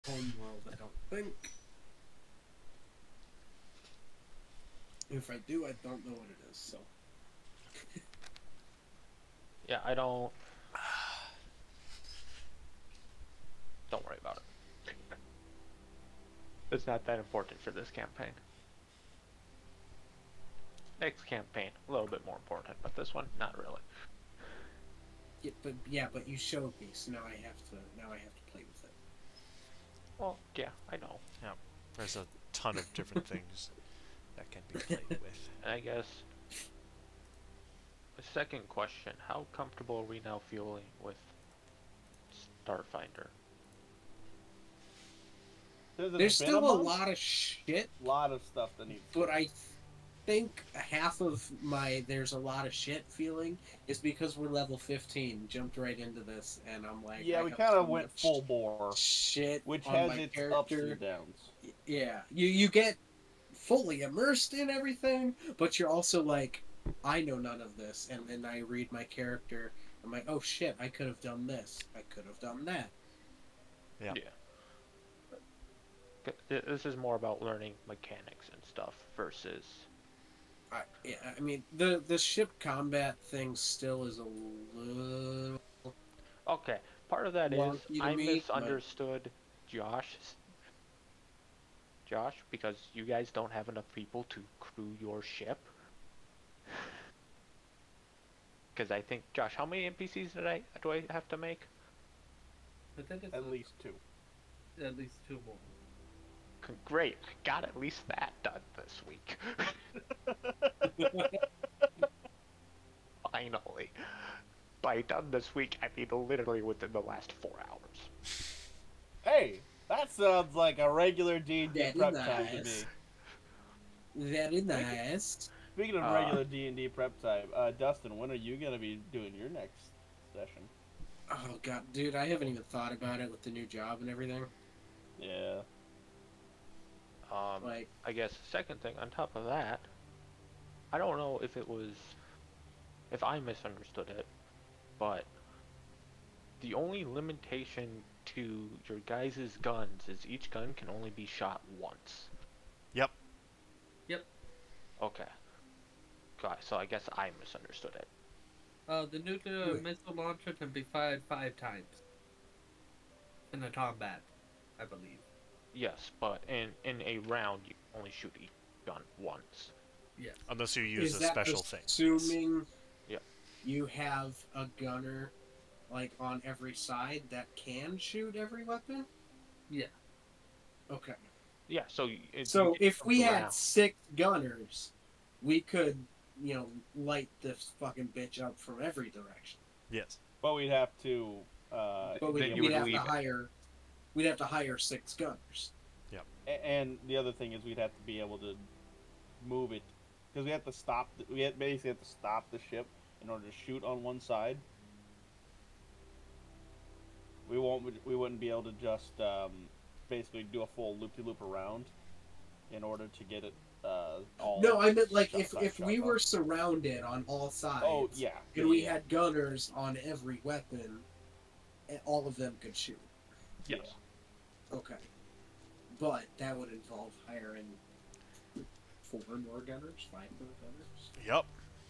Homeworld, I don't think. If I do, I don't know what it is, so. Yeah, I don't. Don't worry about it. It's not that important for this campaign. Next campaign, a little bit more important, but this one, not really. But you showed me, so now I have to play with it. Well, yeah, I know. Yeah, there's a ton of different things that can be played with. And I guess the second question: how comfortable are we now feeling with Starfinder? There's a There's bit of still a month, lot of shit, lot of stuff that needs. but I think half of my there's a lot of shit feeling is because we're level 15, jumped right into this, and I'm like, Yeah, I we have kind so of went much full bore, shit which on has my its ups character. and downs. Yeah, you get fully immersed in everything, but you're also like, I know none of this, and then I read my character. I'm like, oh shit, I could have done this. I could have done that. Yeah. Yeah. This is more about learning mechanics and stuff versus. Yeah, I mean the ship combat thing still is a little Okay, part of that is wonky to I me, but misunderstood Josh, Josh, because you guys don't have enough people to crew your ship. Because I think, Josh, how many NPCs do I have to make? I think it's At least two. at least two more. Great, I got at least that done this week. Finally. By done this week, I mean literally within the last 4 hours. Hey, that sounds like a regular D&D very prep time to me. nice. Very Speaking, nice. speaking of Uh, regular D&D prep time, Dustin, when are you gonna be doing your next session? Oh god, dude, I haven't even thought about it with the new job and everything. Yeah. Like, I guess second thing on top of that, I don't know if I misunderstood it, but the only limitation to your guys' guns is each gun can only be shot once. Yep. Yep. Okay. So I guess I misunderstood it. The nuclear missile launcher can be fired 5 times in a combat, I believe. Yes, but in a round you only shoot each gun once. Yes. Unless you use is a that special thing. assuming Yeah. you have a gunner like on every side that can shoot every weapon? Yeah. Okay. Yeah, so So if we had round. 6 gunners, we could, light this fucking bitch up from every direction. Yes. But we'd have to. But Then you we'd would have to leave it. hire 6 gunners. Yep. And the other thing is we'd have to be able to move it because we have to stop. We basically have to stop the ship in order to shoot on one side. We won't. We wouldn't be able to just basically do a full loop-de-loop around in order to get it all. No, I meant like shot, if shot, we shot. were surrounded on all sides, Oh yeah, and we had gunners on every weapon, and all of them could shoot. Yes. Okay, but that would involve hiring 4 more gunners, 5 more gunners. Yep.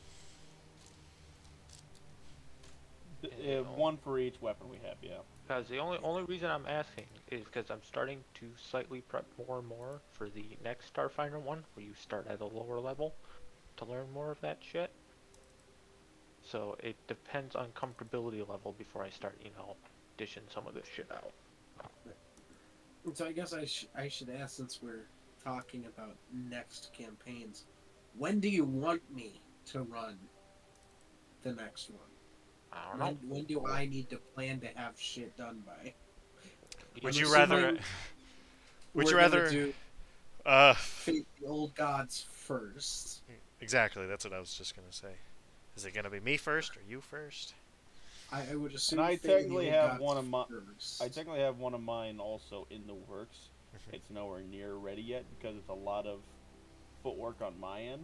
One for each weapon we have. Yeah. Because the only reason I'm asking is because I'm starting to slightly prep more and more for the next Starfinder one, where you start at a lower level to learn more of that shit. So it depends on comfortability level before I start, dishing some of this shit out. So I guess I should ask, since we're talking about next campaigns, when do you want me to run the next one? I don't know. When do I need to plan to have shit done by? Would I'm you rather? assuming Would we're you gonna rather? do Uh. Fate the Old Gods first? Exactly. That's what I was just gonna say. Is it gonna be me first or you first? I would assume. And I Fate of the technically Old have Gods one of my. first. I technically have one of mine also in the works. It's nowhere near ready yet because it's a lot of footwork on my end.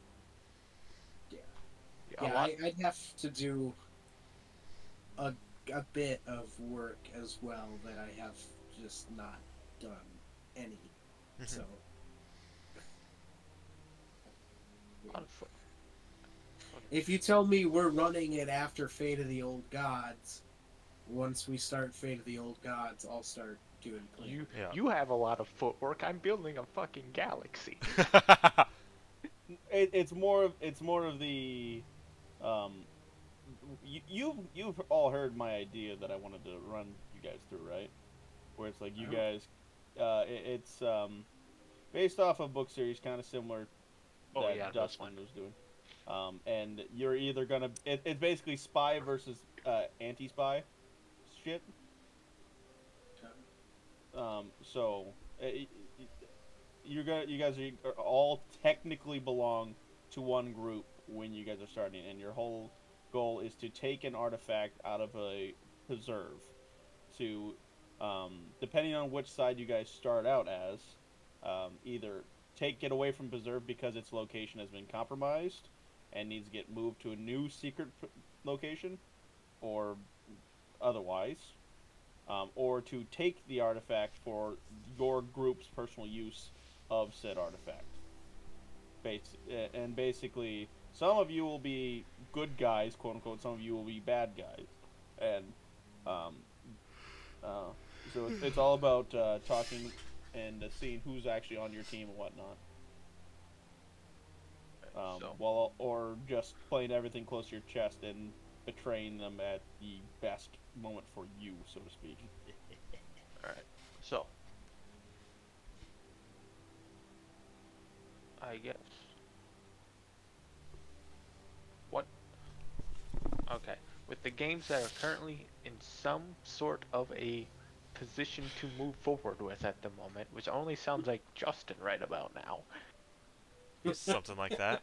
Yeah, I'd have to do a bit of work as well that I have just not done any. So A lot of foot. if you tell me we're running it after Fate of the Old Gods, once we start Fate of the Old Gods, I'll start doing planning. You have a lot of footwork. I'm building a fucking galaxy. It's more of the, you've all heard my idea that I wanted to run you guys through, right? Where it's like you guys, it's based off a book series kind of similar Oh, that yeah, that's Dustin one. was doing. And you're either gonna it's basically spy versus anti-spy shit. So you guys are all technically belong to one group when you guys are starting, and your whole goal is to take an artifact out of a preserve to, depending on which side you guys start out as, either take it away from preserve because its location has been compromised and needs to get moved to a new secret location, or otherwise, or to take the artifact for your group's personal use of said artifact. And basically, some of you will be good guys, quote unquote. Some of you will be bad guys, and so it's all about talking and seeing who's actually on your team and whatnot. Or just playing everything close to your chest and betraying them at the best moment for you, so to speak. Alright, so I guess what okay, with the games that are currently in some sort of a position to move forward with at the moment, which only sounds like Justin right about now. Something like that.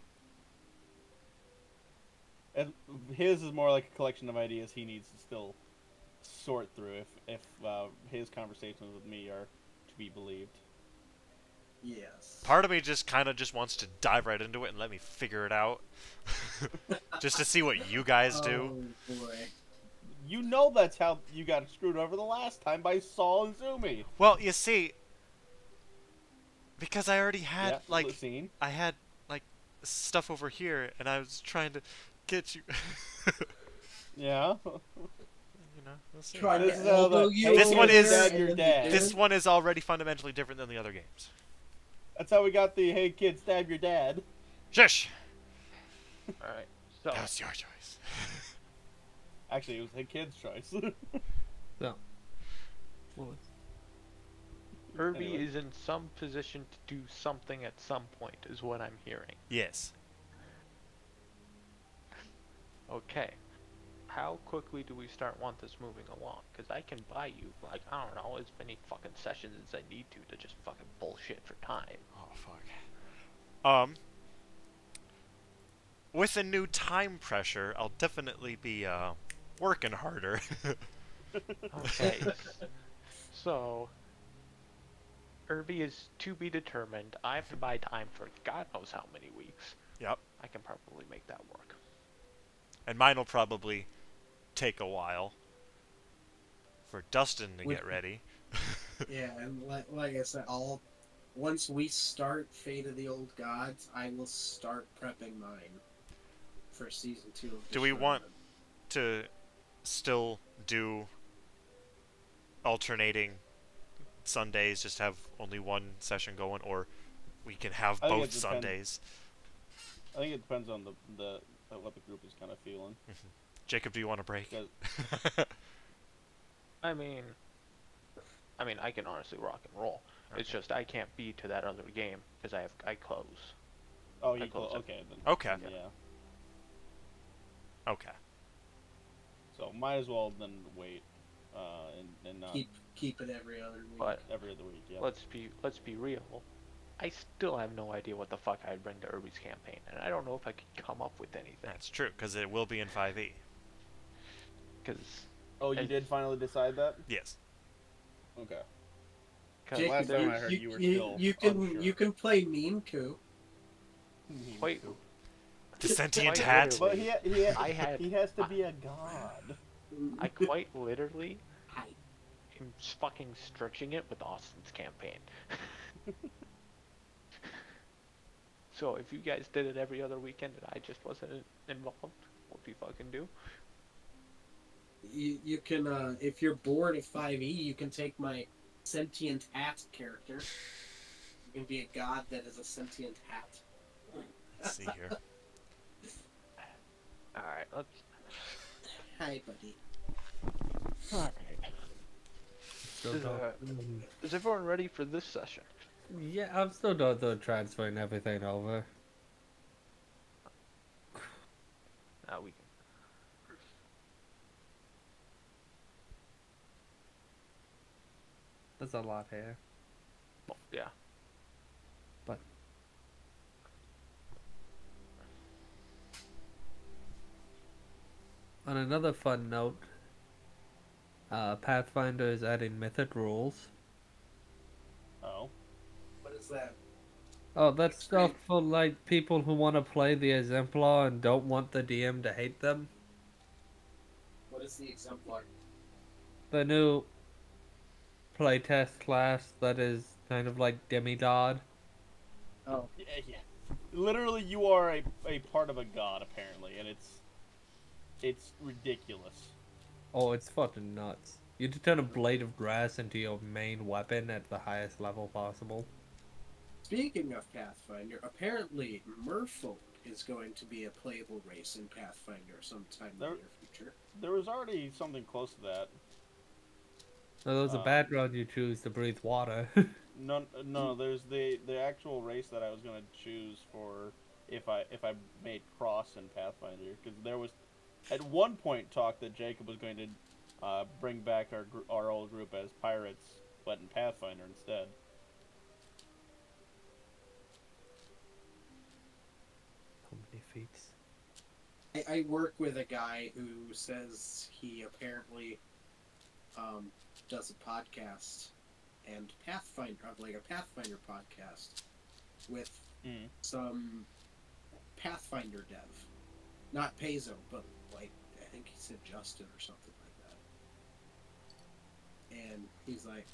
And his is more like a collection of ideas he needs to still sort through if his conversations with me are to be believed. Yes. Part of me just kind of just wants to dive right into it and let me figure it out. Just to see what you guys do. Oh boy. You know that's how you got screwed over the last time by Saul and Zumi. Well, you see, because I already had, Yeah, like, scene. I had, like, stuff over here, and I was trying to get you... Yeah. You know, we'll see. Try This to is how elbow the- you This over one is- there Your and dad. then- This one is already fundamentally different than the other games. That's how we got the "Hey kid, stab your dad." Shush! Alright, so That's your choice. Actually, it was "Hey kid's" choice. So, what was Herbie Anyway. is in some position to do something at some point, is what I'm hearing. Yes. Okay. How quickly do we want this moving along? Because I can buy you, like, I don't know, as many fucking sessions as I need to just fucking bullshit for time. Oh, fuck. With a new time pressure, I'll definitely be, working harder. Okay. So, Herbie is to be determined. I have to buy time for God knows how many weeks. Yep. I can probably make that work. And mine will probably take a while for Dustin to get ready. Yeah, and like I said, once we start Fate of the Old Gods, I will start prepping mine for season 2 of Do we Destroy want Them. to still do alternating Sundays, just have only one session going, or we can have I think both it depends. Sundays? I think it depends on the what the group is kind of feeling. Jacob, do you want a break? Because- I mean, I can honestly rock and roll. It's just I can't be to that other game because I close. Oh, I you close it. okay then. Okay. Yeah. Okay. So might as well then wait, and not Keep it every other week. But every other week. Yeah. let's be real. I still have no idea what the fuck I'd bring to Herbie's campaign, and I don't know if I could come up with anything. That's true, because it will be in 5e. Because Oh, you I- did finally decide that? Yes. Okay. Jacob, last time I heard you were still you can unsure. you can play Mean Coup. wait, The sentient Quite hat. literally. But he I had- he has to be a god. I quite literally, I'm fucking stretching it with Austin's campaign. So if you guys did it every other weekend and I just wasn't involved, what do you fucking do? You can, if you're bored of 5e, you can take my sentient hat character. You can be a god that is a sentient hat. Let's see here. Alright, let's... Hi, buddy. Alright. Still don't. Is everyone ready for this session? Yeah, I'm still not done transferring everything over. Now we can... There's a lot here. Well, yeah. But on another fun note, Pathfinder is adding mythic rules. Oh. What is that? Oh, that's stuff for like people who want to play the Exemplar and don't want the DM to hate them. What is the exemplar? The new playtest class that is kind of like demigod. Oh, Yeah, yeah. Literally, you are a part of a god, apparently, and it's ridiculous. Oh, it's fucking nuts. You just turn a blade of grass into your main weapon at the highest level possible. speaking of Pathfinder, apparently Merfolk is going to be a playable race in Pathfinder sometime in the near future. There was already something close to that. So there's a background you choose to breathe water. No, there's the actual race that I was gonna choose for if I made cross in Pathfinder, because there was at one point talk that Jacob was going to bring back our old group as pirates, but in Pathfinder instead. How many feats? I work with a guy who says he apparently does a podcast and Pathfinder, like a Pathfinder podcast with some Pathfinder dev. Not Peso, but like, I think he said Justin or something like that. And he's like,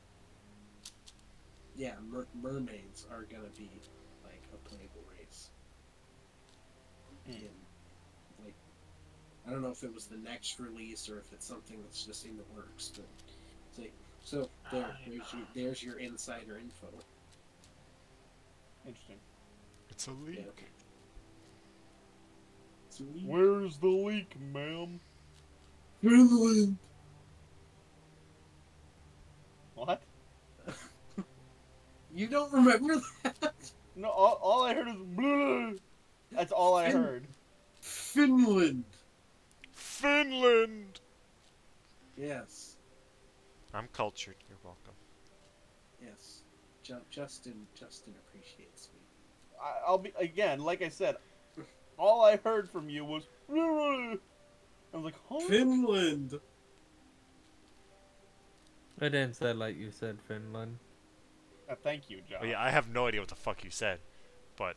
yeah, mermaids are gonna be like a playable race. And like, I don't know if it was the next release or if it's something that's just in the works, but it's like, so there's your insider info. Interesting. It's a leak. Yeah. Sweet. Where's the leak, ma'am? Finland. What? You don't remember that? No, all I heard is blah. That's all I heard. Finland. Finland! Yes. I'm cultured. You're welcome. Yes. Justin appreciates me. I'll be again, like I said, all I heard from you was I was like, huh? Finland. I didn't say like you said Finland. Thank you, John. But yeah, I have no idea what the fuck you said, but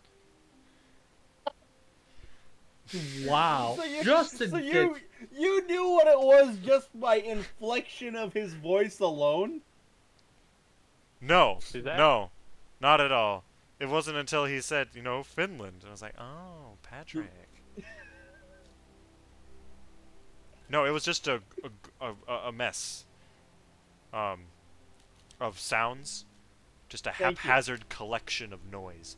Wow. So you knew what it was just by inflection of his voice alone? no, See that? no, not at all. It wasn't until he said, Finland, and I was like, oh, Patrick. No, it was just a mess, of sounds, just a Thank you. haphazard collection of noise.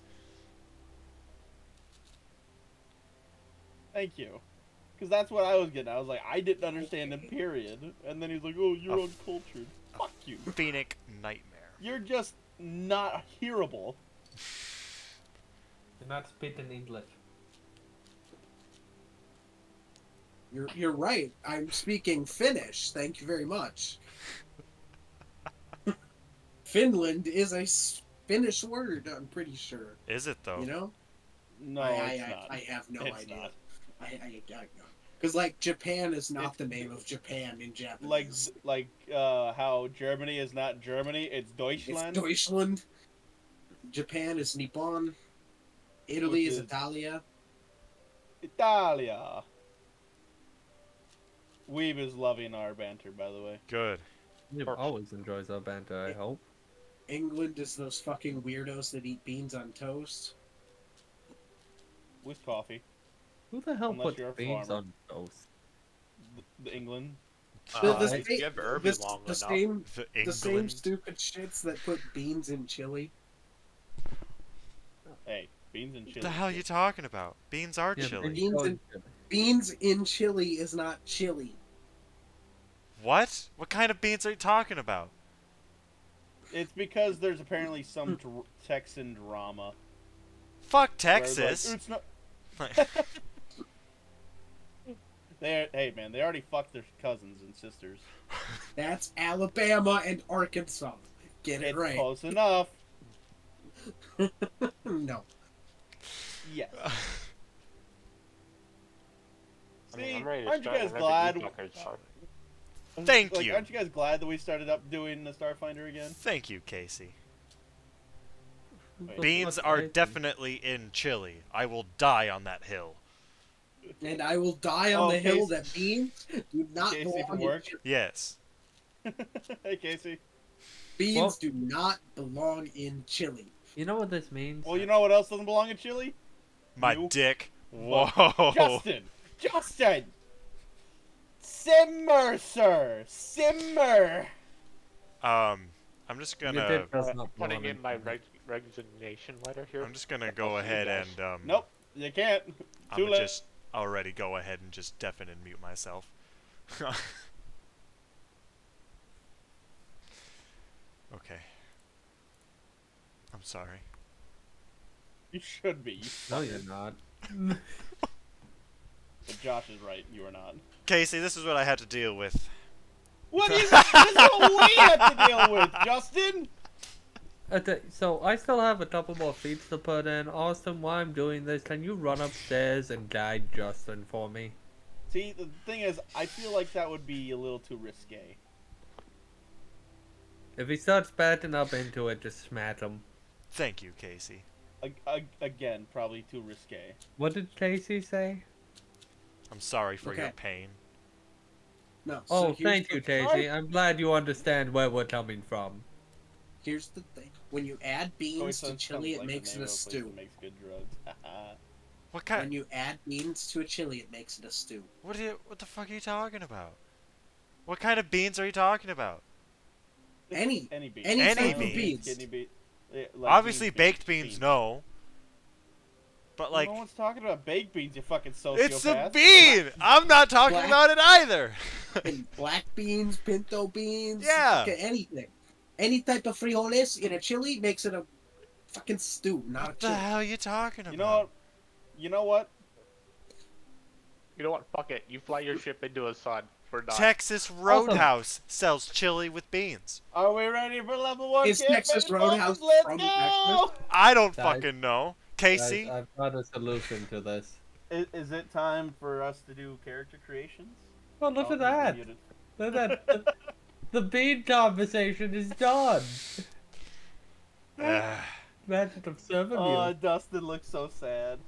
Thank you. Because that's what I was getting. I was like, I didn't understand him, period. And then he's like, oh, you're uncultured. Fuck you. Phoenix nightmare. You're just not hearable. You're not speaking English. You're right. I'm speaking Finnish. Thank you very much. Finland is a Finnish word, I'm pretty sure. Is it though? You know? No, I it's not. I have no It's idea. not. I because like Japan is not the name of Japan in Japanese. Like how Germany is not Germany, it's Deutschland. It's Deutschland. Japan is Nippon. Italy Which is is- Italia. Italia. Weeb is loving our banter, by the way. Good. It always enjoys our banter, I hope. England is those fucking weirdos that eat beans on toast. With coffee. Who the hell Unless puts you're a beans farmer. on toast? The England. The If you have Irby long the enough. same The the same England. stupid shits that put beans in chili. Hey, beans and chili. What the hell are you talking about? Beans are Yeah, chili. beans go and- chili. Beans in chili is not chili. What? What kind of beans are you talking about? It's because there's apparently some Texan drama. Fuck where it's Texas. Like, it's not. Hey man, they already fucked their cousins and sisters. That's Alabama and Arkansas. Get it It's right. close enough. No. Yes. I mean, See, I'm ready to aren't you start guys whenever glad? you fuckers are. Thank Like, you. aren't you guys glad that we started up doing the Starfinder again? Thank you, Casey. Wait. Beans are definitely in chili. I will die on that hill. And I will die on Oh, the hill Casey- that beans do not Casey belong from in work? chili. Yes. Hey Casey. Beans Well- do not belong in chili. You know what this means? Well, you know what else doesn't belong in chili? My You- dick. Whoa. Justin! Simmer, sir! Simmer! I'm just Your gonna. dick does not Putting belong in my chili. resignation letter here. I'm just gonna go ahead and Nope, you can't. I'm Too gonna late. just already go ahead and just deafen and mute myself. Okay. I'm sorry. You should be. No, you're not. But Josh is right, you are not. Casey, this is what I had to deal with. What is this? Is what we have to deal with, Justin? Okay, so I still have a couple more feats to put in. Austin, while I'm doing this, can you run upstairs and guide Justin for me? See, the thing is, I feel like that would be a little too risque. If he starts backing up into it, just smack him. Thank you, Casey. Again, probably too risque. What did Casey say? I'm sorry for your Okay. pain. No. Oh, here's thank the- you, Casey. I'm glad you understand where we're coming from. Here's the thing: when you add beans to chili, it makes it a stew. Makes good drugs. What kind? When you add beans to a chili, it makes it a stew. What the fuck are you talking about? What kind of beans are you talking about? Any beans. any Any type of beans. beans. Kidney beans. Yeah, like Obviously, beans, baked beans, no. But like, no one's talking about baked beans, you fucking sociopath. it's a bean. I'm not talking Black- about it either. And black beans, pinto beans, Yeah. okay, anything. Any type of frijoles in a chili makes it a fucking stew, not a What the chili. hell are you talking about? You know what? You know what? You know what? Fuck it. You fly your ship into a sun. We're not. Texas Roadhouse sells chili with beans. Are we ready for level 1? Is Texas Roadhouse Let's from go! I don't Guys- fucking know. Casey, Guys, I've got a solution to this. Is it time for us to do character creations? Oh, look Oh, at that. you're muted. Look at that. The bean conversation is done. Magic of serving Oh, you. Dustin looks so sad.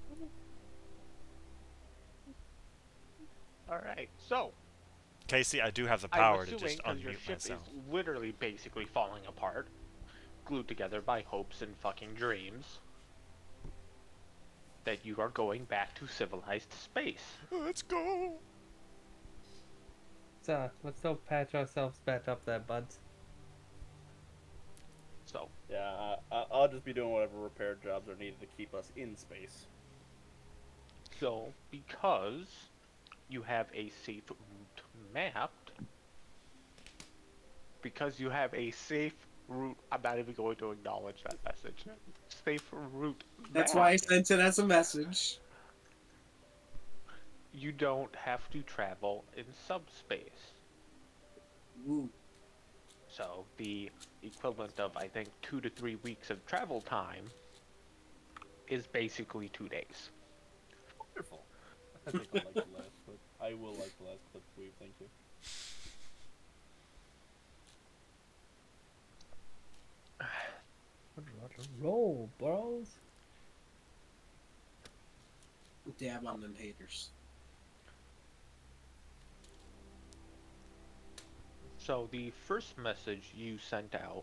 Alright, so. Casey, I do have the I'm power to assuming just 'cause your unmute ship myself. is literally basically falling apart, glued together by hopes and fucking dreams, that you are going back to civilized space. Let's go. So, let's go patch ourselves back up there, buds. So, Yeah, I'll just be doing whatever repair jobs are needed to keep us in space. because you have a safe route mapped, I'm not even going to acknowledge that message. Safe route That's mapped. why I sent it as a message. You don't have to travel in subspace. Ooh. So the equivalent of, I think, 2 to 3 weeks of travel time is basically 2 days. Wonderful. I think I like the last clip. I will like the last clip, Weave, thank you. Roll, bros. Dab on them haters. So the first message you sent out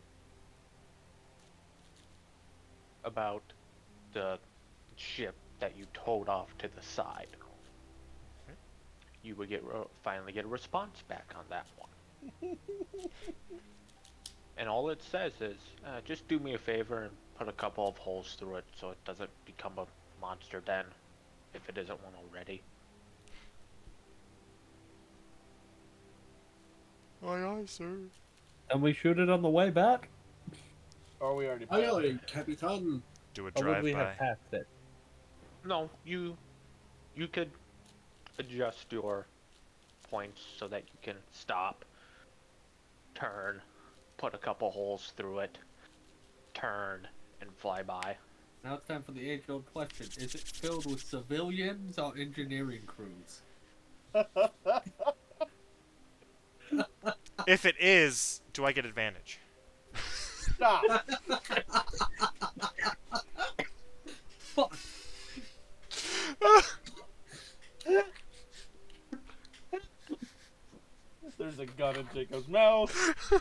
about the ship that you towed off to the side, you would finally get a response back on that one. And all it says is, just do me a favor and put a couple of holes through it so it doesn't become a monster den, if it isn't one already. Aye, aye, sir. And we shoot it on the way back? Or we already Aye, passed aye, it? Capitan. Do a Or would we drive-by. have passed it? No, you could adjust your points so that you can stop, turn, put a couple holes through it, turn, and fly by. Now it's time for the age-old question. Is it filled with civilians or engineering crews? If it is, do I get advantage? Stop! Fuck! There's a gun in Jacob's mouth.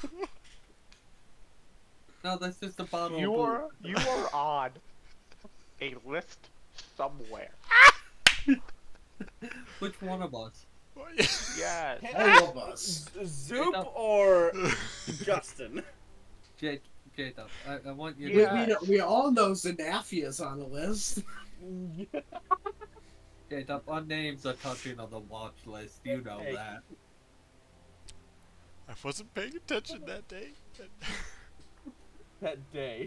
No, that's just a bottle You of are on a list somewhere. Which one of us? Yes. All of us. Zoop or Justin? J-Dub, I want you Yeah. to... We all know Xanafia's on the list. J-Dub, our names are touching on the watch list. You know Hey. that. I wasn't paying attention that day. That day.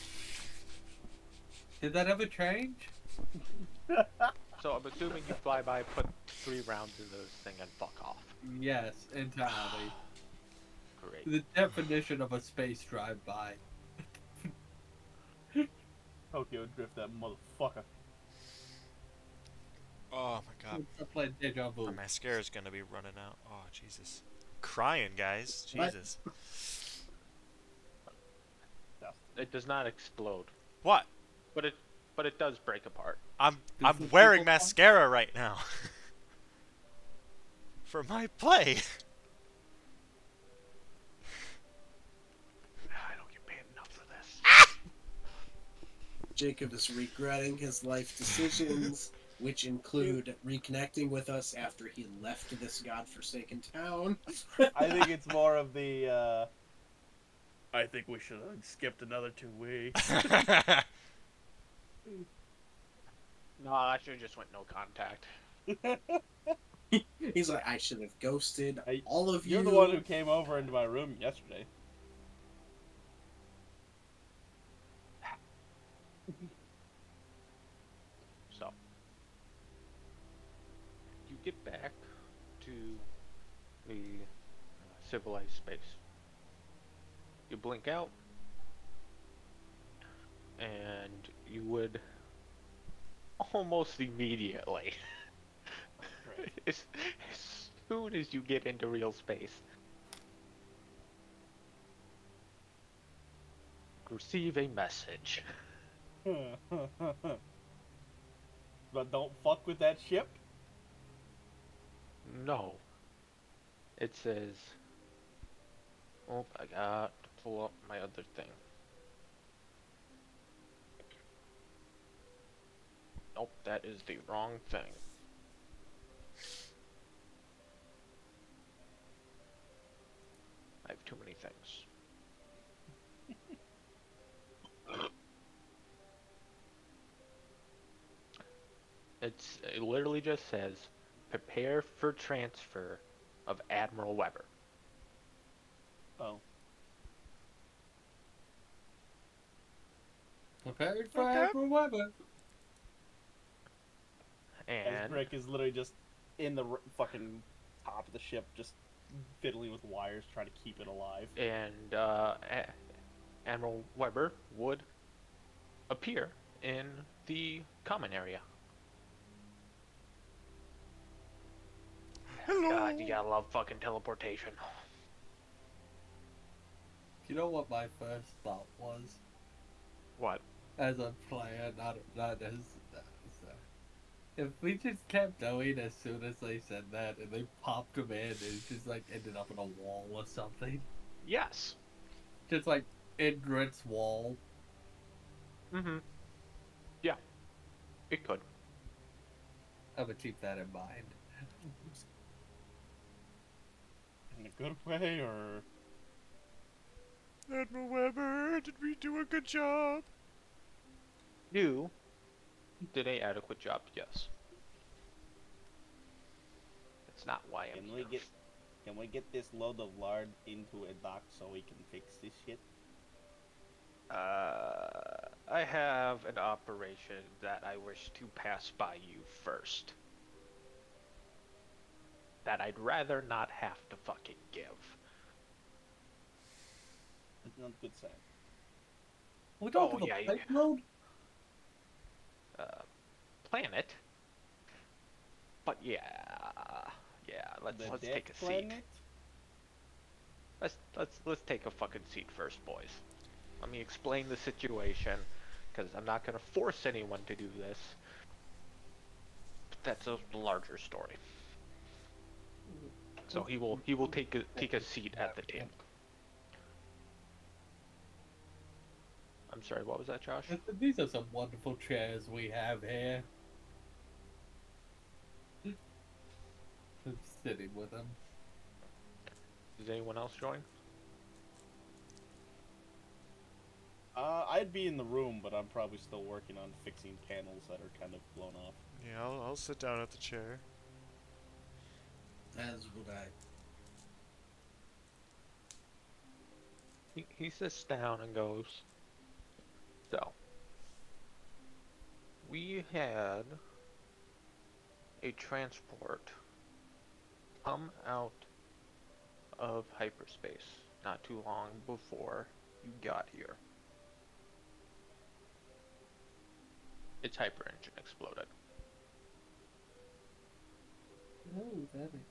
Did that ever change? So I'm assuming you fly by, put 3 rounds in this thing, and fuck off. Yes, entirely. Great. The definition of a space drive-by. Tokyo Drift, that motherfucker. Oh my god. I played Deja Vu. My mascara's gonna be running out. Oh, Jesus. Crying, guys. What? Jesus. It does not explode, What? but it does break apart. I'm Does wearing people- mascara right now. For my play. I don't get paid enough for this. Jacob is regretting his life decisions, which include reconnecting with us after he left this godforsaken town. I think it's more of the, I think we should have skipped another 2 weeks. No, I should have just went no contact. He's like, I should have ghosted Hey, all of you. You're the one who came over into my room yesterday. So, you get back to the civilized space. You blink out, and you would almost immediately, Right. as soon as you get into real space, receive a message. But don't fuck with that ship? No. It says, oh, I got to pull up my other thing. Nope, that is the wrong thing. I have too many things. It literally just says, prepare for transfer of Admiral Weber. Oh. Prepared for Okay. Admiral Weber. As And Brick is literally just in the fucking top of the ship, just fiddling with wires, trying to keep it alive. Admiral Weber would appear in the common area. Hello. God, you gotta love fucking teleportation. You know what my first thought was? What? As a player, not as If we just kept going as soon as they said that and they popped him in, it just like ended up in a wall or something. Yes. Just like Indrit's wall. Mm-hmm. Yeah. It could. I would keep that in mind. In a good way, or Admiral Weber, did we do a good job? You did a adequate job, yes. That's not why I'm here. can we get this load of lard into a dock so we can fix this shit? I have an operation that I wish to pass by you first. That I'd rather not have to fucking give. That's not a good sign. We don't Oh, have yeah, a pipe load? Planet. But yeah, let's The take a death seat. planet? Let's take a fucking seat first, boys. Let me explain the situation, because I'm not gonna force anyone to do this. But that's a larger story. So he will take a seat at the table. I'm sorry, what was that, Josh? These are some wonderful chairs we have here. I'm sitting with them. Does anyone else join? I'd be in the room, but I'm probably still working on fixing panels that are kind of blown off. Yeah, I'll sit down at the chair. As would I. He sits down and goes, so, we had a transport come out of hyperspace not too long before you got here. Its hyper engine exploded. Oh, that is...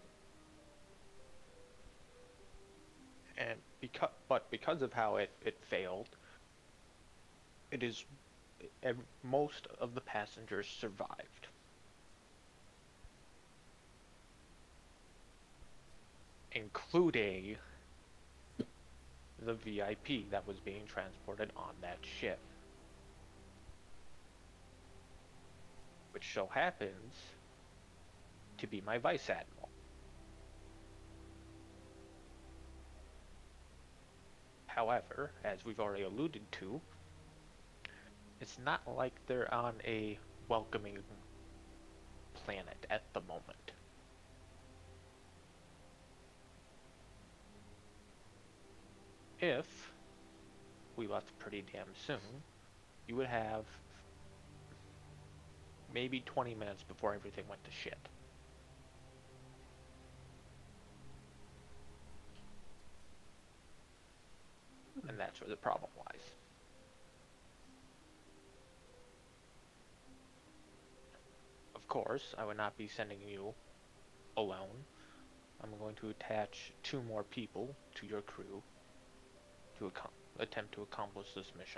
And because of how it failed, most of the passengers survived. Including the VIP that was being transported on that ship. Which so happens to be my Vice Admiral. However, as we've already alluded to, it's not like they're on a welcoming planet at the moment. If we left pretty damn soon, you would have maybe 20 minutes before everything went to shit. And that's where the problem lies. Of course, I would not be sending you alone. I'm going to attach 2 more people to your crew to attempt to accomplish this mission.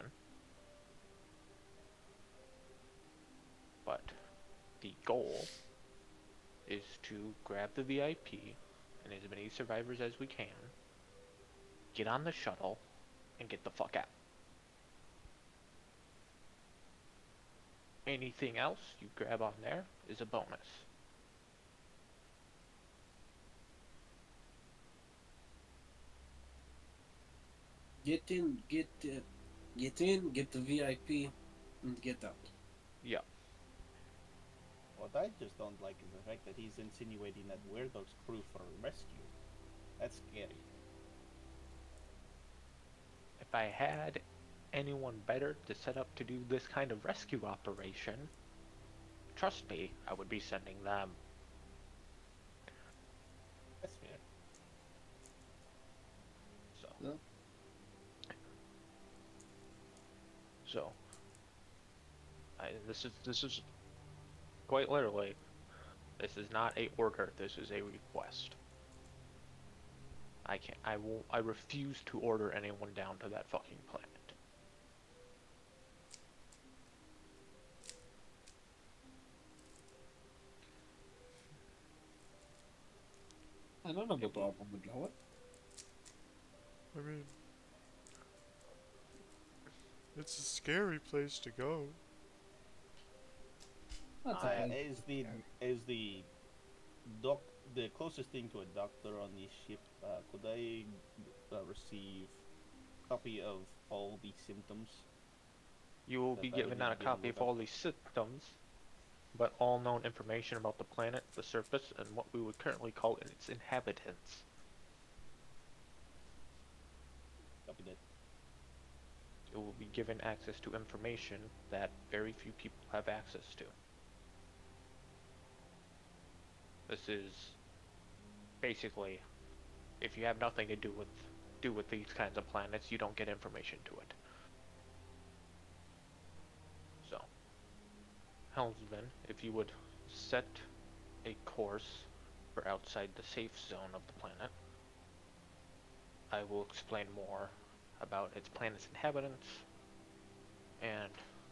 But the goal is to grab the VIP and as many survivors as we can, get on the shuttle, and get the fuck out. Anything else you grab on there is a bonus. Get in, get the VIP, and get out. Yeah. What I just don't like is the fact that he's insinuating that we're those crew for rescue. That's scary. If I had anyone better to set up to do this kind of rescue operation, trust me, I would be sending them. That's fair. So. No. So. This is quite literally, this is not a order, this is a request. I refuse to order anyone down to that fucking planet. don't have a problem with going. I mean, it's a scary place to go. That's I- okay. Is the closest thing to a doctor on the ship? Could I receive a copy of all the symptoms? You will That be I would given need not to a be able to copy look of up. all these systems, but all known information about the planet, the surface, and what we would currently call its inhabitants. Copy that. You will be given access to information that very few people have access to. This is basically, if you have nothing to do with these kinds of planets, you don't get information to it. So, helmsman, if you would set a course for outside the safe zone of the planet, I will explain more about its planet's inhabitants and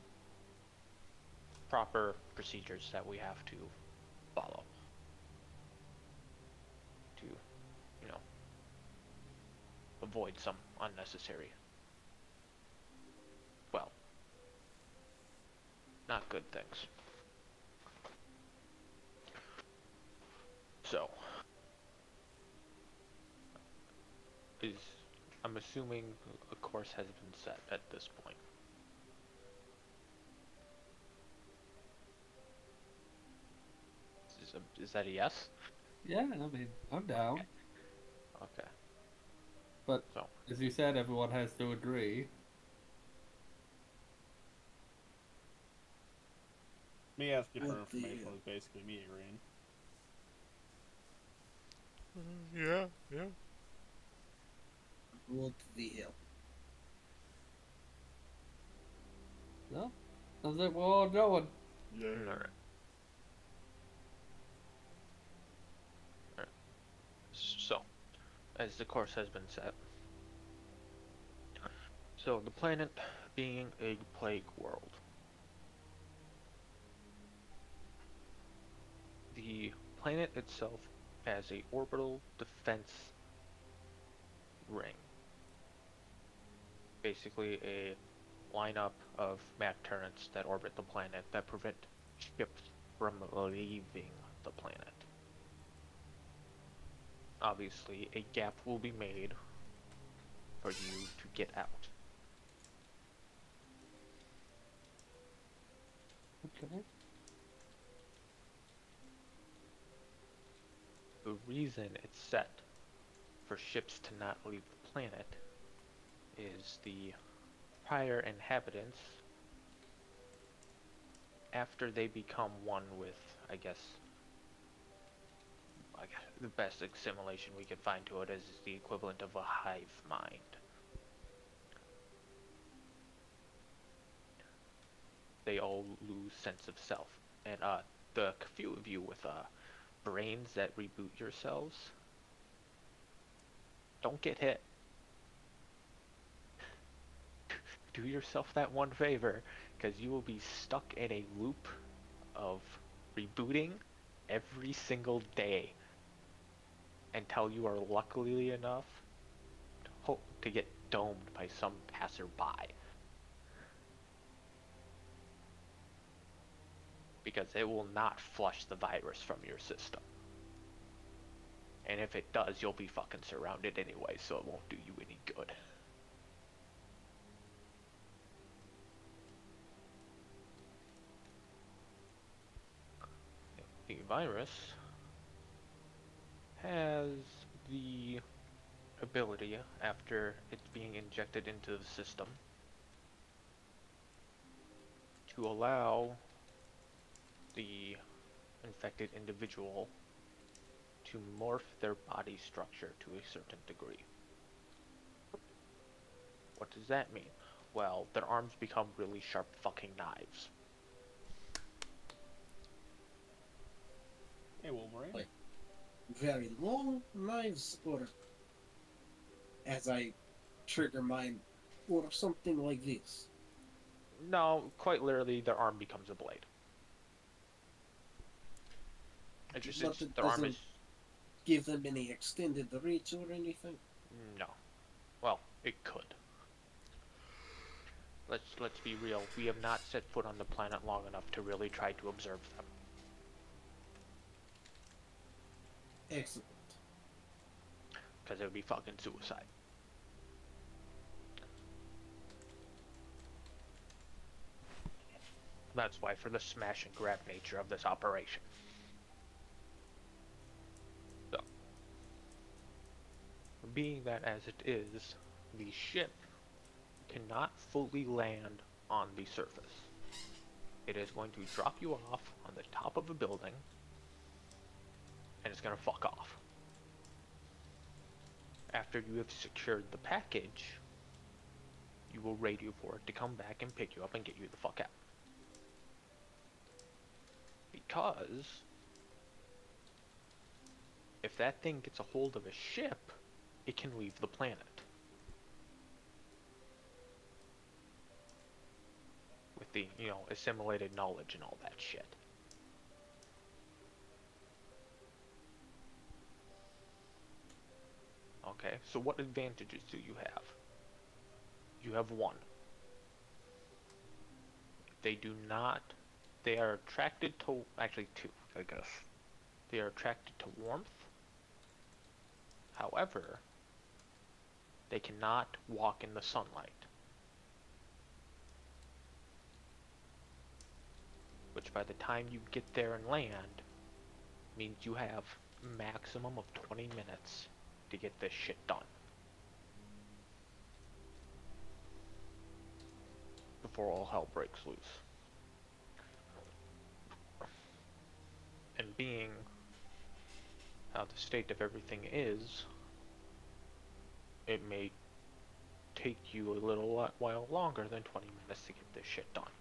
proper procedures that we have to follow to, you know, avoid some unnecessary, well, not good things. So, I'm assuming a course has been set at this point. Is that a yes? Yeah, I mean, I'm down. Okay. But So, as you said, everyone has to agree. Me asking for What the- information was basically me agreeing. Yeah, yeah. What the hell? No? Sounds like we're all going. Yeah. alright. So, as the course has been set. So, the planet being a plague world. The planet itself has a orbital defense ring. Basically a lineup of mach turrets that orbit the planet that prevent ships from leaving the planet. Obviously, a gap will be made for you to get out. Okay. The reason it's set for ships to not leave the planet is the prior inhabitants, after they become one with, I guess, the best assimilation we could find to it is the equivalent of a hive mind. They all lose sense of self. And the few of you with brains that reboot yourselves, don't get hit. Do yourself that one favor, because you will be stuck in a loop of rebooting every single day until you are luckily enough to get domed by some passerby. Because it will not flush the virus from your system. And if it does, you'll be fucking surrounded anyway, so it won't do you any good. The virus has the ability, after it's being injected into the system, to allow the infected individual to morph their body structure to a certain degree. What does that mean? Well, their arms become really sharp fucking knives. Hey, Wolverine. Like- Very long knives, or as I trigger mine, or something like this. No, quite literally, their arm becomes a blade. It's just But it their arm doesn't- is give them any extended reach or anything? No. Well, it could. Let's be real. We have not set foot on the planet long enough to really try to observe them. Excellent. Because it would be fucking suicide. That's why, for the smash and grab nature of this operation. So, being that as it is, the ship cannot fully land on the surface. It is going to drop you off on the top of a building, and it's going to fuck off. After you have secured the package, you will radio for it to come back and pick you up and get you the fuck out. Because if that thing gets a hold of a ship, it can leave the planet. With the, assimilated knowledge and all that shit. Okay, so what advantages do you have? You have one. They are attracted to, actually two, I guess. They are attracted to warmth. However, they cannot walk in the sunlight. Which by the time you get there and land, means you have maximum of 20 minutes to get this shit done. Before all hell breaks loose. And being how the state of everything is, it may take you a little while longer than 20 minutes to get this shit done.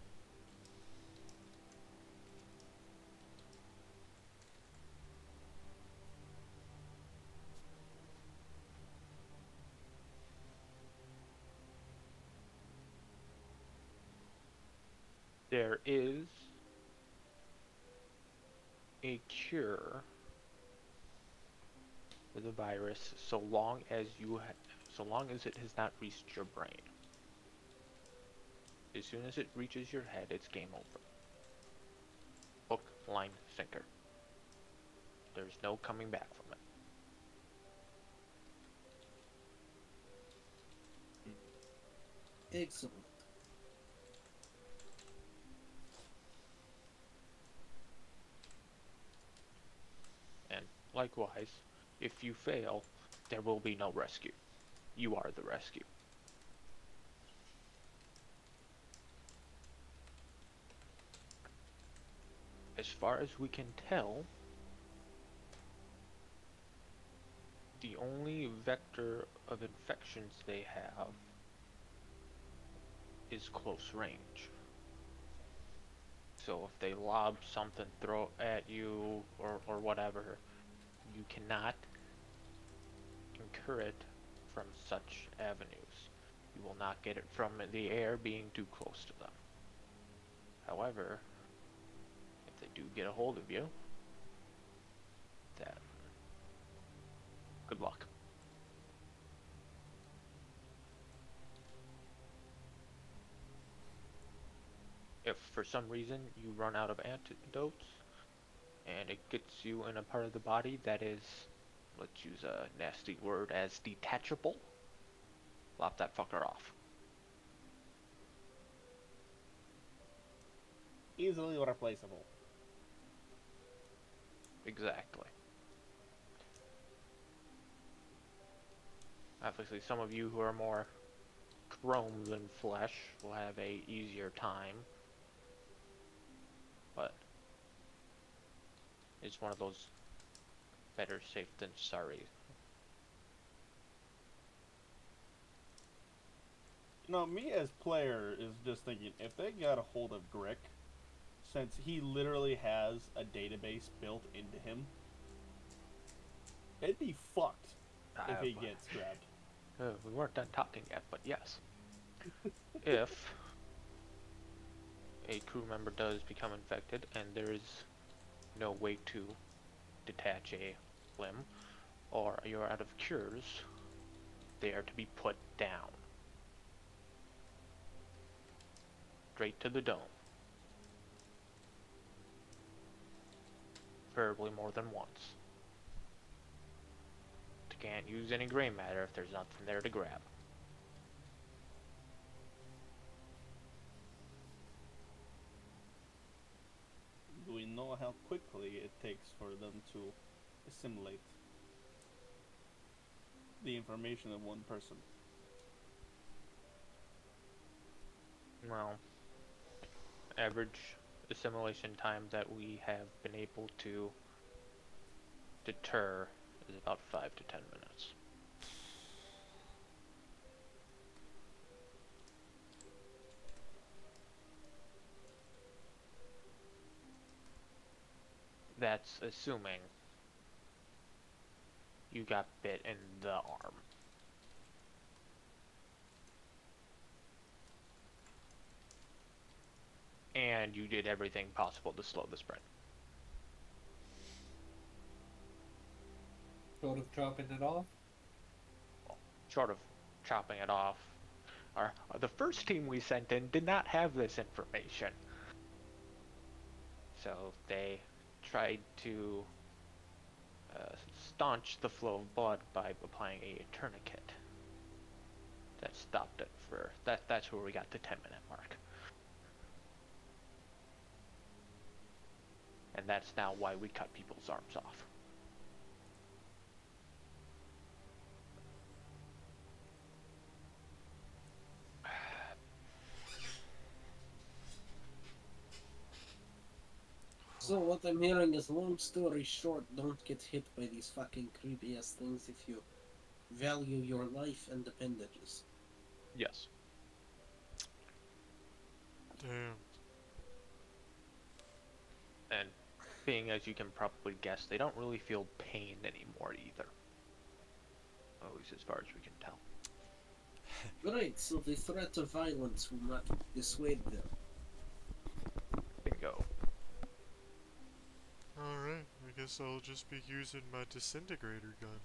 There is a cure for the virus so long as it has not reached your brain. As soon as it reaches your head, it's game over. Hook, line, sinker. There's no coming back from it. Excellent. And likewise, if you fail, there will be no rescue. You are the rescue. As far as we can tell, the only vector of infections they have is close range. So if they lob something, throw at you, or whatever, you cannot incur it from such avenues. You will not get it from the air being too close to them. However, if they do get a hold of you, good luck. If for some reason you run out of antidotes and it gets you in a part of the body that is, let's use a nasty word, as detachable, lop that fucker off. Easily replaceable. Exactly. Obviously, some of you who are more chrome than flesh will have a easier time. But it's one of those better safe than sorry. Me as player is just thinking, if they got a hold of Grick, since he literally has a database built into him, it'd be fucked if he gets grabbed. We weren't done talking yet, but yes. If a crew member does become infected and there is no way to detach a limb, or you're out of cures, they are to be put down. Straight to the dome. Preferably more than once. You can't use any gray matter if there's nothing there to grab. Do we know how quickly it takes for them to assimilate the information of one person? Well, average assimilation time that we have been able to deter is about 5 to 10 minutes. That's assuming you got bit in the arm. And you did everything possible to slow the spread. Sort of chopping it off. Short of chopping it off. The first team we sent in did not have this information. So they tried to staunch the flow of blood by applying a tourniquet. That stopped it for... That's where we got the 10-minute mark. And that's now why we cut people's arms off. So what I'm hearing is, long story short, don't get hit by these fucking creepy ass things if you value your life and appendages. Yes. Damn. And being as you can probably guess, they don't really feel pain anymore either. At least as far as we can tell. Right, so the threat of violence will not dissuade them. Bingo. Alright, I guess I'll just be using my disintegrator gun.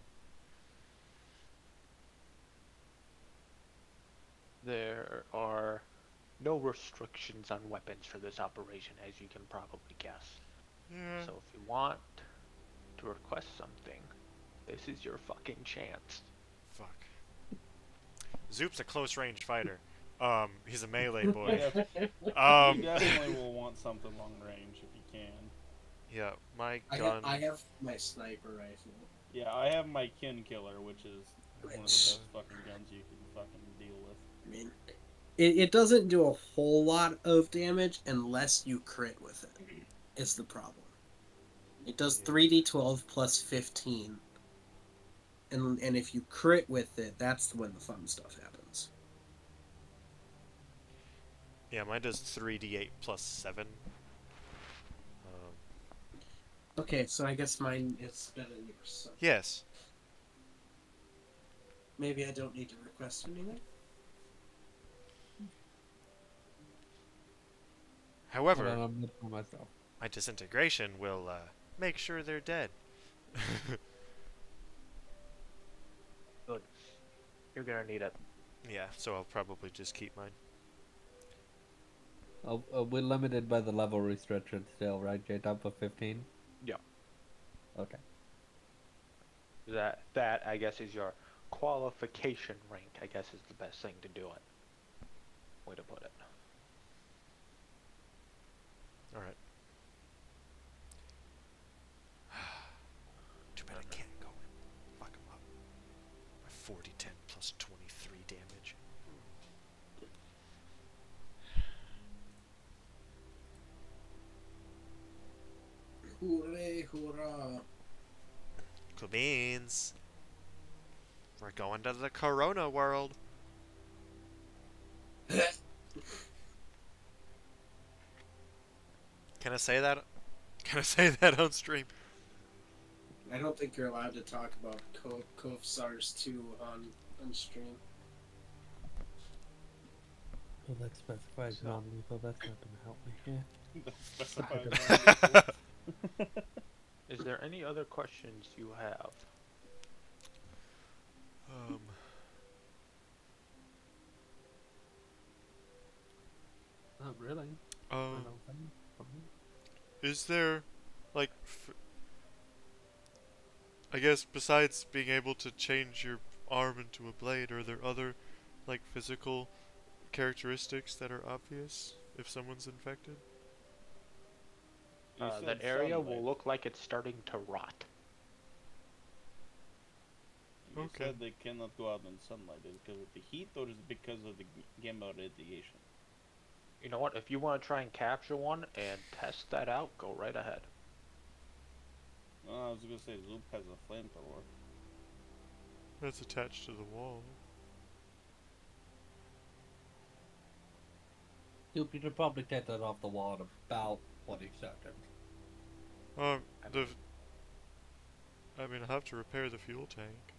There are no restrictions on weapons for this operation, as you can probably guess. Yeah. So if you want to request something, this is your fucking chance. Fuck. Zoop's a close range fighter. He's a melee boy. You definitely will want something long range if you can. Yeah, my I gun. have my sniper rifle. Yeah, I have my kin killer, which is one of the Which- best fucking guns you can fucking deal with. I mean, it doesn't do a whole lot of damage unless you crit with it, is the problem. It does 3d12 plus 15. And if you crit with it, that's when the fun stuff happens. Yeah, mine does 3d8 plus 7. Okay, so I guess mine is better than yours. So Yes. maybe I don't need to request anything. However, Hold on, I'm looking for myself. my disintegration will make sure they're dead. Good. You're gonna need it. Yeah, so I'll probably just keep mine. We're limited by the level restriction still, right? J-Top of 15? Yeah. Okay. That I guess is your qualification rank, I guess is the best thing to do it. Way to put it. Alright. Too bad I can't go and fuck him up. My 40-10 plus 23 damage. Hooray, hurrah. Cool beans. We're going to the Corona world. Can I say that? Can I say that on stream? I don't think you're allowed to talk about Cove SARS 2 on stream. Well, that specifies non-lethal. That's not gonna help me here. Specify Is there any other questions you have? Um, Not really. I um, don't think. is there, like, I guess besides being able to change your arm into a blade, are there other, like, physical characteristics that are obvious if someone's infected? You That said area will sunlight. look like it's starting to rot. You Okay. said they cannot go out in sunlight. Is it because of the heat or is it because of the gamma radiation? You know what? If you want to try and capture one and test that out, go right ahead. I was gonna say Zoop has a flamethrower. That's attached to the wall. You could probably take that off the wall in about 20 seconds. Um, I the, mean, I mean, I'll have to repair the fuel tank.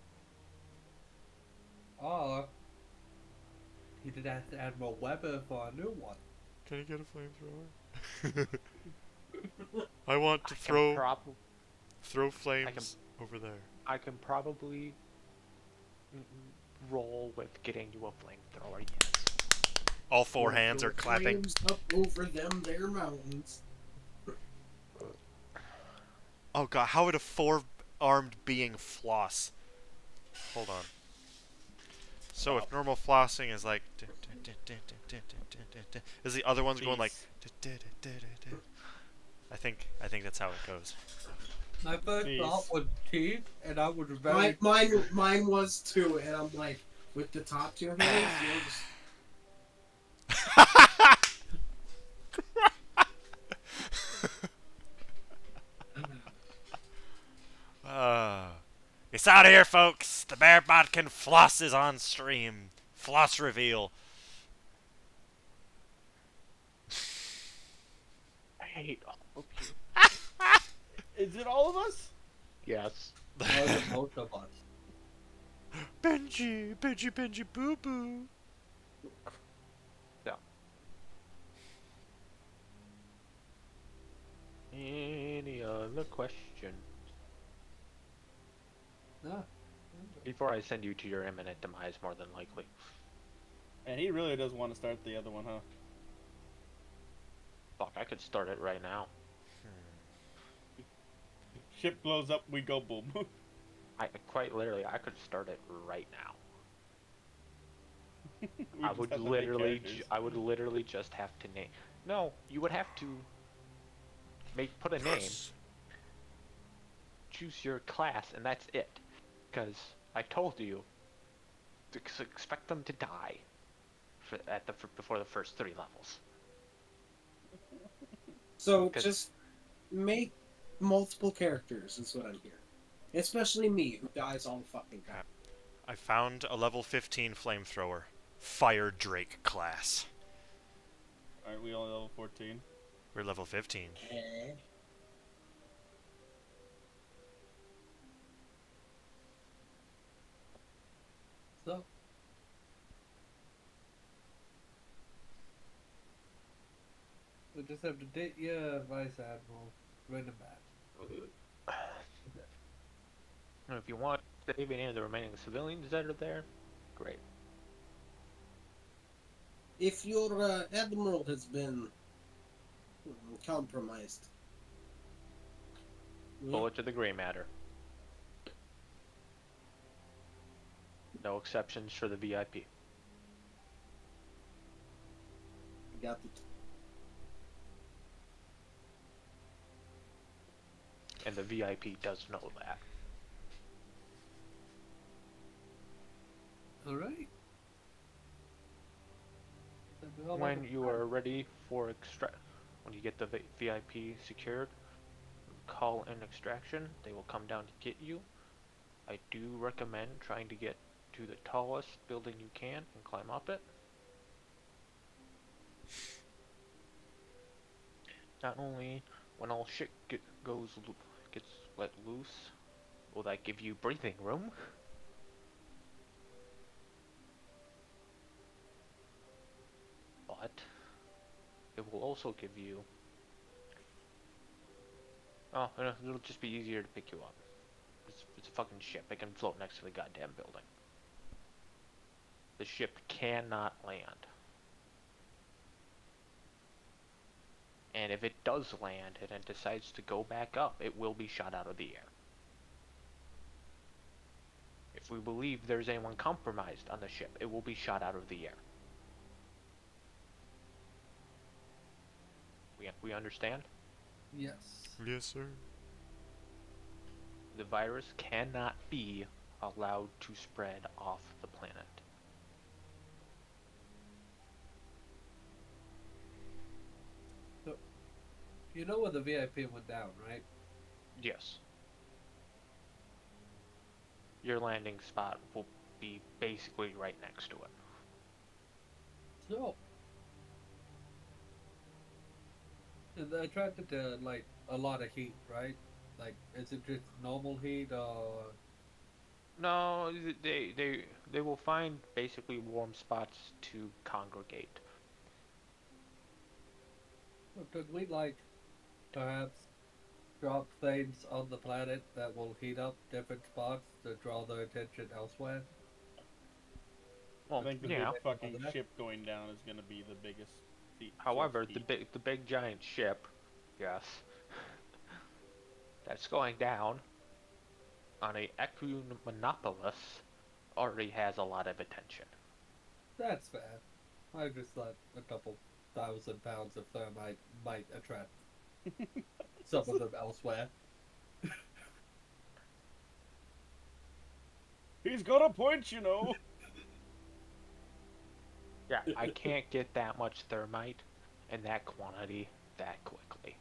Or you could ask Admiral Weber for a new one. Can you get a flamethrower? I want to I can throw flames over there. I can probably roll with getting you a flamethrower. Yes. All four hands are clapping. Flames up over them there mountains. Oh god, how would a four-armed being floss? Hold on. So if normal flossing is like, is the other ones going like? I think that's how it goes. My first Jeez. thought was teeth, and I was very. Mine was too, and I'm like, with the top two hands, you'll just... It's out here, folks. The Bear Bodkin floss is on stream. Floss reveal. I hate all of you. Is it all of us? Yes. Most of us. Benji, boo boo. Yeah. Any other question? No. Before I send you to your imminent demise, more than likely. And he really does want to start the other one, huh? Fuck, I could start it right now. Ship blows up, we go boom. Quite literally, I could start it right now. We I just would have to make literally, characters. I would literally just have to name. No, you would have to put a name, choose your class, and that's it. Because I told you, to expect them to die before the first 3 levels. So 'Cause- just make multiple characters is what I'm hearing. Especially me, who dies all the fucking time. I found a level 15 flamethrower. Fire Drake class. Aren't we only level 14? We're level 15. So. We just have to date your Vice Admiral. Bring him back. And if you want save any of the remaining civilians that are there, great. If your admiral has been compromised, Bullet to the gray matter. No exceptions for the VIP. got the And the VIP does know that. Alright. When you are ready for when you get the VIP secured, call in extraction. They will come down to get you. I do recommend trying to get to the tallest building you can and climb up it. Not only when all shit gets let loose, will that give you breathing room, but it will also give you. Oh, it'll just be easier to pick you up. it's a fucking ship. It can float next to the goddamn building. The ship cannot land. And if it does land and it decides to go back up, it will be shot out of the air. If we believe there's anyone compromised on the ship, it will be shot out of the air. We understand? Yes. Yes, sir. The virus cannot be allowed to spread off the planet. You know where the VIP went down, right? Yes. Your landing spot will be basically right next to it. So. They're attracted to, like, a lot of heat, right? Like, is it just normal heat or... No, they will find basically warm spots to congregate. Could we, like, perhaps drop things on the planet that will heat up different spots to draw their attention elsewhere? Well, I think the yeah. big fucking ship going down is going to be the biggest. However, the big giant ship, yes, that's going down on a Ecumenopolis already has a lot of attention. That's fair. I just thought a couple 1,000 pounds of thermite might attract some of them elsewhere. He's got a point, you know. Yeah, I can't get that much thermite in that quantity that quickly.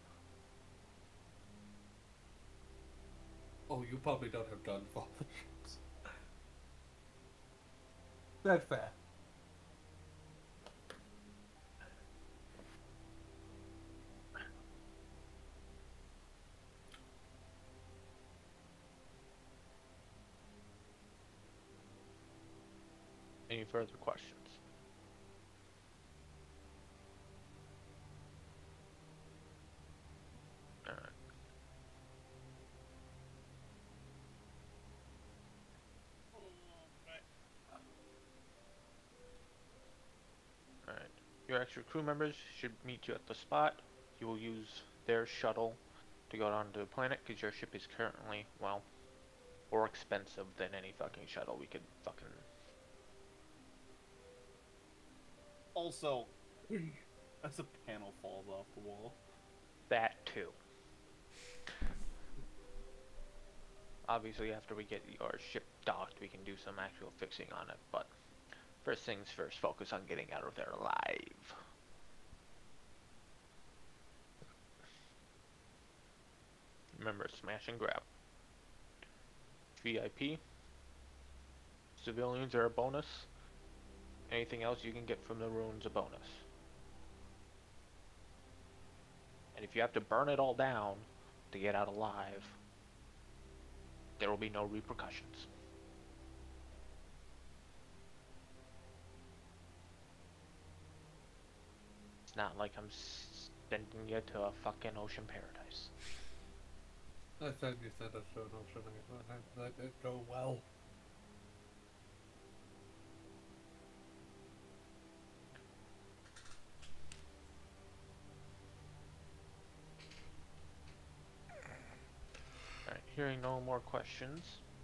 Oh, you probably don't have done for the ships. That's fair. Any further questions? Alright. Alright. Your extra crew members should meet you at the spot. You will use their shuttle to go down to the planet because your ship is currently, well, more expensive than any fucking shuttle we could fucking... Also, as a panel falls off the wall. That too. Obviously, after we get your ship docked, we can do some actual fixing on it, but first things first, focus on getting out of there alive. Remember, smash and grab. VIP. Civilians are a bonus. Anything else you can get from the ruins a bonus. And if you have to burn it all down to get out alive, there will be no repercussions. It's not like I'm sending you to a fucking ocean paradise. I thought you said a show notion. That didn't go well. Alright, hearing no more questions.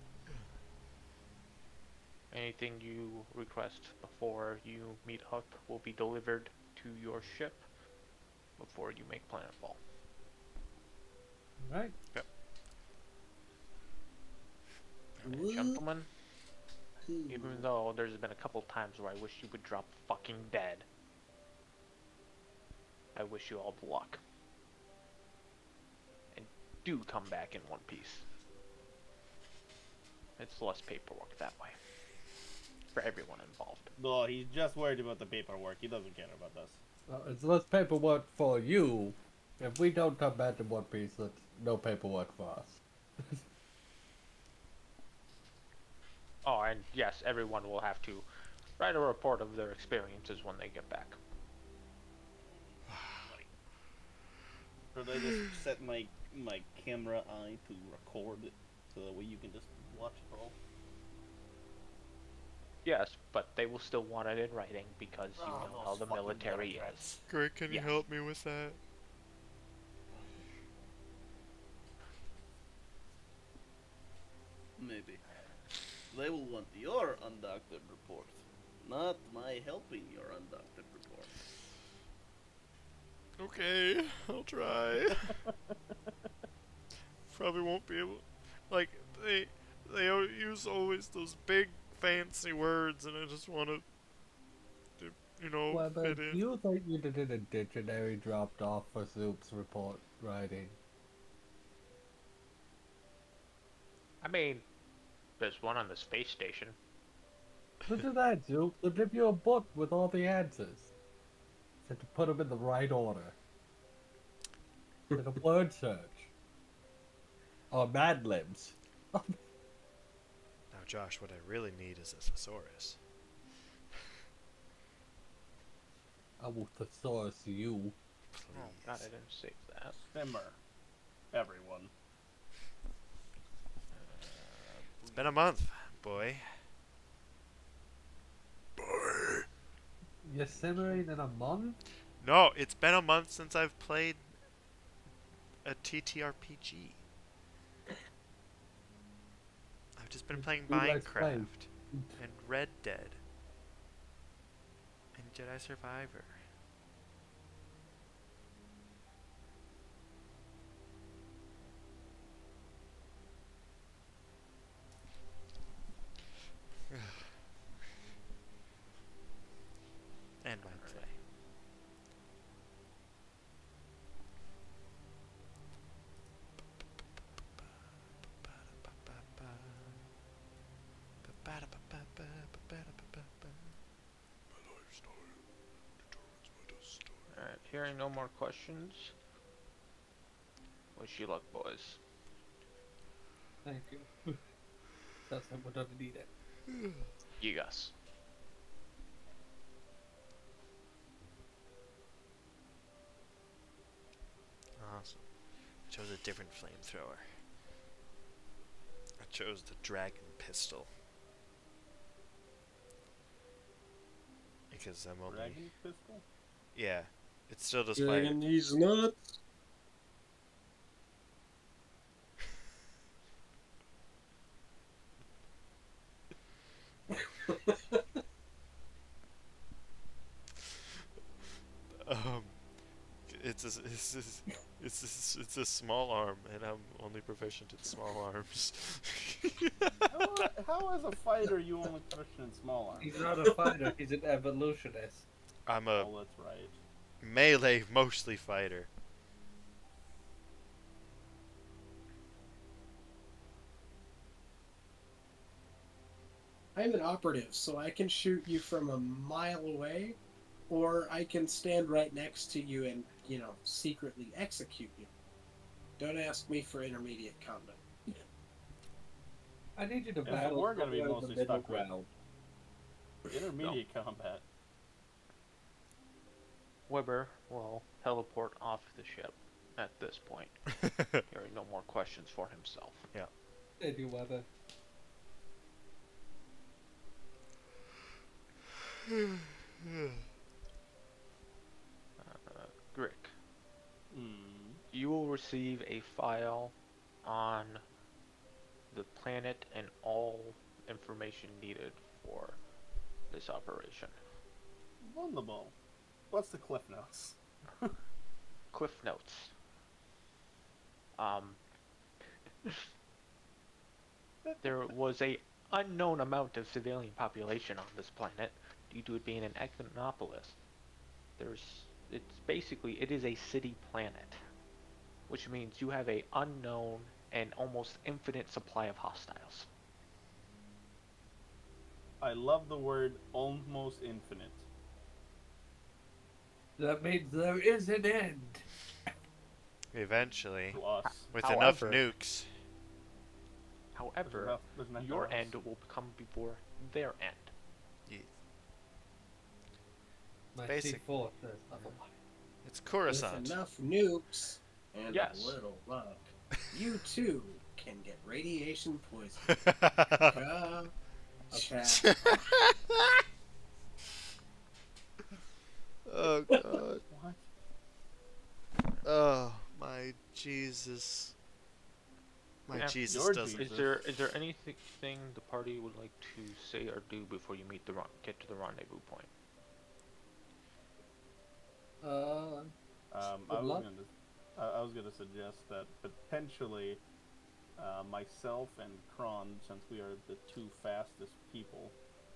Anything you request before you meet up will be delivered to your ship before you make planetfall. Right. Yep. Alright, gentlemen, even though there's been a couple times where I wish you would drop fucking dead, I wish you all the luck. And do come back in one piece. It's less paperwork that way. For everyone involved. No, he's just worried about the paperwork. He doesn't care about us. It's less paperwork for you. If we don't come back in one piece, it's no paperwork for us. Oh, and yes, everyone will have to write a report of their experiences when they get back. Should I just set my camera eye to record it so so that way you can just watch it all. Yes, but they will still want it in writing because you know how those the fucking military Democrats. is. Greg, can you Yeah. help me with that? Maybe. They will want your undoctored report, not my helping your undoctored report. Okay, I'll try. Probably won't be able. Like they use always those big fancy words, and I just want to, Well, fit do in. you think you did a dictionary dropped off for Zoop's report writing? I mean, there's one on the space station. Look at that, Zoop. They'll give you a book with all the answers. Said to put them in the right order. Like a word search. Or Mad Libs. Now, Josh, what I really need is a thesaurus. I will thesaurus you. Oh God, I didn't save that. Simmer, everyone. It's been a month, boy. You're simmering in a month? No, it's been a month since I've played a TTRPG. I've just been playing Who likes Minecraft and Red Dead and Jedi Survivor. And my play. Alright, hearing no more questions. Wish you luck, boys. Thank you. That's not what I needed. You guys. Awesome. I chose a different flamethrower. I chose the dragon pistol. Because I'm only... Dragon pistol? Yeah. It still does fire. Dragging these nuts. Um, it's a small arm, and I'm only proficient in small arms. How as a fighter you only proficient in small arms? He's not a fighter, he's an evolutionist. I'm a Oh, that's right. melee mostly fighter. I'm an operative, so I can shoot you from a mile away, or I can stand right next to you and, secretly execute you. Don't ask me for intermediate combat. I need you to If battle we're gonna be somewhere in the mostly middle stuck with- ground. Intermediate combat. Weber will teleport off the ship at this point. Hearing no more questions for himself. Thank you, Weber. Grick, Hmm. you will receive a file on the planet and all information needed for this operation. Wonderful. What's the cliff notes? Cliff notes. There was a unknown amount of civilian population on this planet due to it being an exonopolis. It is a city planet, which means you have a unknown and almost infinite supply of hostiles. I love the word almost infinite. That means there is an end. Eventually, To us. with enough However- nukes. However, There's enough your for us. end will come before their end. My Basic. C4 says otherwise. It's With Coruscant. enough nukes and Yes. a little luck, you too can get radiation poisoning. Chat. Oh god. What? Oh my Jesus. My Yeah, Jesus your doesn't. Jesus. Is there anything the party would like to say or do before you get to the rendezvous point? I Good was luck. I was gonna suggest that potentially, myself and Kron, since we are the two fastest people,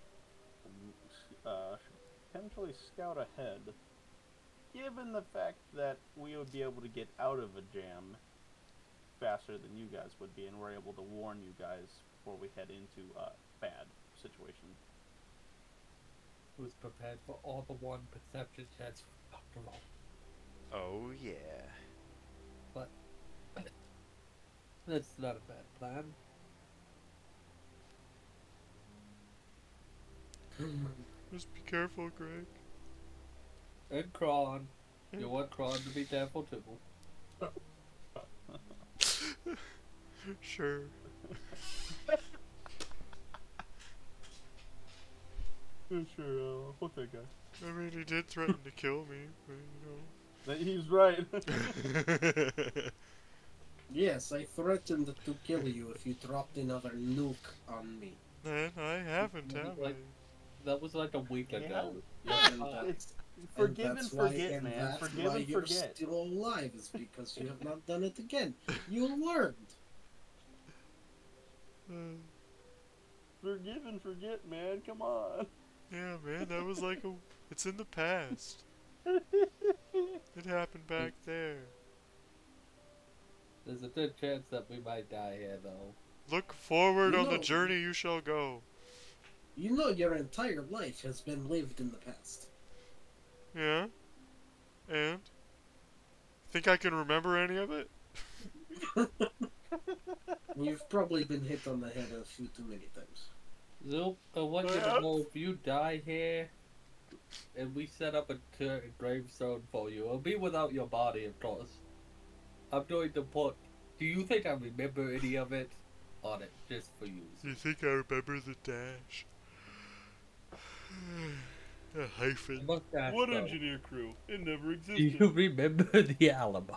should potentially scout ahead. Given the fact that we would be able to get out of a jam faster than you guys would be, and we're able to warn you guys before we head into a bad situation. Who's prepared for all the one perception checks from Dr. Law? Oh yeah. But that's not a bad plan. Just be careful, Greg. And Kron. You want Kron to be careful too. Sure. Sure, fuck that guy. I mean, he did threaten to kill me, but He's right. Yes, I threatened to kill you if you dropped another nuke on me. man, I haven't, have I? Like, that was like a week ago. And It's that's- forgive and and that's why- forget, and man. that's Forgive why and you're forget. still alive is because you have not done it again. You learned. Forgive and forget, man. Come on. Yeah, man, that was like it's in the past. It happened back there. There's a good chance that we might die here, though. Look forward You on the know- journey you shall go. You know your entire life has been lived in the past. Yeah? And? Think I can remember any of it? You've probably been hit on the head a few too many times. Zoop, I want you to know if you die here, and we set up a gravestone for you, it'll be without your body, of course. I'm going to put. Do you think I remember any of it on it, just for you? Do you think I remember the dash? A I hyphen. must ask, What though, engineer crew? It never do you existed. remember the Alamo?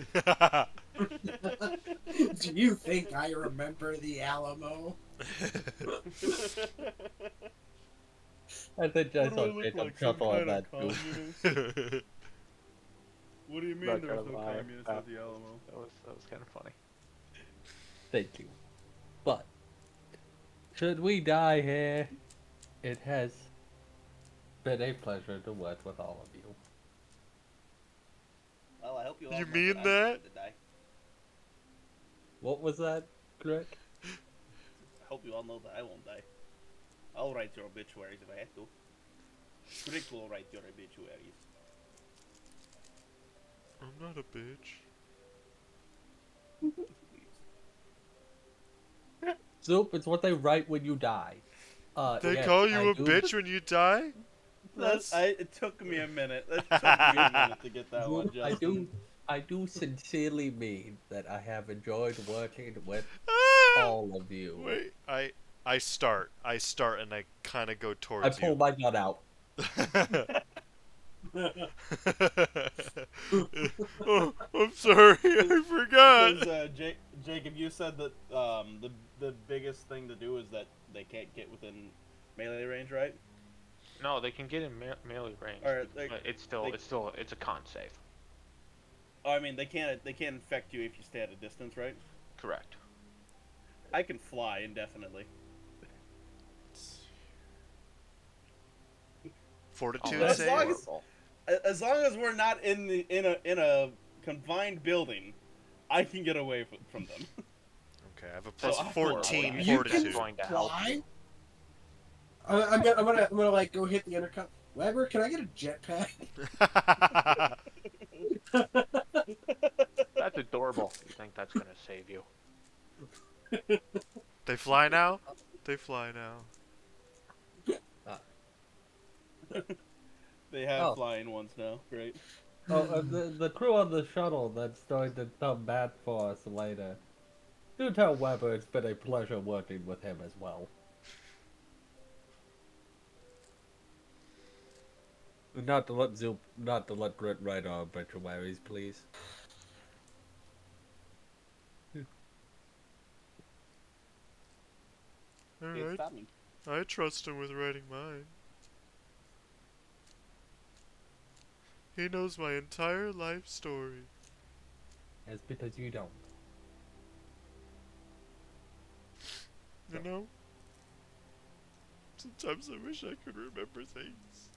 Do you think I remember the Alamo? I think What that's do I what look Jacob like, some chuckle on kind that of too. communist? What do you mean Not there's gonna no lie. communist at the Alamo? That was kind of funny. Thank you. But, should we die here, it has been a pleasure to work with all of you. Well, I hope you all You know mean I'm that? going to die. What was that, Greg? I hope you all know that I won't die. I'll write your obituaries if I have to. Rick will write your obituaries. I'm not a bitch. Zoop, it's what they write when you die. They yes, call you I a do- bitch when you die? It took me a minute. It took me a minute to get that one, Zoop, Justin. I do sincerely mean that I have enjoyed working with all of you. Wait, I start and I kind of go I towards pull you. my gun out. Oh, I'm sorry, I forgot. Because, Jacob, you said that the biggest thing to do is that they can't get within melee range, right? No, they can get in melee range, Or, like, but it's a con save. Oh, I mean, they can't infect you if you stay at a distance, right? Correct. I can fly indefinitely. Fortitude that's as long save. as- As long as we're not in a confined building, I can get away from them. Okay, I have a plus So I- 14 You fortitude. can going to help Fly? you. I'm gonna like go hit the intercom. Weber, can I get a jetpack? That's adorable. You think that's gonna save you? They fly now? They fly now. They have Oh. flying ones now. Great. Oh, the crew on the shuttle that's going to come back for us later. Do tell Weber it's been a pleasure working with him as well. Not to let Grit write our obituaries, please. Can't Alright, stop me. I trust him with writing mine. He knows my entire life story. It's because you don't. You know? Sometimes I wish I could remember things.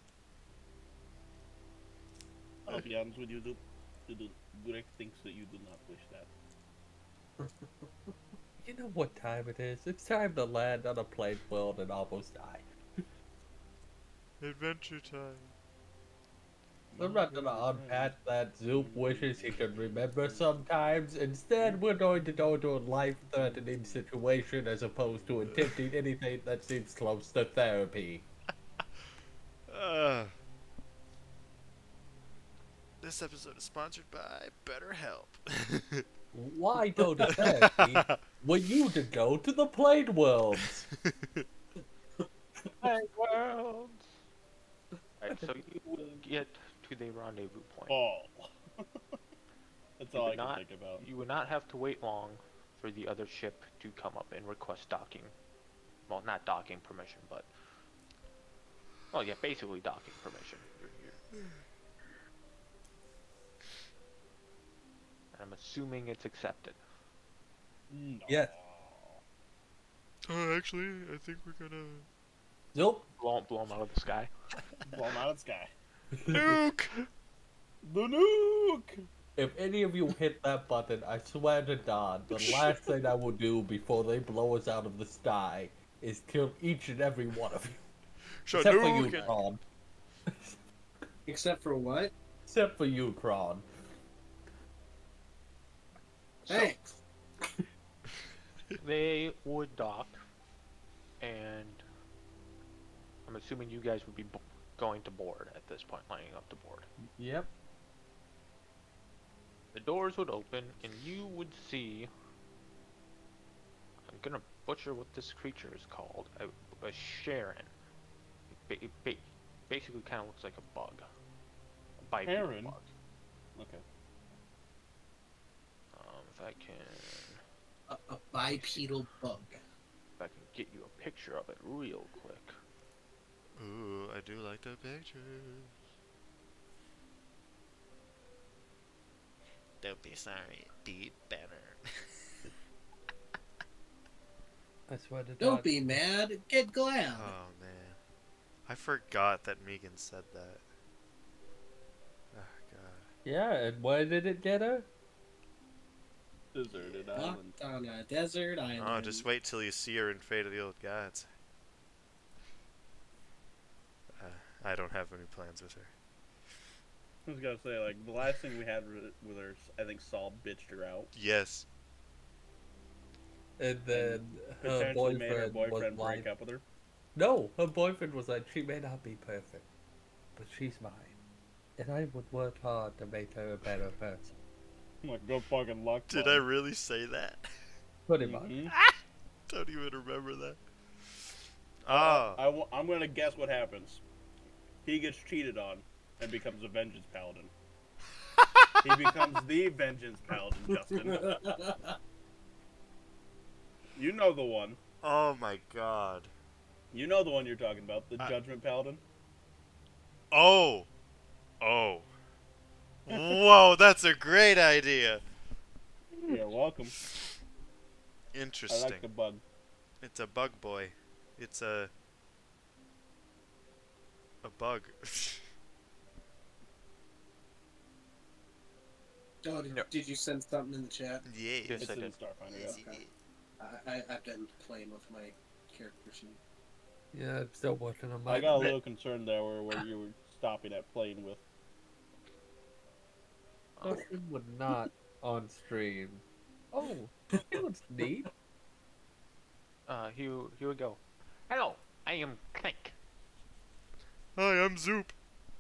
I'll be honest with you, Greg thinks that you do not wish that. You know what time it is? It's time to land on a plane world and almost die. Adventure time. I'm not gonna unpack that Zoop wishes he could remember sometimes. Instead, we're going to go to a life-threatening situation as opposed to attempting anything that seems close to therapy. This episode is sponsored by BetterHelp. Why go to therapy when you could go to the plane worlds? Hey, worlds! Alright, so you will get to the rendezvous point. Ball. That's You all I would can not- think about. You would not have to wait long for the other ship to come up and request docking. Well, not docking permission, but... Oh yeah, basically docking permission. I'm assuming it's accepted. No. Yes. Oh, actually, I think we're gonna... Zoop. Blow them out of the sky. Blown out of the sky. Nuke! The nuke! If any of you hit that button, I swear to God, the last thing I will do before they blow us out of the sky is kill each and every one of you. Except for you, Shadouken! Kron. Except for what? Except for you, Kron. Thanks. They would dock, and I'm assuming you guys would be going to board at this point, lining up to board. Yep. The doors would open, and you would see. I'm gonna butcher what this creature is called. A Sharon. It basically kind of looks like a bug. A bipedal Sharon? bug. Okay. If I can. A bipedal bug. If I can get you a picture of it real quick. Ooh, I do like the pictures. Don't be sorry, deep banner. I swear to God. Don't be mad. Get glad. Oh man, I forgot that Megan said that. Oh god. Yeah, and why did it get her? Deserted island. Locked on a desert island. Oh, just wait till you see her in Fate of the Old Gods. I don't have any plans with her. I was gonna say, like, the last thing we had with her, I think Saul bitched her out. Yes. And then her Potentially made her boyfriend boyfriend was break like, up with her. no, her boyfriend was like, she may not be perfect, but she's mine. And I would work hard to make her a better person. I'm like, go fucking luck. Did I really say that? Pretty much. Mhm. Don't even remember that. Oh. I'm gonna guess what happens. He gets cheated on and becomes a vengeance paladin. He becomes the vengeance paladin, Justin. You know the one. Oh my god. You know the one you're talking about, the judgment paladin. Oh. Oh. Whoa, that's a great idea. You're welcome. I Interesting. like the bug. It's a bug boy. It's a bug. Oh, did you send something in the chat? Yeah. Yes, It's I in did. Starfinder. Yeah. Okay. I've been playing with my character sheet. Yeah, I'm still working on my. I got a little concerned there where you were stopping at playing with. Justin would not on stream. Oh, it looks neat. He would go. Hello, I am Clank. Hi, I'm Zoop.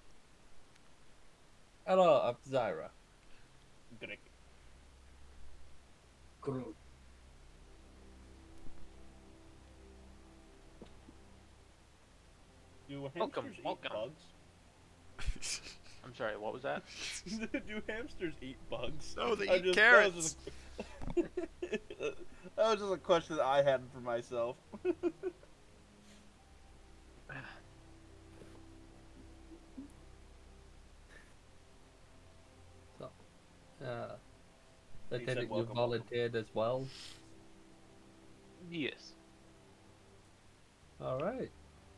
Hello, I'm Zyra. Greg. Groot. Do hamsters Welcome, eat welcome. bugs? I'm sorry, what was that? Do hamsters eat bugs? No, they I eat just- carrots. That was just a question that I had for myself. He said Lieutenant, you welcome, welcome. volunteered as well. Yes. All right.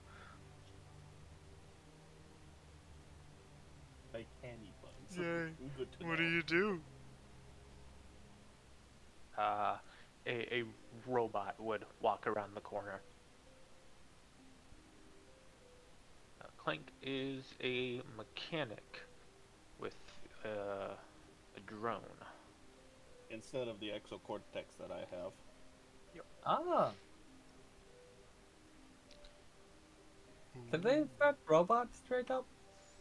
I can eat bugs. Yay. Good to What know. do you do? A robot would walk around the corner. Clank is a mechanic with a drone. Instead of the exocortex that I have. Ah. Can they infect robots straight up?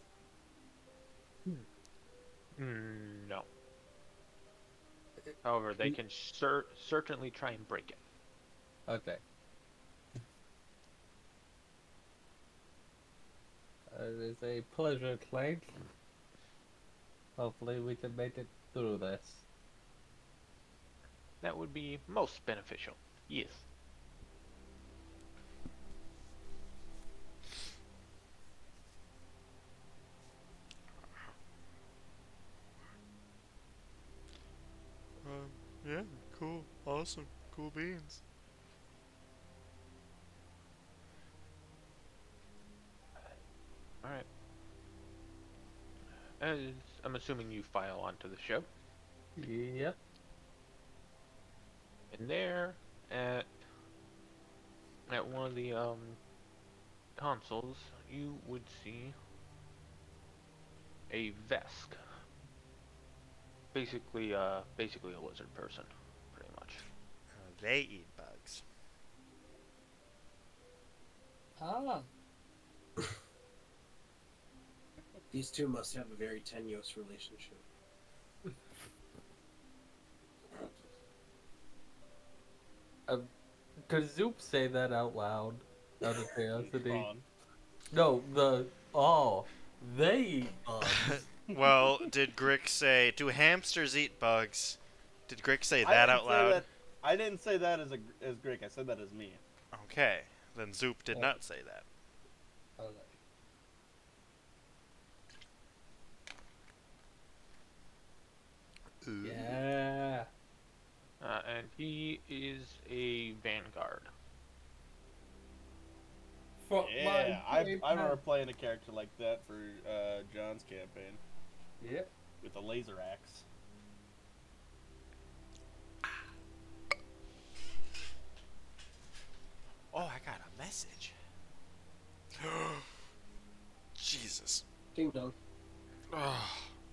No. However, they can certainly try and break it. Okay. It is a pleasure, Clank. Hopefully we can make it through this. That would be most beneficial. Yes. Yeah, cool, awesome, cool beans. Alright. As I'm assuming you file onto the show. Yep. And there, at one of the consoles, you would see a Vesk. Basically a lizard person, pretty much. They eat bugs. Ah. These two must have a very tenuous relationship. Does Zoop say that out loud? Out of curiosity? Ron. No, they eat bugs. Well, did Grick say, do hamsters eat bugs? Did Grick say I that didn't out say loud? that- I didn't say that as Greg. I said that as me. Okay, then Zoop did Oh. not say that. Okay. Yeah. And he is a Vanguard. From Yeah, I game remember pad. playing a character like that for John's campaign Yep. with a laser axe. Oh, I got a message. Jesus. Ding dong. Oh,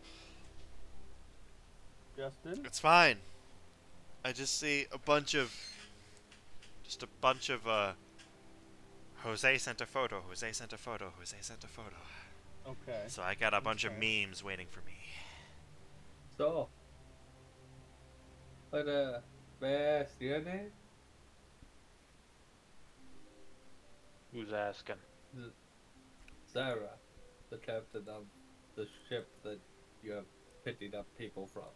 Justin, it's fine. I just see a bunch of Jose sent a photo, Jose sent a photo, Jose sent a photo. okay. So I got a bunch of Okay. memes waiting for me. So, but may I ask your name? Who's asking? Sarah, the captain of the ship that you have picking up people from.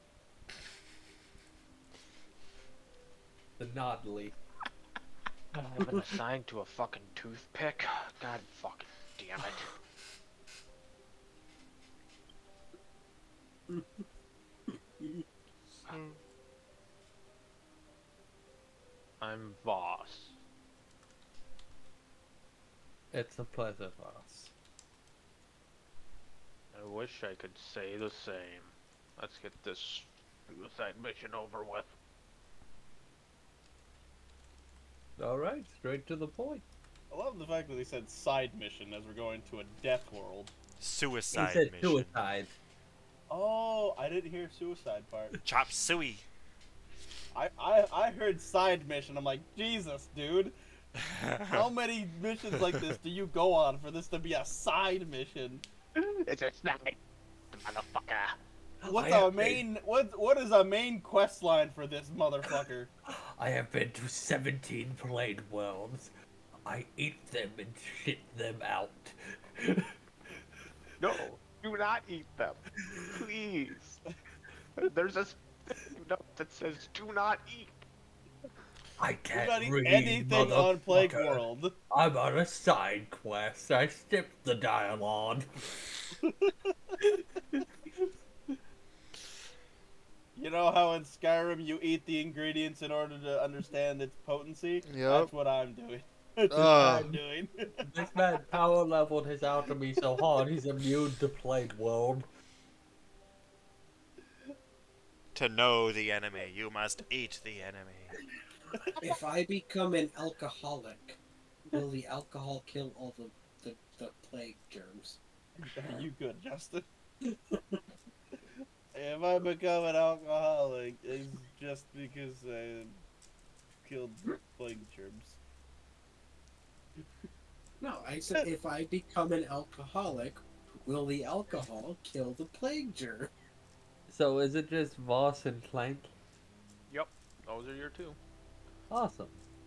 The Nodley. I've been assigned to a fucking toothpick. God fucking damn it. So, I'm Voss. It's a pleasure for us. I wish I could say the same. Let's get this suicide mission over with. Alright, straight to the point. I love the fact that they said side mission as we're going to a death world. suicide He said mission. suicide. Oh, I didn't hear suicide part. Chop suey. I heard side mission. I'm like, Jesus, dude. How many missions like this do you go on for this to be a side mission? It's a snipe, motherfucker. What's I our have main what is our main quest line for this motherfucker? I have been to 17 played worlds. I eat them and shit them out. No, do not eat them. Please. There's a note that says do not eat. I Do can't not eat read, anything on Plague motherfucker. World. I'm on a side quest. I skipped the dialogue. You know how in Skyrim you eat the ingredients in order to understand its potency? Yep. That's what I'm doing. That's what Ugh. I'm doing. This man power leveled his alchemy so hard he's immune to Plague World. To know the enemy, you must eat the enemy. If I become an alcoholic, will the alcohol kill all the plague germs? Are you good, Justin? If I become an alcoholic, it's just because I killed plague germs. No, I said if I become an alcoholic, will the alcohol kill the plague germ? So is it just Voss and Clank? Yep, those are your two. Awesome.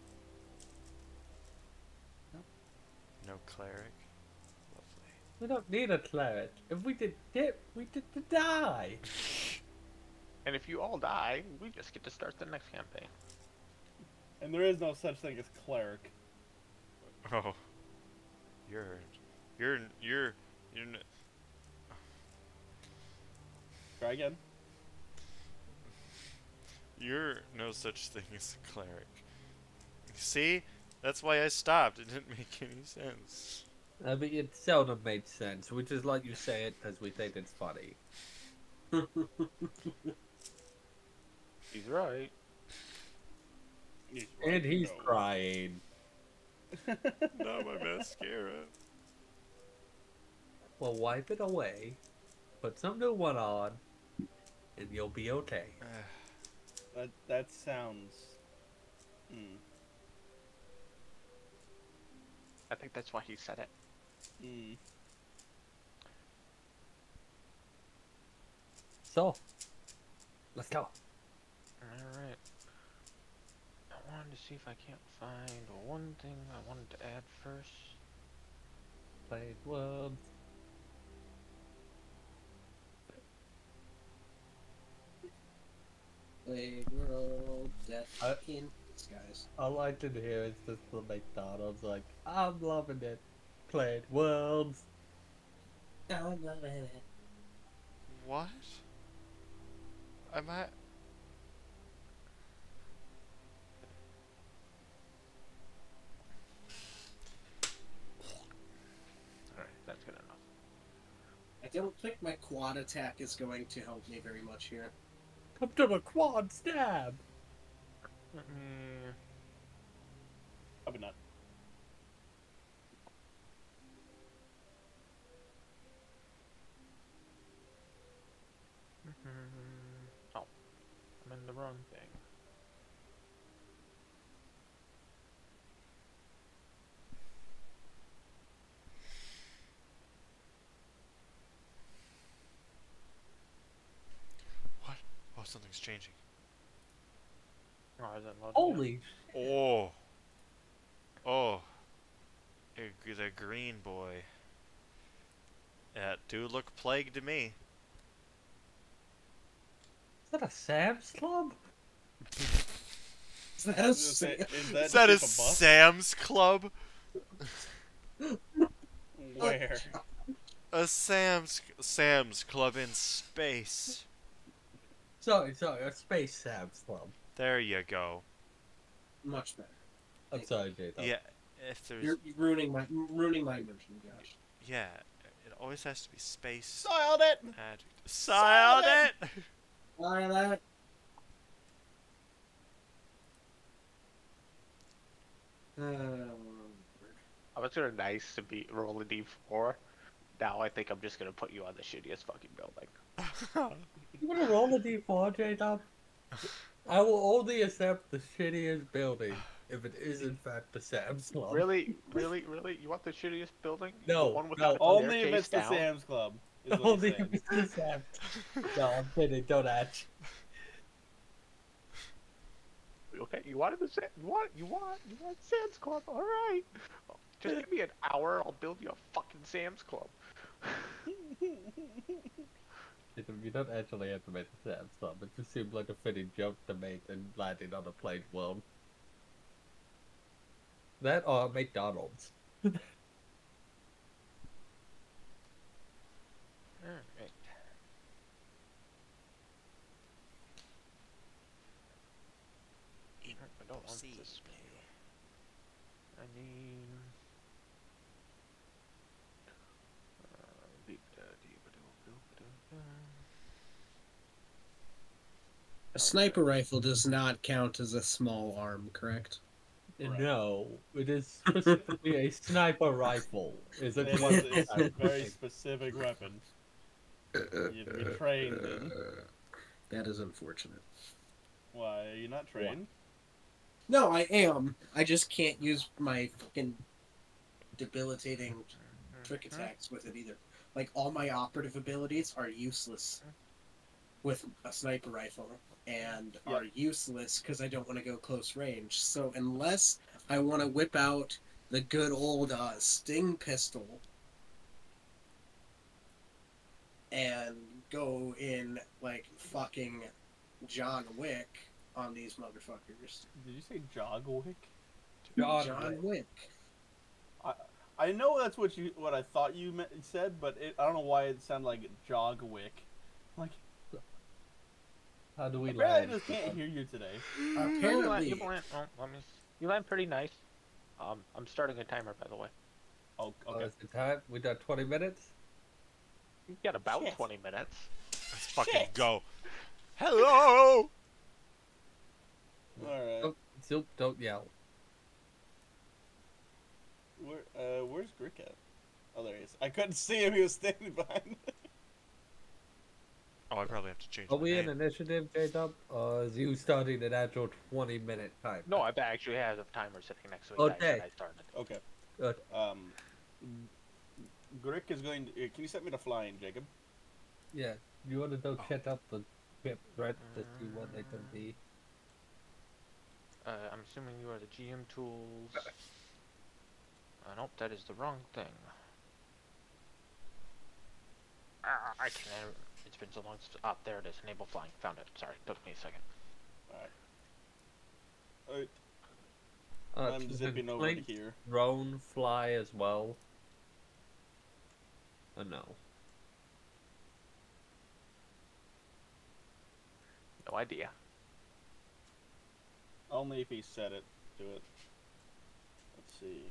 No cleric. Lovely. We don't need a cleric. If we did dip, we did to die. And if you all die, we just get to start the next campaign. And there is no such thing as cleric. Oh. You're n- Try again. You're no such thing as a cleric. See? That's why I stopped. It didn't make any sense. I mean, it seldom made sense. We just let you say it because we think it's funny. He's right. He's And he's no. crying. Not my mascara. Well, wipe it away, put some new one on, and you'll be okay. That sounds. Hmm. I think that's why he said it. Hmm. So, let's go. Alright. I wanted to see if I can't find one thing I wanted to add first. Plague World. Plague world, death in disguise. All I can hear is just the McDonald's like, I'm loving it. Plague Worlds. I'm loving it. What? Am I? Alright, that's good enough. I don't think my quad attack is going to help me very much here. Come to the quad stab. Let me... Probably not. Oh, I'm in the wrong thing. What? Oh, something's changing. Oh, is that loading? Holy. Oh. Oh. The green boy. That do look plague to me. Is that a Sam's Club? Is that I was gonna say, Is that a just a bus? Sam's Club? Where? A Sam's Club in space. Sorry, a Space Sam's Club. There you go. much better? I'm sorry, Jay. Yeah, if there's You're ruining my immersion, Josh. yeah, it always has to be space. Styled it! Adjective. Silent it. Why that? I was gonna nice to be roll a d4. Now I think I'm just gonna put you on the shittiest fucking building. You wanna roll a d4, J-Dub? I will only accept the shittiest building if it is in fact the Sam's Club. Really? Really? Really? You want the shittiest building? No, The one no. without the Only if staircase it's the down? Sam's Club. Is what Only he's saying. if it's the Sam's. No, I'm kidding. Don't ask. Okay, you wanted the sand. You want Sam's Club. All right. Just give me an hour. I'll build you a fucking Sam's Club. You don't actually have to make the Sam's Club. It just seemed like a fitting joke to make and landing on a plane world. That or McDonald's. Alright. I don't want See. this menu. I need... A sniper rifle does not count as a small arm, correct? Correct. No, it is specifically a sniper rifle. Is it one? It's a very specific weapon. You've been trained in. That is unfortunate. Why are you not trained? No, I am. I just can't use my fucking debilitating trick attacks with it either. Like, all my operative abilities are useless with a sniper rifle, and are useless because I don't want to go close range. So unless I want to whip out the good old Sting pistol and go in like fucking John Wick on these motherfuckers. Did you say Jogwick? John Wick. I know that's what I thought you said, but I don't know why it sounded like Jogwick. Like, How do we apparently I land? just can't hear you today. Apparently, You land pretty nice. I'm starting a timer, by the way. Oh, okay. Is the time? We done 20 minutes? You've got about Shit. 20 minutes. Let's fucking Shit. go. Hello. All right. Oh, Zoop, don't yell. Where's Grick at? Oh, there he is. I couldn't see him. He was standing behind. Oh, I probably have to change Are my we in name. initiative, J-Dub? Or is you starting an actual 20-minute time? No, I've actually had a timer sitting next to me. Okay. I started. Okay. Good. Grick is going to. Can you set me to flying, Jacob? Yeah, you want to go check out the ship, right? To see what they can be. I'm assuming you are the GM tools. Nope, that is the wrong thing. I can't. It's been so long since. Ah, there it is. Enable flying. Found it. Sorry, took me a second. Alright. I'm can zipping over to Blink here. Drone fly as well? No. No idea. Only if he said it to it. Let's see.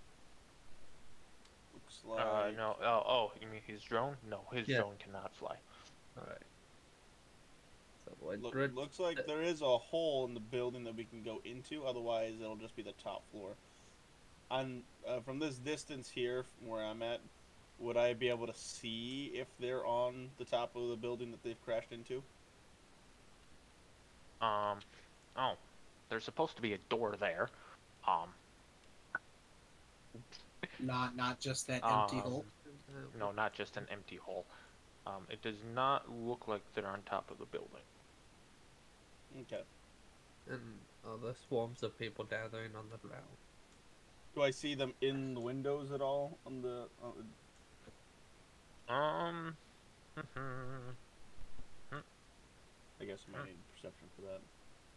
Looks like. No. Oh, you mean his drone? No, his Yeah. drone cannot fly. Alright. So, like, Looks like there is a hole in the building that we can go into. Otherwise, it'll just be the top floor. And from this distance here, from where I'm at, would I be able to see if they're on the top of the building that they've crashed into? Oh, there's supposed to be a door there. not just that empty hole. No, not just an empty hole. It does not look like they're on top of the building. Okay. and other swarms of people gathering on the ground. Do I see them in the windows at all? On the. I guess I might need perception for that.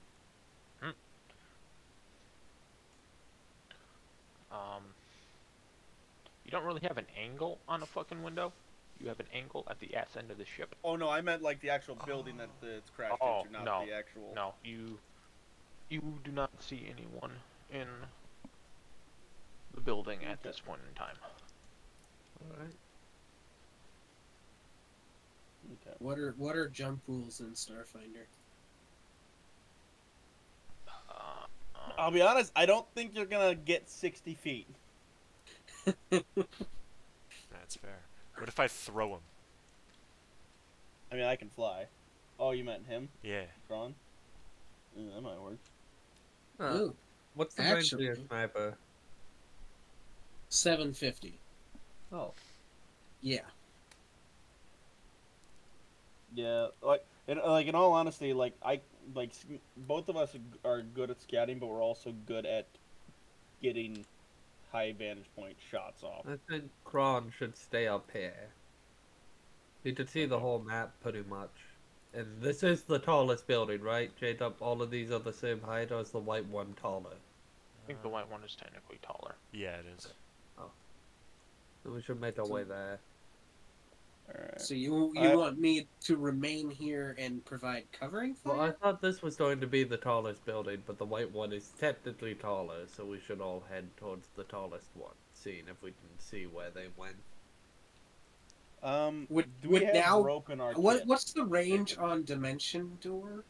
You don't really have an angle on a fucking window. You have an angle at the ass end of the ship. Oh no, I meant like the actual building that it's crashed Oh, into, not no. the actual. No, you do not see anyone in the building at this point in time. Alright. Okay. What are jump rules in Starfinder? I'll be honest, I don't think you're gonna get 60 feet. That's fair. What if I throw him? I mean, I can fly. Oh, you meant him? Yeah. Drawn? Yeah, that might work. Ooh, What's the range of actually- your sniper? 750. Oh, Yeah. Yeah, like And like in all honesty, both of us are good at scouting, but we're also good at getting high vantage point shots off. I think Kron should stay up here. You can see the Okay. whole map pretty much. And this is the tallest building, right? J-Dub, all of these are the same height, or is the white one taller? I think the white one is technically taller. Yeah, it is. So we should make our way there. Alright. So you I- want me to remain here and provide covering fire? Well, I thought this was going to be the tallest building, but the white one is technically taller, so we should all head towards the tallest one, seeing if we can see where they went. Would Do we have now rope in our kit? what's the range on Dimension Door?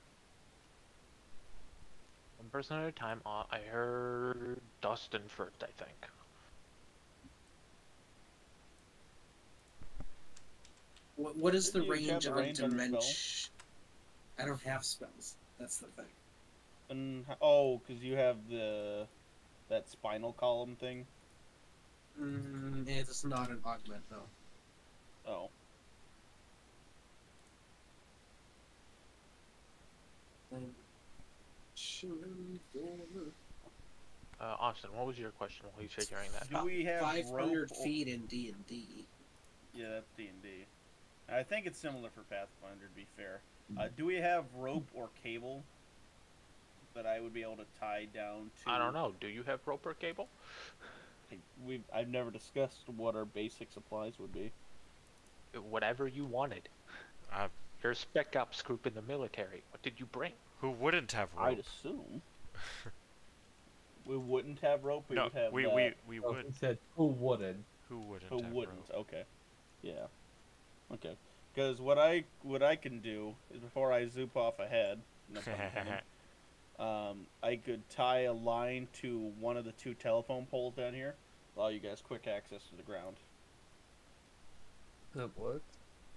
One person at a time. I heard Dustin first, I think. What is the Do you have range the on range on your Dimension? I don't have spells. That's the thing. And because you have that spinal column thing. It's not an augment, no. Oh, Dimension Door. Austin, what was your question while he's figuring that? do we have 500 rope? feet in D&D. Yeah, that's D&D. I think it's similar for Pathfinder, to be fair. Do we have rope or cable that I would be able to tie down to? I don't know. Do you have rope or cable? I've never discussed what our basic supplies would be. Whatever you wanted. Uh, You're a spec ops group in the military. What did you bring? who wouldn't have rope? I'd assume we wouldn't have rope. We no, would have. we Oh, would. he said, who wouldn't? Who wouldn't Who have wouldn't? rope? Okay. Yeah. Okay. Because what I can do is before I zoop off ahead, no pun intended, I could tie a line to one of the two telephone poles down here, allow you guys quick access to the ground. That works.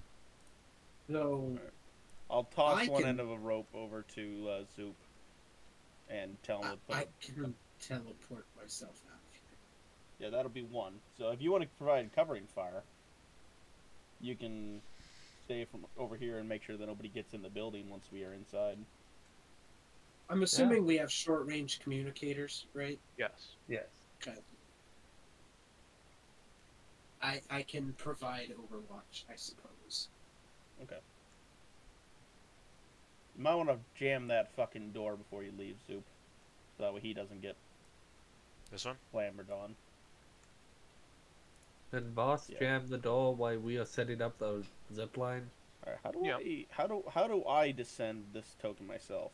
So I'll toss I one can- end of a rope over to Zoop and tell him to put I it. can teleport myself out of here. Yeah, that'll be one. So if you want to provide covering fire, you can stay from over here and make sure that nobody gets in the building once we are inside. I'm assuming we have short range communicators, right? Yes. Yes. Okay. I can provide Overwatch, I suppose. Okay. You might want to jam that fucking door before you leave, Zoop. So that way he doesn't get This one? slammered on. And boss, Yeah. jam the door while we are setting up the zip line. Alright, Yeah. how do I descend this token myself?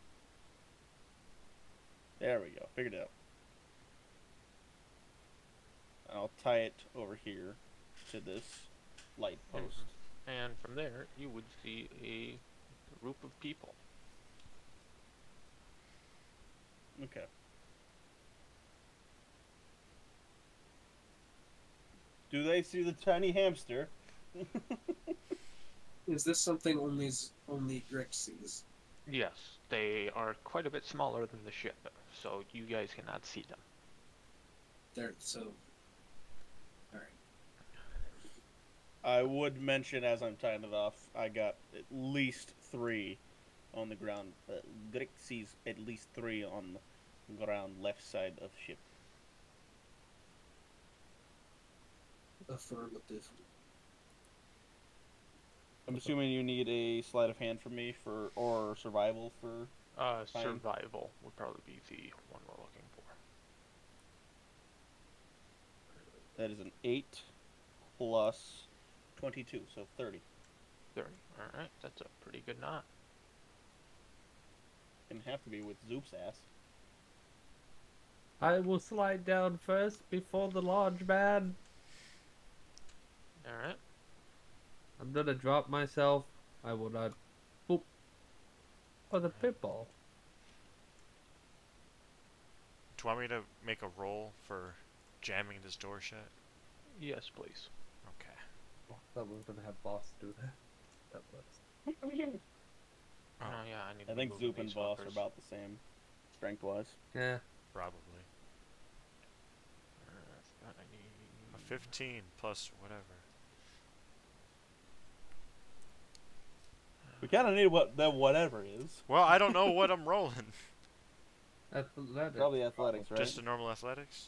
There we go. Figured it out. I'll tie it over here to this light post. And from there, you would see a group of people. Okay. Do they see the tiny hamster? Is this something only Drick sees? Yes, they are quite a bit smaller than the ship, so you guys cannot see them. They're so. Alright. I would mention as I'm tying it off, I got at least 3 on the ground. Drick sees at least 3 on the ground left side of ship. Affirmative. I'm assuming you need a sleight of hand from me or survival for. Fine. Survival would probably be the one we're looking for. That is an 8 plus 22, so 30. 30. Alright, that's a pretty good knot. Gonna have to be with Zoop's ass. I will slide down first before the large man. Alright. I'm gonna drop myself. I will not. Boop. For the pitball. Do you want me to make a roll for jamming this door shut? Yes, please. Okay. I thought we were gonna have boss do that. That works. Oh. Oh, yeah, I need to I be think moving Zoop and these Voss are fuckers. about the same, strength-wise. Yeah. Probably. That I need... A 15 plus whatever. We kind of need what the whatever is. Well, I don't know what I'm rolling. Athletics. Probably athletics, right? Just a normal athletics?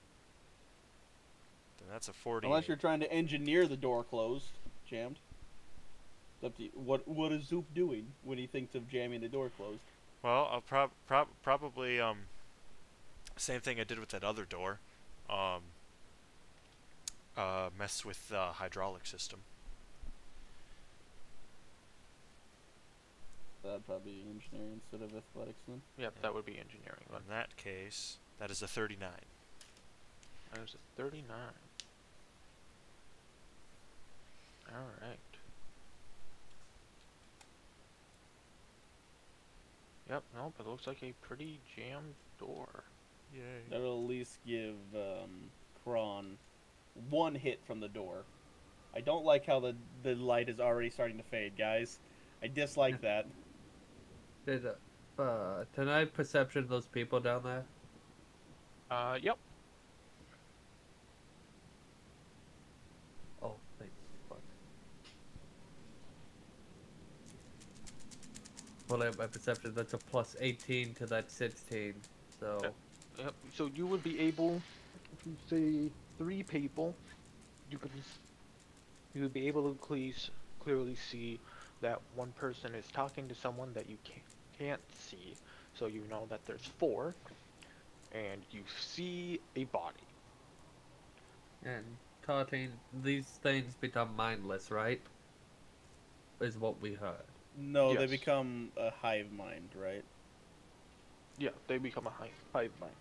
Then that's a 40. Unless you're trying to engineer the door closed, jammed. It's up to you. What is Zoop doing when he thinks of jamming the door closed? Well, I'll probably same thing I did with that other door. Mess with the hydraulic system. That'd probably be engineering instead of athletics then. Yep, that would be engineering. In that case, that is a 39. That was a 39. Alright. Yep, nope, it looks like a pretty jammed door. Yay. That'll at least give Kron one hit from the door. I don't like how the light is already starting to fade, guys. I dislike that. Can I perception those people down there? Yep. Oh, thank fuck. Well, I have my perception. That's a plus 18 to that 16. So. Yep, so you would be able, if you say 3 people, you would be able to clearly see that one person is talking to someone that you can't see, so you know that there's 4, and you see a body. And Tartine, these things become mindless, right? Is what we heard. No, they Yes. become a hive mind, right? Yeah, they become a hive mind.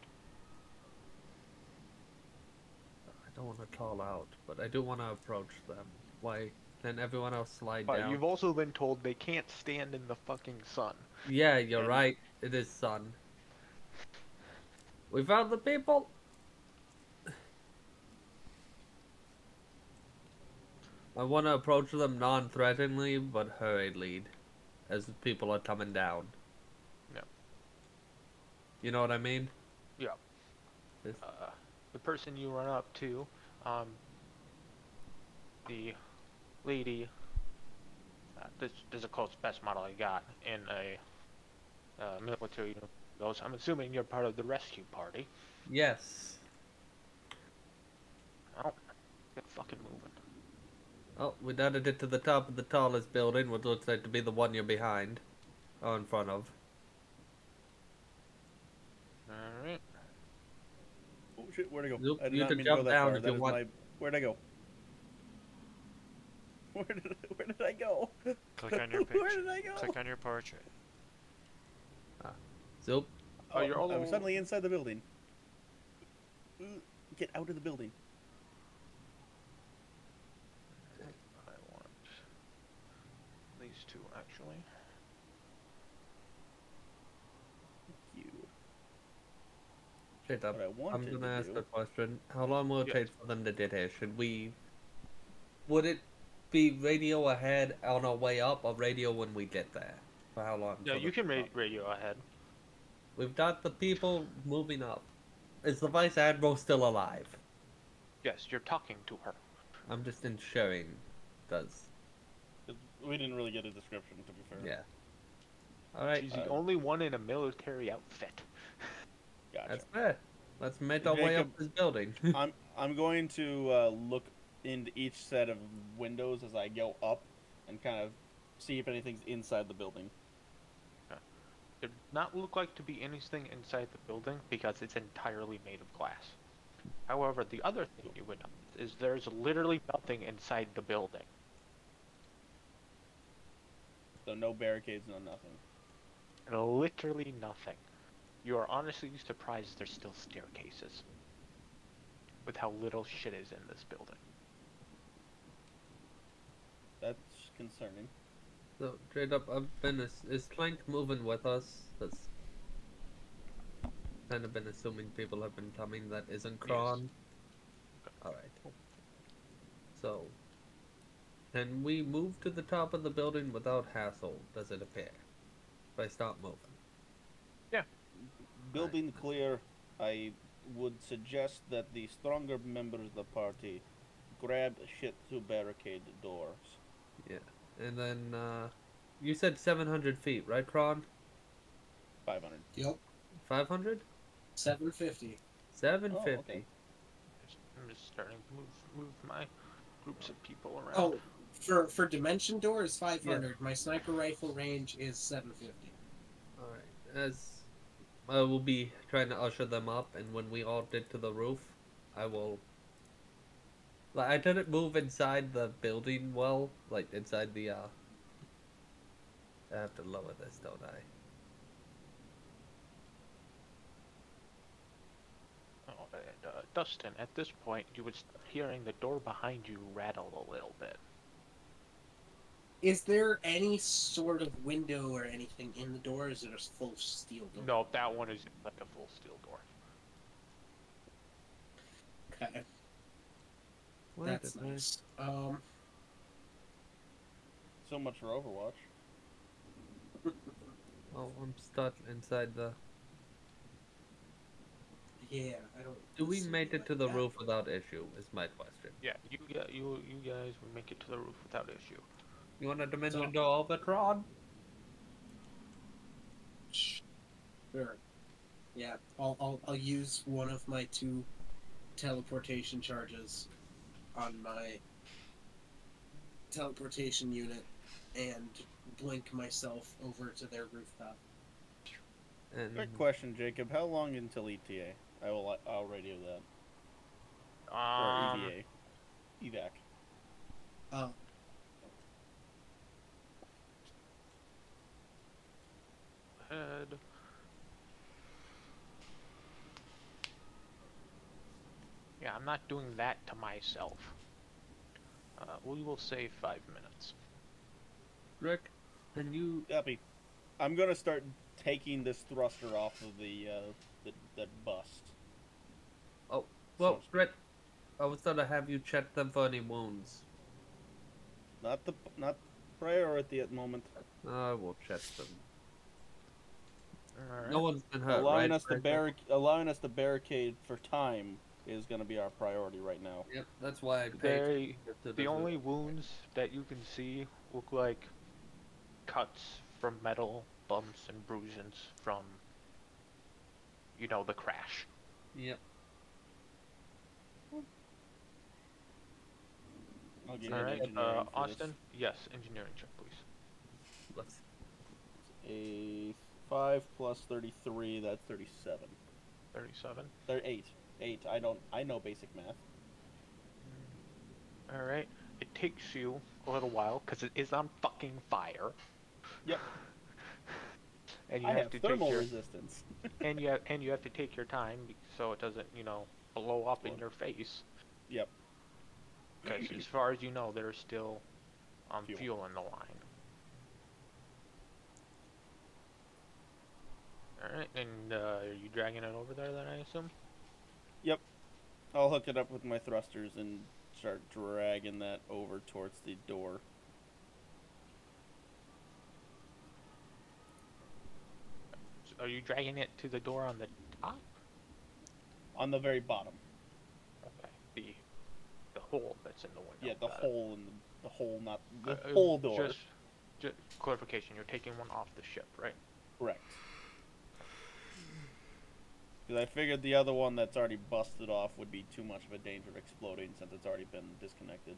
I don't want to call out, but I do want to approach them. Why? Then everyone else slide But down. you've also been told they can't stand in the fucking sun. Yeah, you're And- right. It is sun. We found the people. I want to approach them non-threateningly, but hurriedly, as the people are coming down. Yep. You know what I mean? Yep. This- The person you run up to, the lady, this is the close best model I got in a military uniform. I'm assuming you're part of the rescue party. Yes. Well, get fucking moving. Oh, we gotta get to the top of the tallest building, which looks like to be the one you're behind. Or in front of. Alright. Oh shit, where'd I go? Nope, I did you not can mean to go jump that down far. if That you was want. my... Where'd I go? Where did I go? Click on your picture. Where did I go? Click on your portrait. Zoop. Oh, you're all I'm suddenly inside the building. Get out of the building. I want these 2 actually. You. Straight up. What I I'm wanted gonna to ask do. a question. How long will it Yeah. take for them to get here? Would it be radio ahead on our way up or radio when we get there? For how long? Yeah, For you the- can radio ahead. We've got the people moving up. Is the Vice Admiral still alive? Yes, you're talking to her. I'm just ensuring. Does. We didn't really get a description, to be fair. Yeah. Alright. She's the only one in a military outfit. Gotcha. That's fair. Let's make our way Jacob, up this building. I'm going to look into each set of windows as I go up and kind of see if anything's inside the building. It does not look like to be anything inside the building because it's entirely made of glass. However, the other thing you would notice is there's literally nothing inside the building. So no barricades, no nothing. Literally nothing. You are honestly surprised there's still staircases. With how little shit is in this building. That's concerning. So, straight up, is Clank moving with us? That's kind of been assuming people have been coming that isn't Kron. Alright. So, can we move to the top of the building without hassle, does it appear? If I stop moving. Building clear, I would suggest that the stronger members of the party grab shit to barricade the doors. Yeah. And then, You said 700 feet, right, Kron? 500. Yep. 500? 750. 750. okay. I'm just starting to move my groups of people around. Oh, for dimension door is 500. My sniper rifle range is 750. Alright. As I will be trying to usher them up, and when we all get to the roof, I will. Like, I didn't move inside the building well, like inside the. I have to lower this, don't I? Oh, and, Dustin, at this point, you was hearing the door behind you rattle a little bit. Is there any sort of window or anything in the door? Or is it a full steel door? No, that one is like a full steel door. Okay, Why that's did I- nice. So much for Overwatch. Oh, I'm stuck inside the. Yeah, I don't. Do we see make it like to the that. roof without issue? Is my question. Yeah, you guys will make it to the roof without issue. You want a dimension So- door over, Kron? Sure. Yeah, I'll use one of my 2 teleportation charges on my teleportation unit and blink myself over to their rooftop. And Quick question, Jacob. How long until ETA? I'll radio that. Or EVA. Evac. Uh, Head. Yeah, I'm not doing that to myself. We will say 5 minutes. Rick, can you? Copy. I'm gonna start taking this thruster off of the bust. Well, Rick, I was gonna have you check them for any wounds. Not priority at the moment. I will check them. Alright. No one's been hurt, allowing right? us to allowing us to barricade for time is gonna be our priority right now. Yep, that's why I paid. The only wounds that you can see look like cuts from metal, bumps and bruises from, you know, the crash. Yep. I'll give you an Alright, engineering for this. Austin? Yes, engineering check, please. Let's. A 5 plus 33, that's 37. 37. 8. 8. I know basic math. Alright. It takes you a little while, because it is on fucking fire. Yep. And you I have have to thermal take your, resistance. and you have to take your time so it doesn't, you know, blow up in your face. Yep. Because as far as you know, there's still Fuel. fuel in the line. Alright, and are you dragging it over there then, I assume? I'll hook it up with my thrusters and start dragging that over towards the door. So are you dragging it to the door on the top? On the very bottom. Okay, the hole that's in the window. Yeah, the Got it. hole in the hole, not the Uh, whole door. Just clarification, you're taking one off the ship, right? Correct. Because I figured the other one that's already busted off would be too much of a danger of exploding since it's already been disconnected.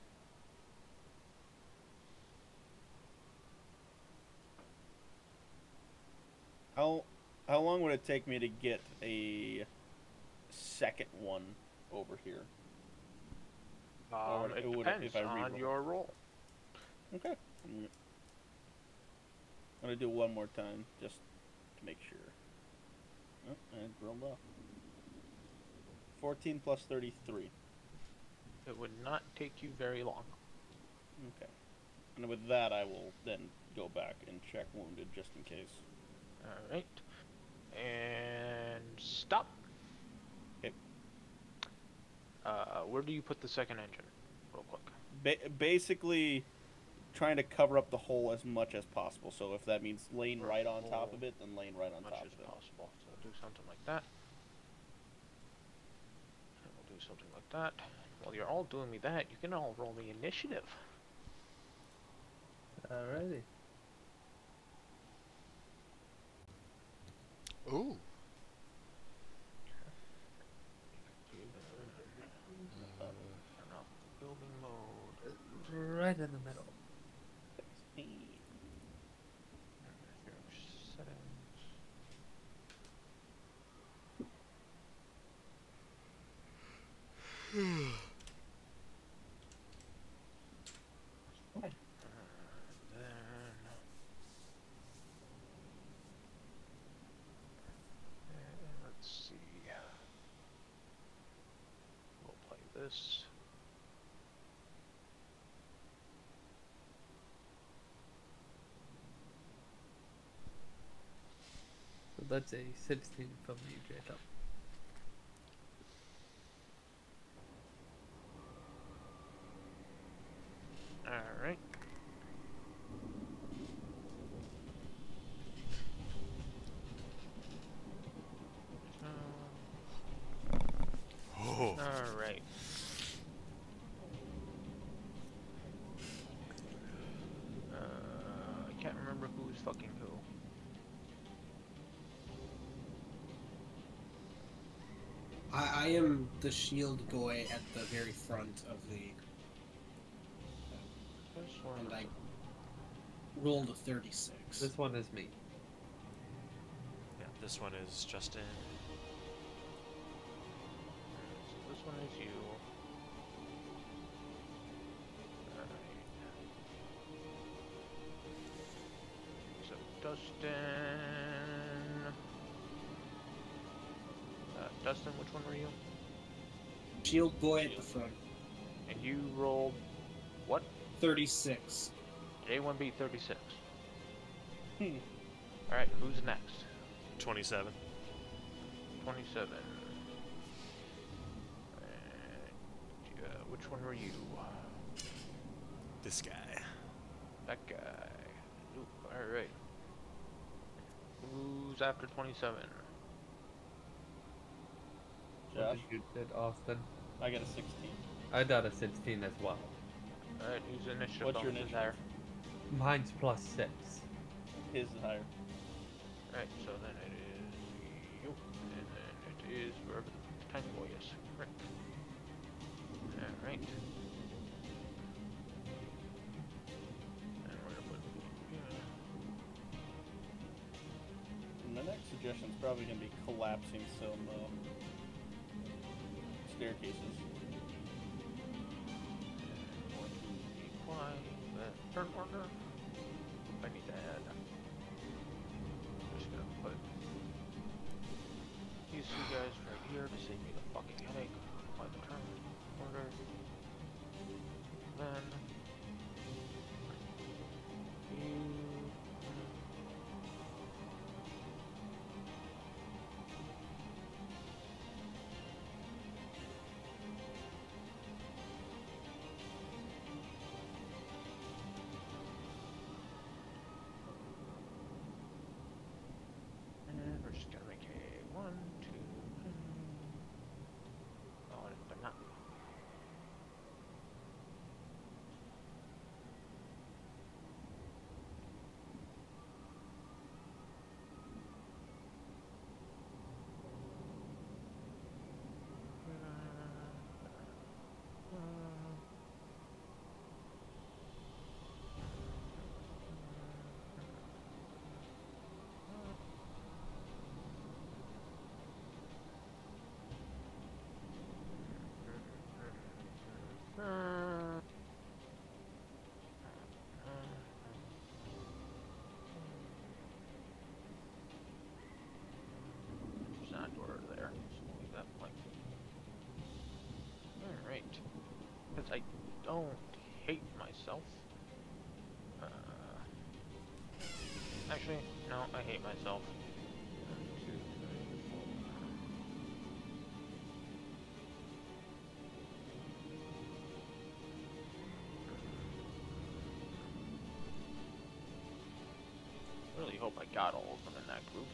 How long would it take me to get a second one over here? Or It it would depends if I on reroll. your roll. Okay. I'm gonna do it one more time just to make sure. Oh, and it drilled off. 14 plus 33. It would not take you very long. Okay. And with that, I will then go back and check wounded just in case. Alright. And stop. Okay. Where do you put the second engine? Real quick. Basically, trying to cover up the hole as much as possible. So if that means laying Or right on top hole of it, then laying right on As much top as of it. possible. So do something like that. And we'll do something like that. While you're all doing me that, you can all roll me initiative. Alrighty. that's a 16 from you, Jacob. Alright. Oh. Alright. I can't remember who's fucking who. I am the shield boy at the very front of the, This one. and I rolled a 36. This one is me. Yeah, this one is Justin. So this one is you. Alright. So Dustin. Dustin, which one were you? Shield boy at the front. And you rolled what? 36. A1 beat 36. Hmm. Alright, who's next? 27. 27. Which one were you? This guy. That guy. Alright. Who's after 27? What Josh, did you did, Austin? I got a 16. I got a 16 as well. Alright, whose initiative What's your bonus is initiative? higher? Mine's plus 6. His is higher. Alright, so then it is you, and then it is wherever the tiny boy is. Right. Alright. And we're gonna put And the next suggestion is probably going to be collapsing some staircases. going to apply the turn order. I need to add. Just gonna put these two guys right here to save me the fucking headache. Apply the turn order. Then you. And we're just gonna make a 1, 2. Oh, they're not. There's not a door there, so we'll leave that blank. Alright. Because I don't hate myself. Actually, no, I hate myself. 1, 2, 3, 4. Really hope I got all of them in that group.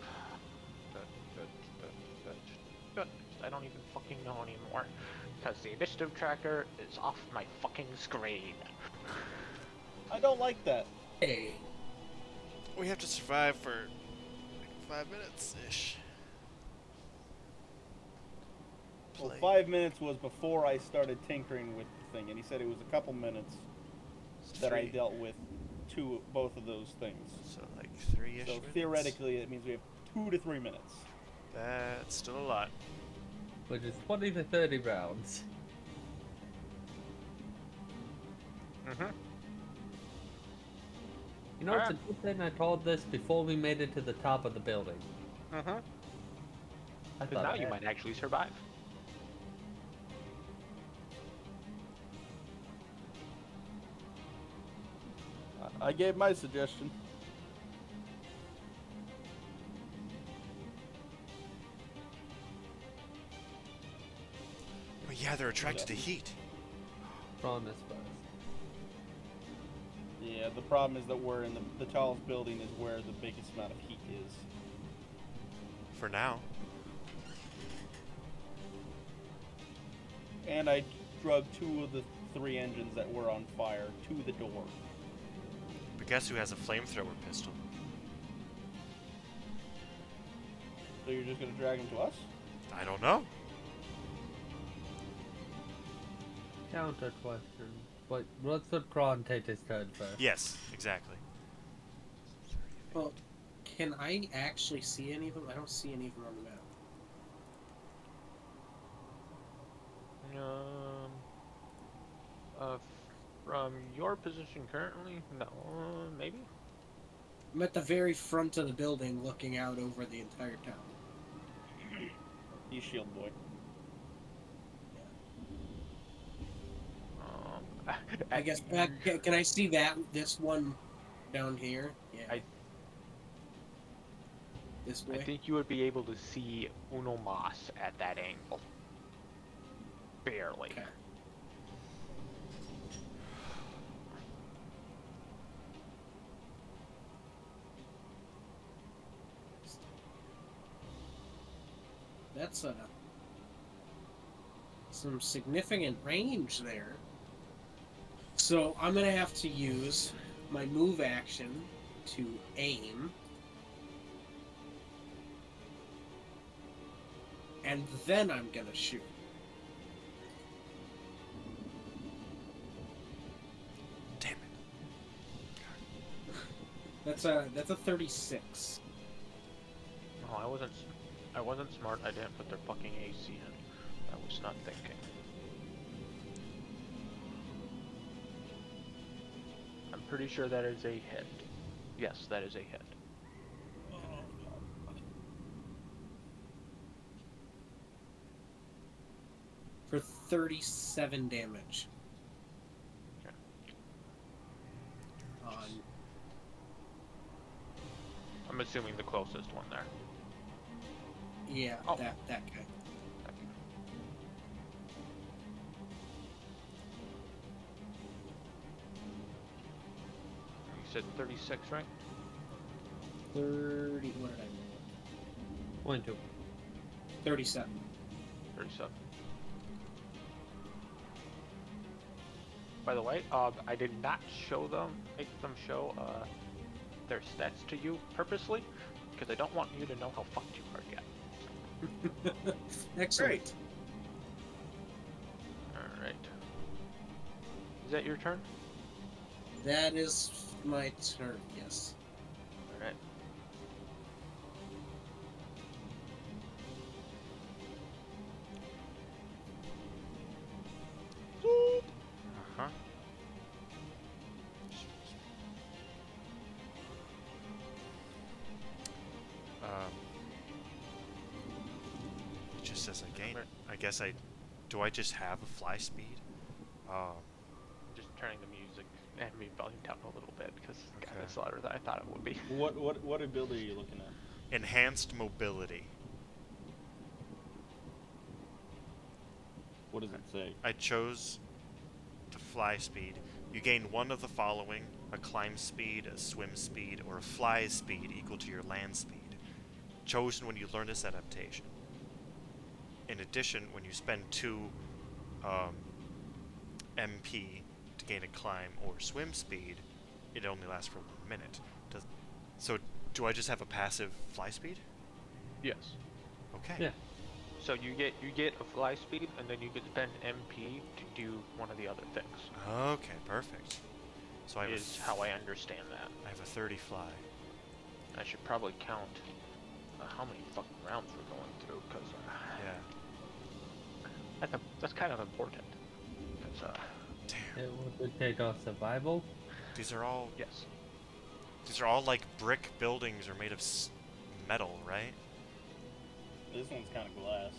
Good. I don't even fucking know anymore. Because the initiative tracker is off my fucking screen. I don't like that. Hey. We have to survive for like 5 minutes ish. Well, 5 minutes was before I started tinkering with the thing, and he said it was a couple minutes that I dealt with both of those things. So like 3-ish So minutes. theoretically, it means we have 2 to 3 minutes. That's still a lot. Which is 20 to 30 rounds. Mm-hmm. You know, it's a good thing I told this before we made it to the top of the building. Mm-hmm. I Because thought now I you had- might actually survive. I gave my suggestion. Yeah, they're attracted to heat. Promise first. Yeah, the problem is that we're in the tallest building is where the biggest amount of heat is. For now. And I drug 2 of the 3 engines that were on fire to the door. But guess who has a flamethrower pistol? So you're just gonna drag them to us? I don't know. Counter question. But let's let Kron take his turn first. Yes, exactly. Well, can I actually see any of them? I don't see any of them on the map. From your position currently, no, maybe. I'm at the very front of the building looking out over the entire town. You shield boy. I guess, can I see this one down here? Yeah. This I way? think you would be able to see Uno Mas at that angle. Barely. Okay. That's some significant range there. So I'm gonna have to use my move action to aim. And then I'm gonna shoot. Damn it. That's a 36. No, I wasn't smart. I didn't put their fucking AC in. I was not thinking. I'm pretty sure that is a hit. Yes, that is a hit. For 37 damage. Okay. I'm assuming the closest one there. Yeah, Oh. that guy. You said 36, right? 30. What did I roll? 1, 2. 37. 37. By the way, I did not make them show their stats to you purposely, because I don't want you to know how fucked you are yet. Excellent. Alright. Is that your turn? That is my turn, yes. Alright. Uh-huh. It just says I gain. I guess do I just have a fly speed? Just turning the music and me volume down a little bit because it's Okay. kind of louder than I thought it would be. What ability are you looking at? Enhanced mobility. What does it say? I chose the fly speed. You gain one of the following: a climb speed, a swim speed, or a fly speed equal to your land speed, chosen when you learn this adaptation. In addition, when you spend 2 MP to gain a climb or swim speed, it only lasts for 1 minute. So do I just have a passive fly speed? Yes. Okay. Yeah. So you get a fly speed, and then you can spend MP to do one of the other things. Okay, perfect. So I have Is how I understand that. I have a 30 fly. I should probably count how many fucking rounds we're going through, because Yeah. that's kind of important. 'Cause, Damn. It would take our survival. These are all yes. like brick buildings are made of metal, right? This one's kind of glass.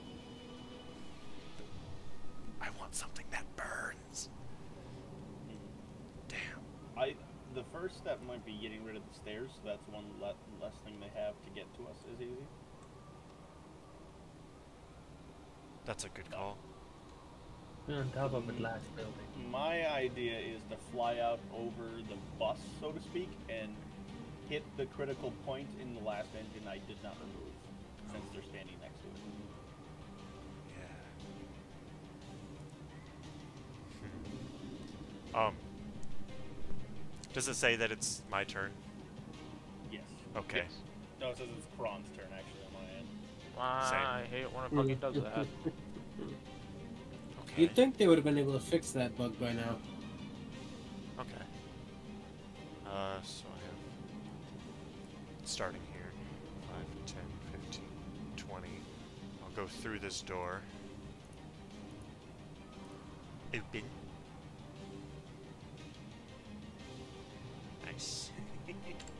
I want something that burns. Damn. The first step might be getting rid of the stairs. So that's one less thing they have to get to us as easy. That's a good call. You're on top of a glass building. My idea is to fly out over the bus, so to speak, and hit the critical point in the last engine I did not remove, since they're standing next to it. Yeah. Does it say that it's my turn? Yes. Okay. Yes. No, it says it's Kron's turn, actually, on my end. I hate it when it fucking does that. Okay. You'd think they would have been able to fix that bug by now. Okay. So I have starting here 5, 10, 15, 20. I'll go through this door. Open. Nice. Oh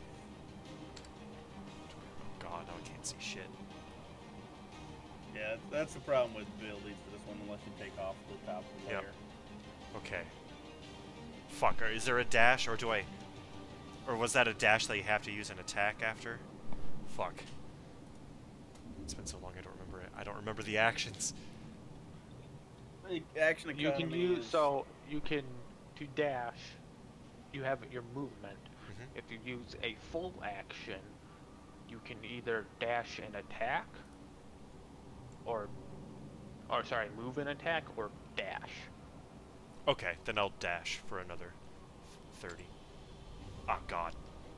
god, now I can't see shit. Yeah, that's the problem with buildings for this one, unless you take off the top of the Yep. layer. Okay. Fuck, is there a dash, or do I... Or was that a dash that you have to use an attack after? Fuck. It's been so long I don't remember it. I don't remember the actions. The action You economy can use, is- so you can, to dash, you have your movement. Mhm. If you use a full action, you can either dash and attack, or sorry, move and attack, or dash. Okay, then I'll dash for another 30. Oh god.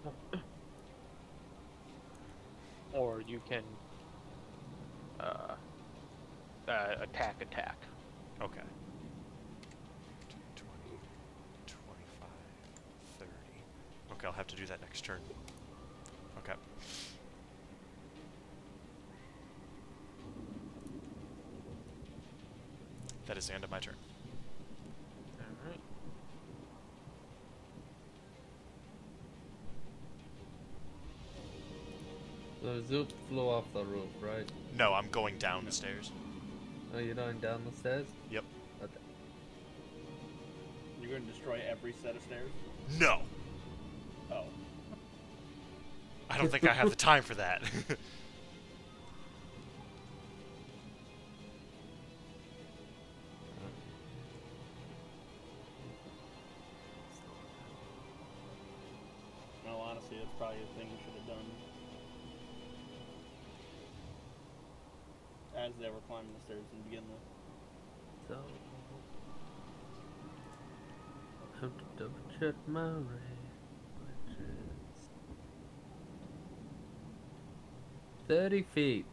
Or you can attack. Okay. 20, 25, 30. Okay, I'll have to do that next turn. Okay. That is the end of my turn. Alright. So Zoop flew off the roof, right? No, I'm going down the stairs. Oh, you're going down the stairs? Yep. Okay. You're going to destroy every set of stairs? No! Oh. I don't think I have the time for that. Well, honestly, that's probably a thing we should have done. As they were climbing the stairs to begin with. So, I have to double check my rate, which is 30 feet.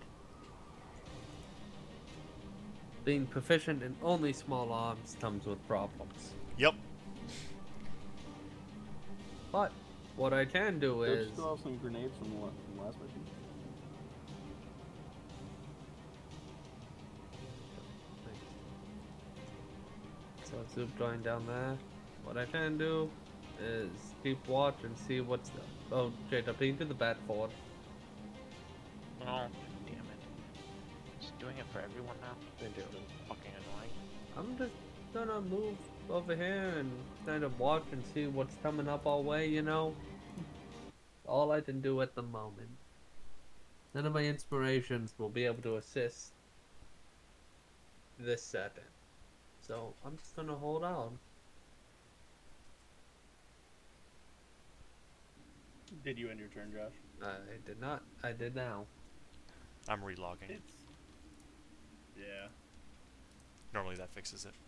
Being proficient in only small arms comes with problems. Yep. But what I can do Don't you is still have some grenades from the last mission? so Zoop going down there. What I can do is keep watch and see what's the. Oh, JW, to the bat forward. Oh, damn it. Just doing it for everyone now? They do. Fucking annoying. I'm just gonna move over here and kind of watch and see what's coming up our way, you know? All I can do at the moment. None of my inspirations will be able to assist this setting. So I'm just gonna hold on. Did you end your turn, Josh? I did not. I did now. I'm relogging. It's... Yeah. Normally that fixes it.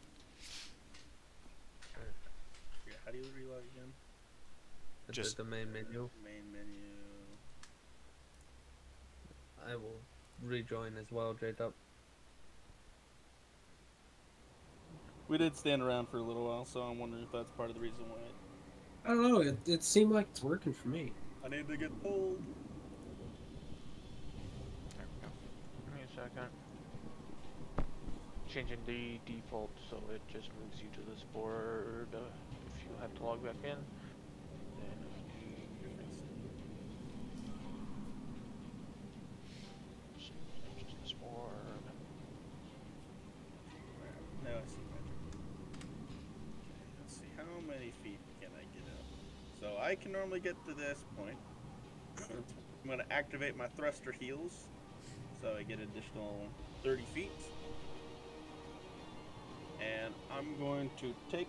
Yeah, how do you relog again? At Just- the main menu. Main menu. I will rejoin as well, J-Dub. We did stand around for a little while, so I'm wondering if that's part of the reason why. I don't know. It seemed like it's working for me. I need to get pulled. There we go. Give me a second. Changing the default so it just moves you to this board if you have to log back in. Then just this board. Now I see magic. Okay, let's see. How many feet can I get up? So I can normally get to this point. I'm going to activate my thruster heels. So I get additional 30 feet. and I'm going to take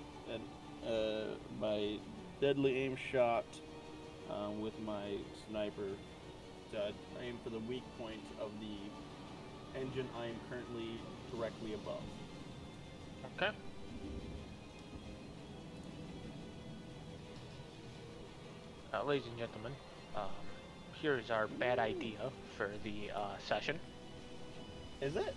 my deadly aim shot with my sniper to aim for the weak point of the engine I am currently directly above. Okay. Ladies and gentlemen, here's our bad idea for the session. Is it?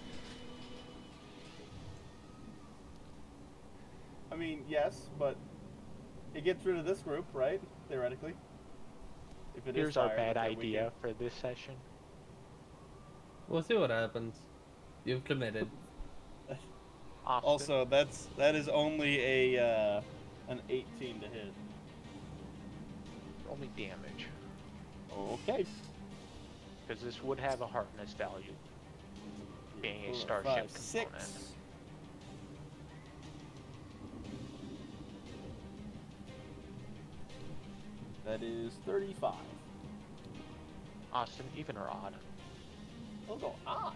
I mean, yes, but it gets rid of this group, right? Theoretically. If it is Here's our fire, bad then we idea for this session. We'll see what happens. You've committed. Austin, Also, that is only a an 18 to hit. only damage, Okay. because this would have a hardness value, being a 4, starship 5, component. 6. That is 35. Austin, even or odd? We'll go odd.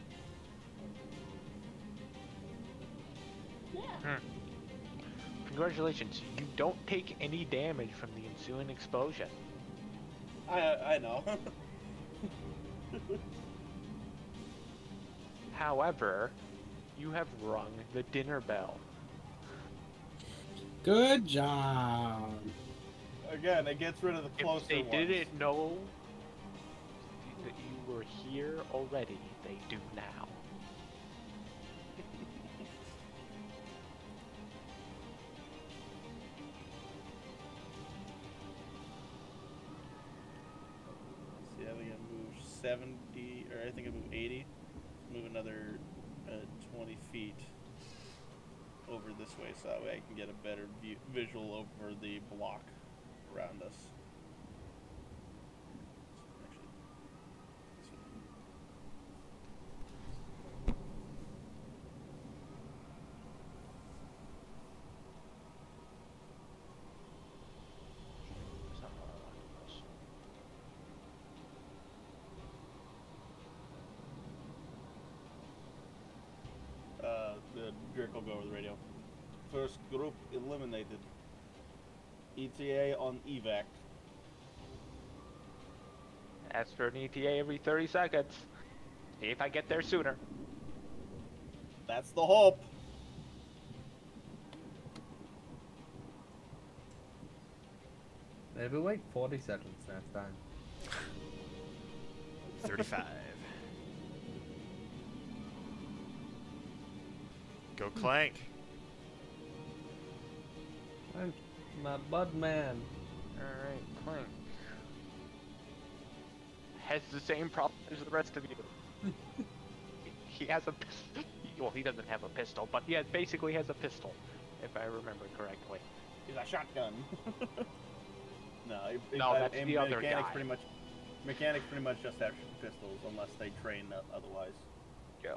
Yeah. Congratulations, you don't take any damage from the ensuing explosion. I know. However, you have rung the dinner bell. Good job. Again, it gets rid of the closer If they ones. didn't know that you were here already, they do now. See, I think I moved 70, or I think I moved 80. Move another 20 feet over this way, so that way I can get a better visual over the block around us. Actually, this would be- the Drake will go over the radio. First group eliminated. ETA on evac. Ask for an ETA every 30 seconds. See if I get there sooner. That's the hope. Maybe wait 40 seconds next time. 35. Go Clank. I'm my bud man. Alright, Clank. Has the same problem as the rest of you. He has a pistol. Well, he doesn't have a pistol, but he basically has a pistol, if I remember correctly. He's a shotgun. No, That's the other mechanics guy. Mechanics pretty much just have pistols unless they train otherwise. Yeah.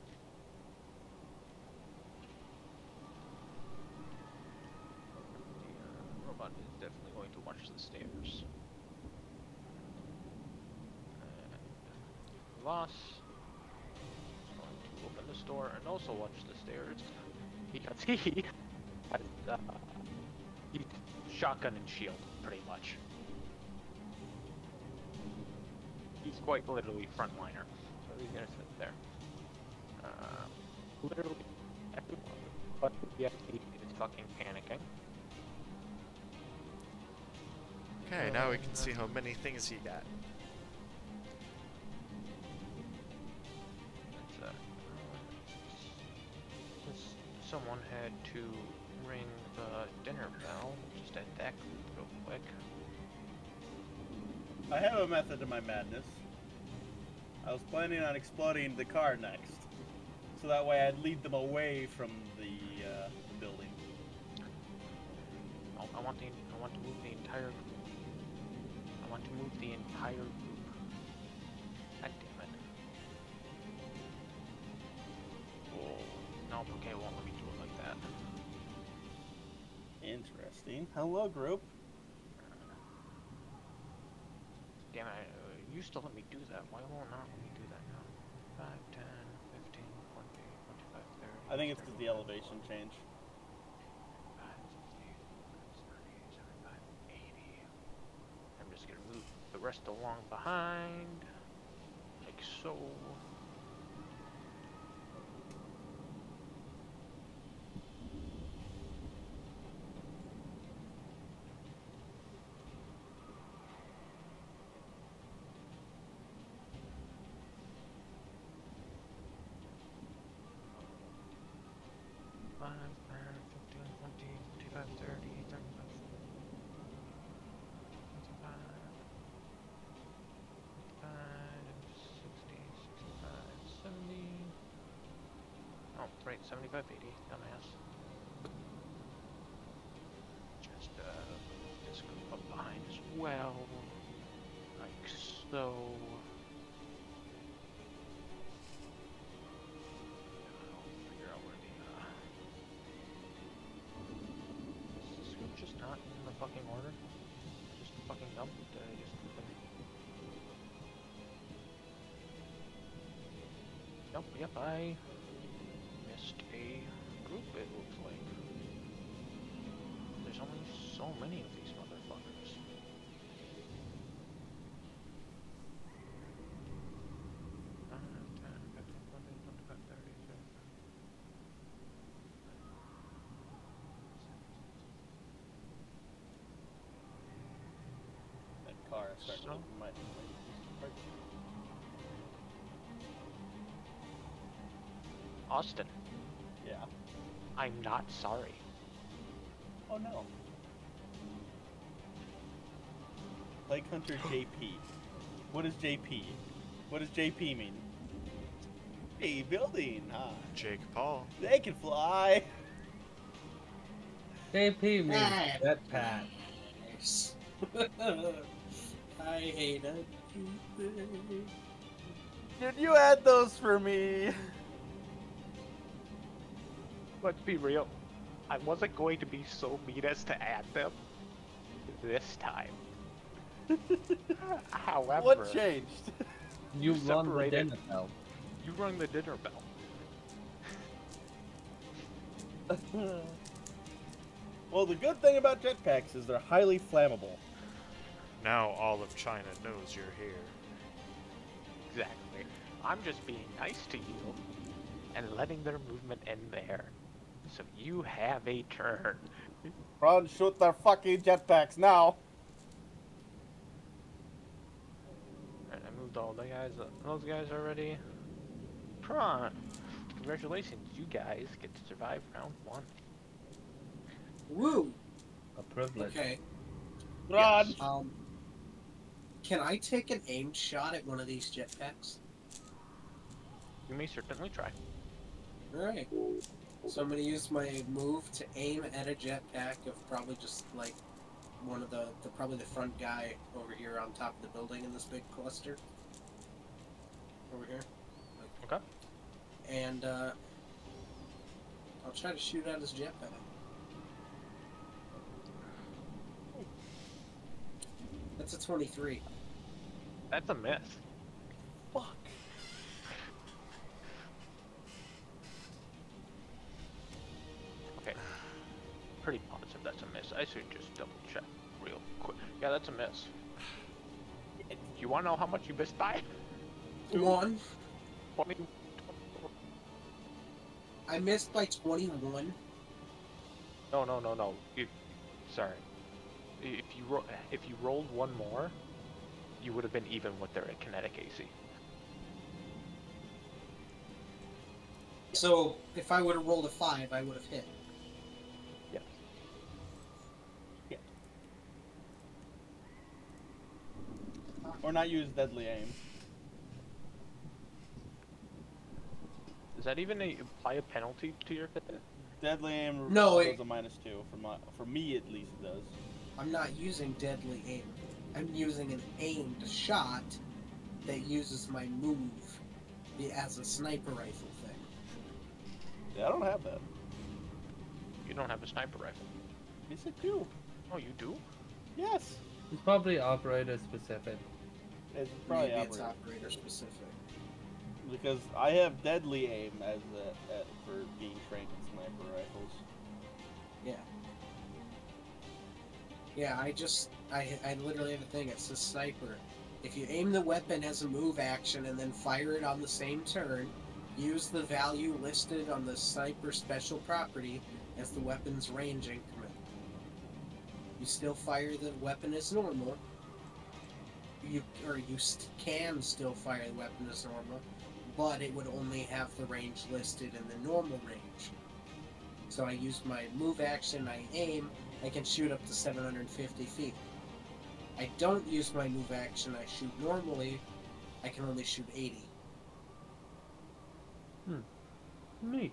The robot is definitely going to watch the stairs. And Loss is going to open the store and also watch the stairs because he has he's shotgun and shield pretty much. He's quite literally frontliner, so he's gonna sit there. Literally everyone but the FD is fucking panicking. Okay, now we can see how many things he got. Since someone had to ring the dinner bell, just add that group real quick. I have a method to my madness. I was planning on exploding the car next, so that way I'd lead them away from the building. Oh, I want to move the entire group. I want to move the entire group. God damn it. Oh, no, okay, it won't let me do it like that. Interesting. Hello, group. Damn it, it used to let me do that. Why won't it not let me do that now? 5, 10, 15, 20, 25, 30. I think it's because the elevation change. 80. I'm just gonna move the rest along behind, like so. Oh, right, 75, 80, dumbass. Just, this group up behind as well. Like so. I'll figure out where the, is this group just not in the fucking order? Just fucking dumb? Did I just put them? Nope, yep, I missed a group, it looks like. There's only so many of these motherfuckers. That car is starting to look mighty. Austin, Yeah. I'm not sorry. Oh no. Plague Hunter JP. What is JP? What does JP mean? Hey, building, huh? Jake Paul. They can fly. JP means Ah. jetpack. Nice. I hate it. Did you add those for me? Let's be real. I wasn't going to be so mean as to add them this time. However, What changed? You run the separated- dinner bell. you rung the dinner bell. Well, the good thing about jetpacks is they're highly flammable. Now all of China knows you're here. Exactly. I'm just being nice to you and letting their movement end there. So you have a turn. Run, shoot their fucking jetpacks now. Alright, I moved all the guys, those guys already. Tron! Congratulations, you guys get to survive round 1. Woo! A privilege. Okay. Run. Can I take an aimed shot at one of these jetpacks? You may certainly try. Alright. So I'm gonna use my move to aim at a jetpack of probably just like one of the probably the front guy over here on top of the building in this big cluster. Over here. Okay. And I'll try to shoot out his jetpack. That's a 23. That's a miss. Fuck. Okay. Pretty positive that's a miss. I should just double check real quick. Yeah, that's a miss. You wanna know how much you missed by? 1. 20. I missed by 21. No. Sorry. If you rolled one more, you would have been even with their kinetic AC. So if I would have rolled a 5, I would have hit. Yes. Or not use deadly aim. Does that even apply a penalty to your hit? Deadly aim No, goes it- a -2 for me at least it does. I'm not using deadly aim. I'm using an aimed shot that uses my move as a sniper rifle thing. Yeah, I don't have that. You don't have a sniper rifle. Yes, I do. Oh, you do? Yes. It's probably operator specific. It's probably Maybe it's operator. operator specific. Because I have deadly aim for being trained in sniper rifles. Yeah. Yeah, I literally have a thing. It's a sniper. If you aim the weapon as a move action and then fire it on the same turn, use the value listed on the sniper special property as the weapon's range increment. You still fire the weapon as normal. You can still fire the weapon as normal, but it would only have the range listed in the normal range. So I use my move action, I aim, I can shoot up to 750 feet. I don't use my move action, I shoot normally, I can only shoot 80. Neat.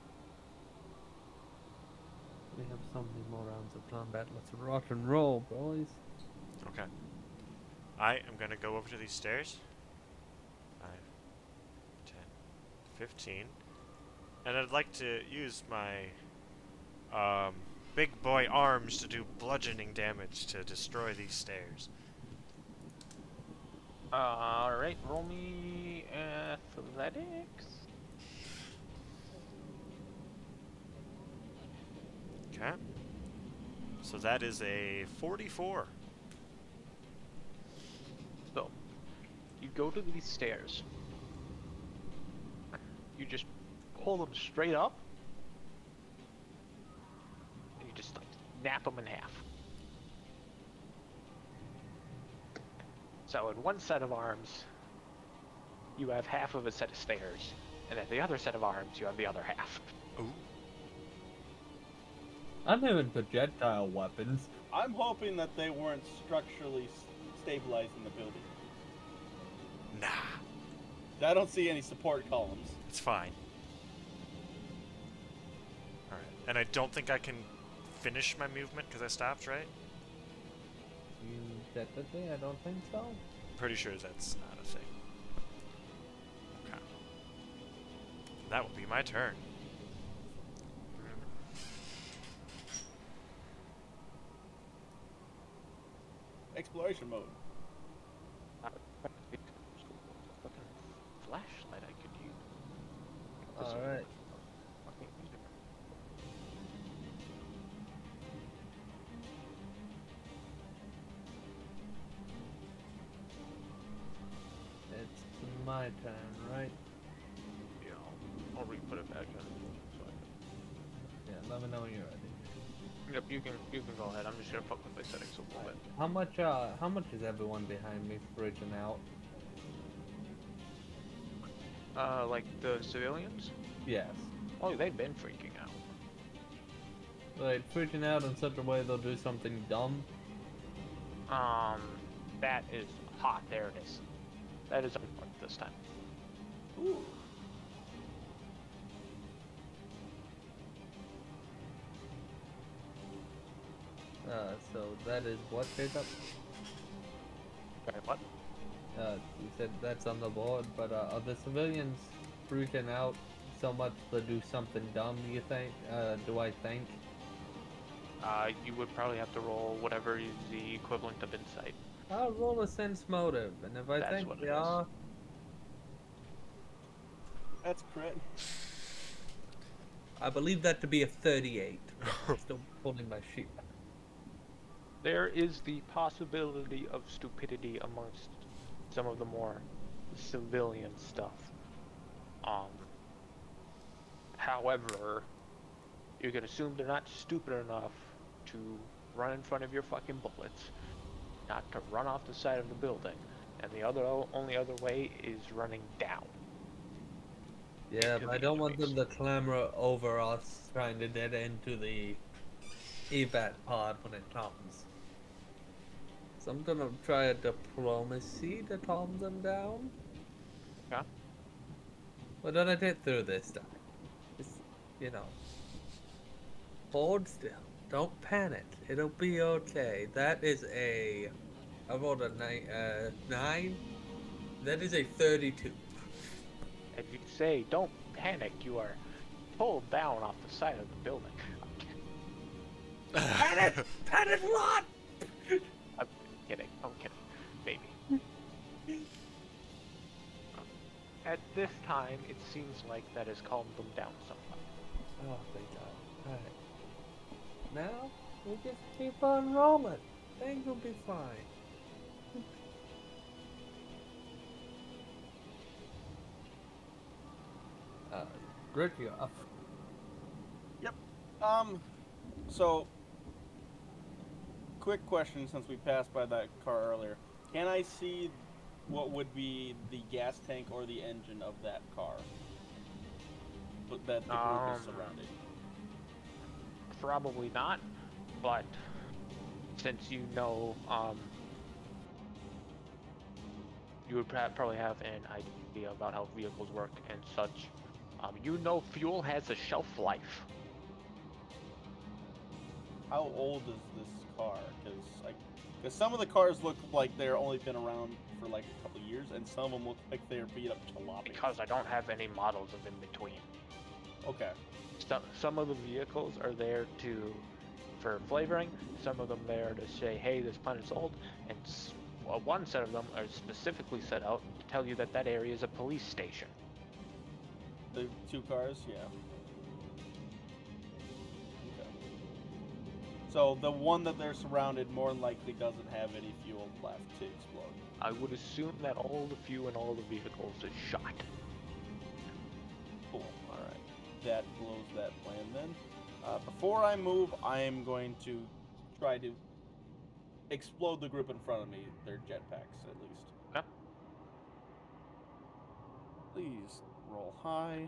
We have so many more rounds of combat. Let's rock and roll, boys. Okay. I am gonna go over to these stairs. 5, 10, 15. And I'd like to use my big boy arms to do bludgeoning damage to destroy these stairs. Alright, roll me athletics. Okay. So that is a 44. So, you go to these stairs. You just pull them straight up. And you just like snap them in half. So in one set of arms, you have half of a set of stairs. And at the other set of arms, you have the other half. Ooh. I'm even projectile weapons. I'm hoping that they weren't structurally stabilizing the building. Nah. I don't see any support columns. It's fine. Alright. And I don't think I can finish my movement because I stopped, right? Definitely, I don't think so. Pretty sure that's not a thing. Okay. That will be my turn. Exploration mode. Fucking flashlight I could use. Alright. Fucking music. It's my turn, right? Yeah, I'll re-put it back in. So Yeah, let me know when you're ready. yep, you can go ahead. I'm just gonna fuck with my settings a little bit. How much is everyone behind me freaking out? Like the civilians? Yes. Oh, they've been freaking out. Like, freaking out in such a way they'll do something dumb? That is hot. There it is. That is on point this time. Ooh. So that is what, Jacob? Okay, what? You said that's on the board, but are the civilians freaking out so much to do something dumb, you think? Do I think? You would probably have to roll whatever is the equivalent of insight. I'll roll a sense motive, and if I That's think what they it is. are, That's crit. I believe that to be a 38. Still holding my sheet. There is the possibility of stupidity amongst some of the more civilian stuff. However, you can assume they're not stupid enough to run in front of your fucking bullets, not to run off the side of the building, and the only other way is running down. Yeah, To but I the don't want them enemies. to clamor over us trying to get into the evac pod when it comes. So I'm gonna try a diplomacy to calm them down. Yeah. We're gonna get through this time. Just, hold still. Don't panic. It'll be okay. That is I rolled a 9. That is a 32. If you say don't panic, you are pulled down off the side of the building. Panic! Panic what? I'm kidding, maybe. at this time, it seems like that has calmed them down somewhat. Oh, thank God. Alright. Now, we'll just keep on rolling. Things will be fine. Gridgeoff. So, quick question since we passed by that car earlier. Can I see what would be the gas tank or the engine of that car? But that the group is surrounding. Probably not, but since you know, you would probably have an idea about how vehicles work and such. You know fuel has a shelf life. How old is this car? Because some of the cars look like they're only been around for like a couple years, and some of them look like they're beat up jalopies. Because I don't have any models of in between. Okay. Some of the vehicles are there for flavoring. Some of them there to say, hey, this planet's old, and one set of them are specifically set out to tell you that that area is a police station. The two cars, yeah. Okay. So the one that they're surrounded more than likely doesn't have any fuel left to explode. I would assume that all the fuel in all the vehicles is shot. Cool. All right. That blows that plan then. Before I move, I am going to try to explode the group in front of me. Their jetpacks, at least. Okay. Please roll high.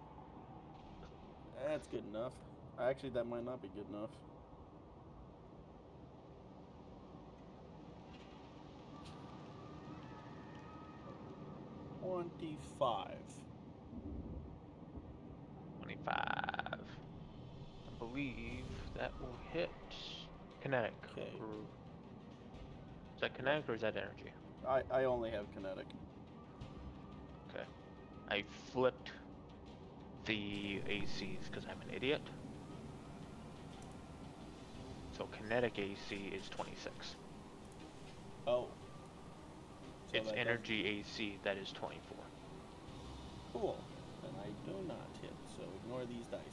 That's good enough. Actually, that might not be good enough. $25. 25. I believe that will hit kinetic. Okay. Is that kinetic or is that energy? I only have kinetic. Okay. I flipped the ACs because I'm an idiot. So kinetic AC is 26. Oh. So It's that energy AC that is 24. Cool. Then I do not hit, so ignore these dice.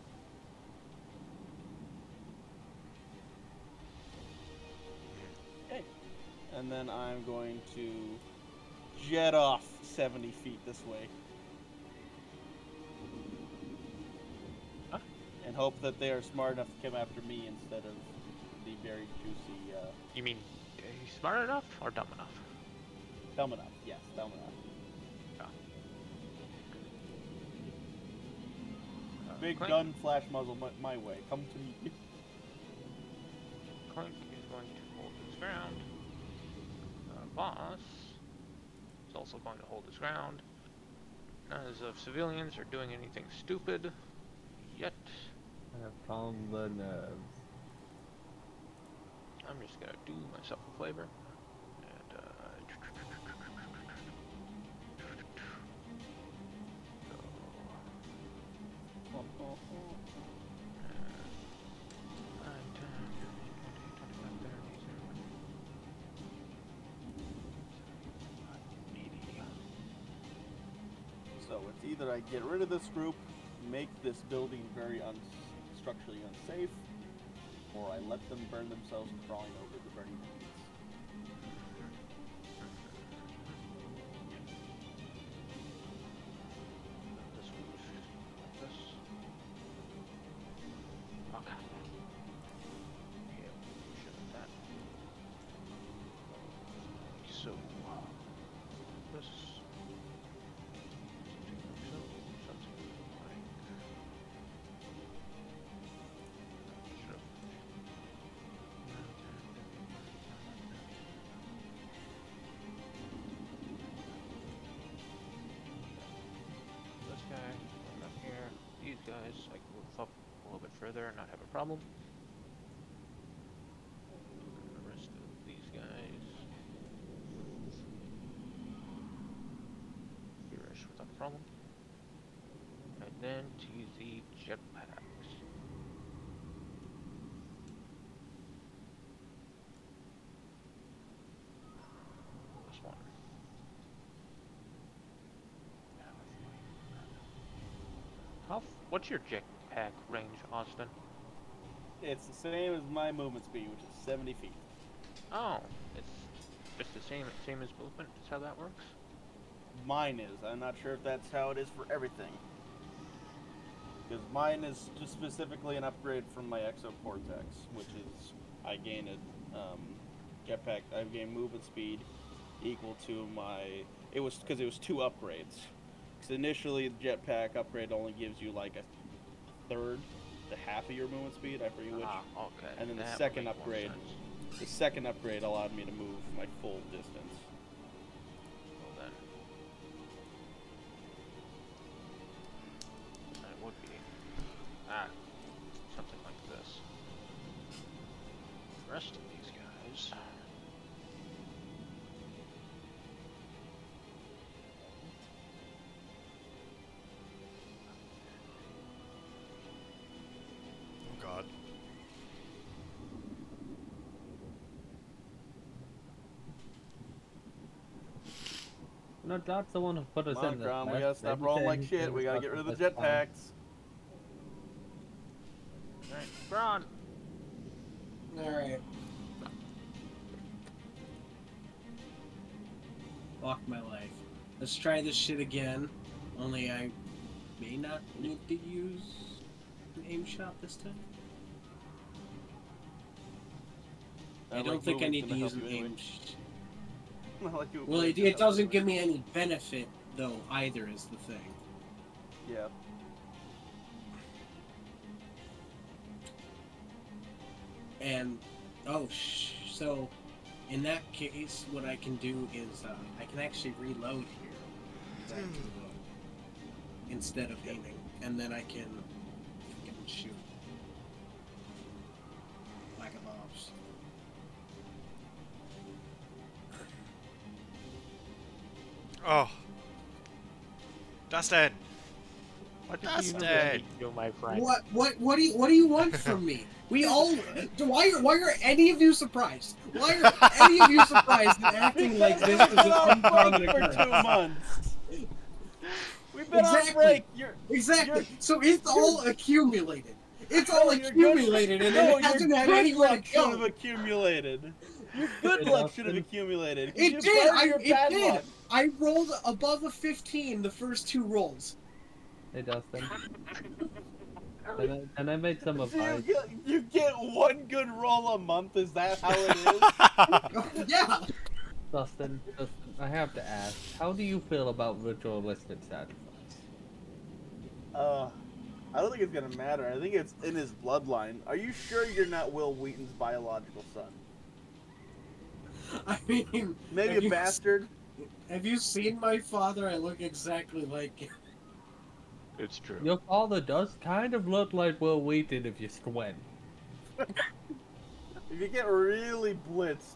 Okay. And then I'm going to jet off 70 feet this way. Huh? And hope that they are smart enough to come after me instead of the very juicy, You mean smart enough or dumb enough? dumb enough. Yes, dumb enough. Big Clink. gun flash muzzle my way. Come to me. Clink is going to hold his ground. Boss is also going to hold his ground. None of civilians are doing anything stupid yet. Calm the nerves. I'm just gonna do myself a flavor. And So it's either I get rid of this group, make this building very structurally unsafe, or I let them burn themselves crawling over the burning buildings. this one, this. Okay. Yeah, we should have that. So, this. This guy, right up here. These guys, I can move up a little bit further and not have a problem. And the rest of these guys. Here-ish without a problem. And then to the jetpacks. This one. Yeah. What's your jetpack range, Austin? It's the same as my movement speed, which is 70 feet. Oh, it's just the same as movement. Is how that works. Mine is. I'm not sure if that's how it is for everything. Because mine is just specifically an upgrade from my Exocortex, which is I gain a jetpack. I gain movement speed equal to my. It was because it was 2 upgrades. Because initially the jetpack upgrade only gives you like a third to half of your movement speed. I forget which. Okay. And then the that would second make more upgrade. sense. The second upgrade allowed me to move my full distance. Well then, that would be something like this. The rest of these guys. Oh god. No, that's the one who put us Come on, in the Grom, we mess. gotta stop Maybe rolling say like anything shit. We gotta about get rid of the this time. jetpacks. Alright, Braun. Alright. Fuck my life. Let's try this shit again. Only I may not need to use an aim shot this time. I don't think I need to use an aim shot. Well, it doesn't give me any benefit, though, either, is the thing. Yeah. And, oh, so, in that case, what I can do is, I can actually reload here. Instead of aiming. And then I can shoot. Like a boss. Oh. Dustin! What did That's you dead. do, my friend? What do you want from me? We all. Why are any of you surprised? Why are any of you surprised and acting like this is an uncommon for occurrence? 2 months. We've been on Exactly. break. Exactly. So it's all accumulated. It's all your accumulated, and no, it hasn't your had good anywhere to luck should have go. accumulated. Your good luck should have accumulated. It You did. burned your It bad did. luck. I rolled above a 15 the first 2 rolls. Hey, Dustin. And I made some of So mine. you get 1 good roll a month. Is that how it is? Yeah. Dustin, I have to ask, how do you feel about ritualistic sacrifice? I don't think it's gonna matter. I think it's in his bloodline. Are you sure you're not Will Wheaton's biological son? I mean, Maybe have a you- bastard. Have you seen my father? I look exactly like him. It's true. Your father does kind of look like Will Wheaton if you squint. If you get really blitzed.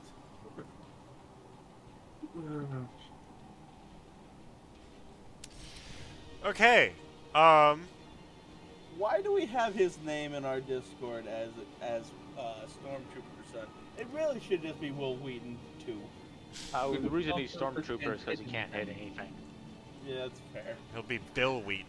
Okay. Why do we have his name in our Discord as Stormtrooper son? It really should just be Will Wheaton too. The reason he's Stormtrooper is because he can't hit anything. Yeah, that's fair. He'll be Bill Wheaton.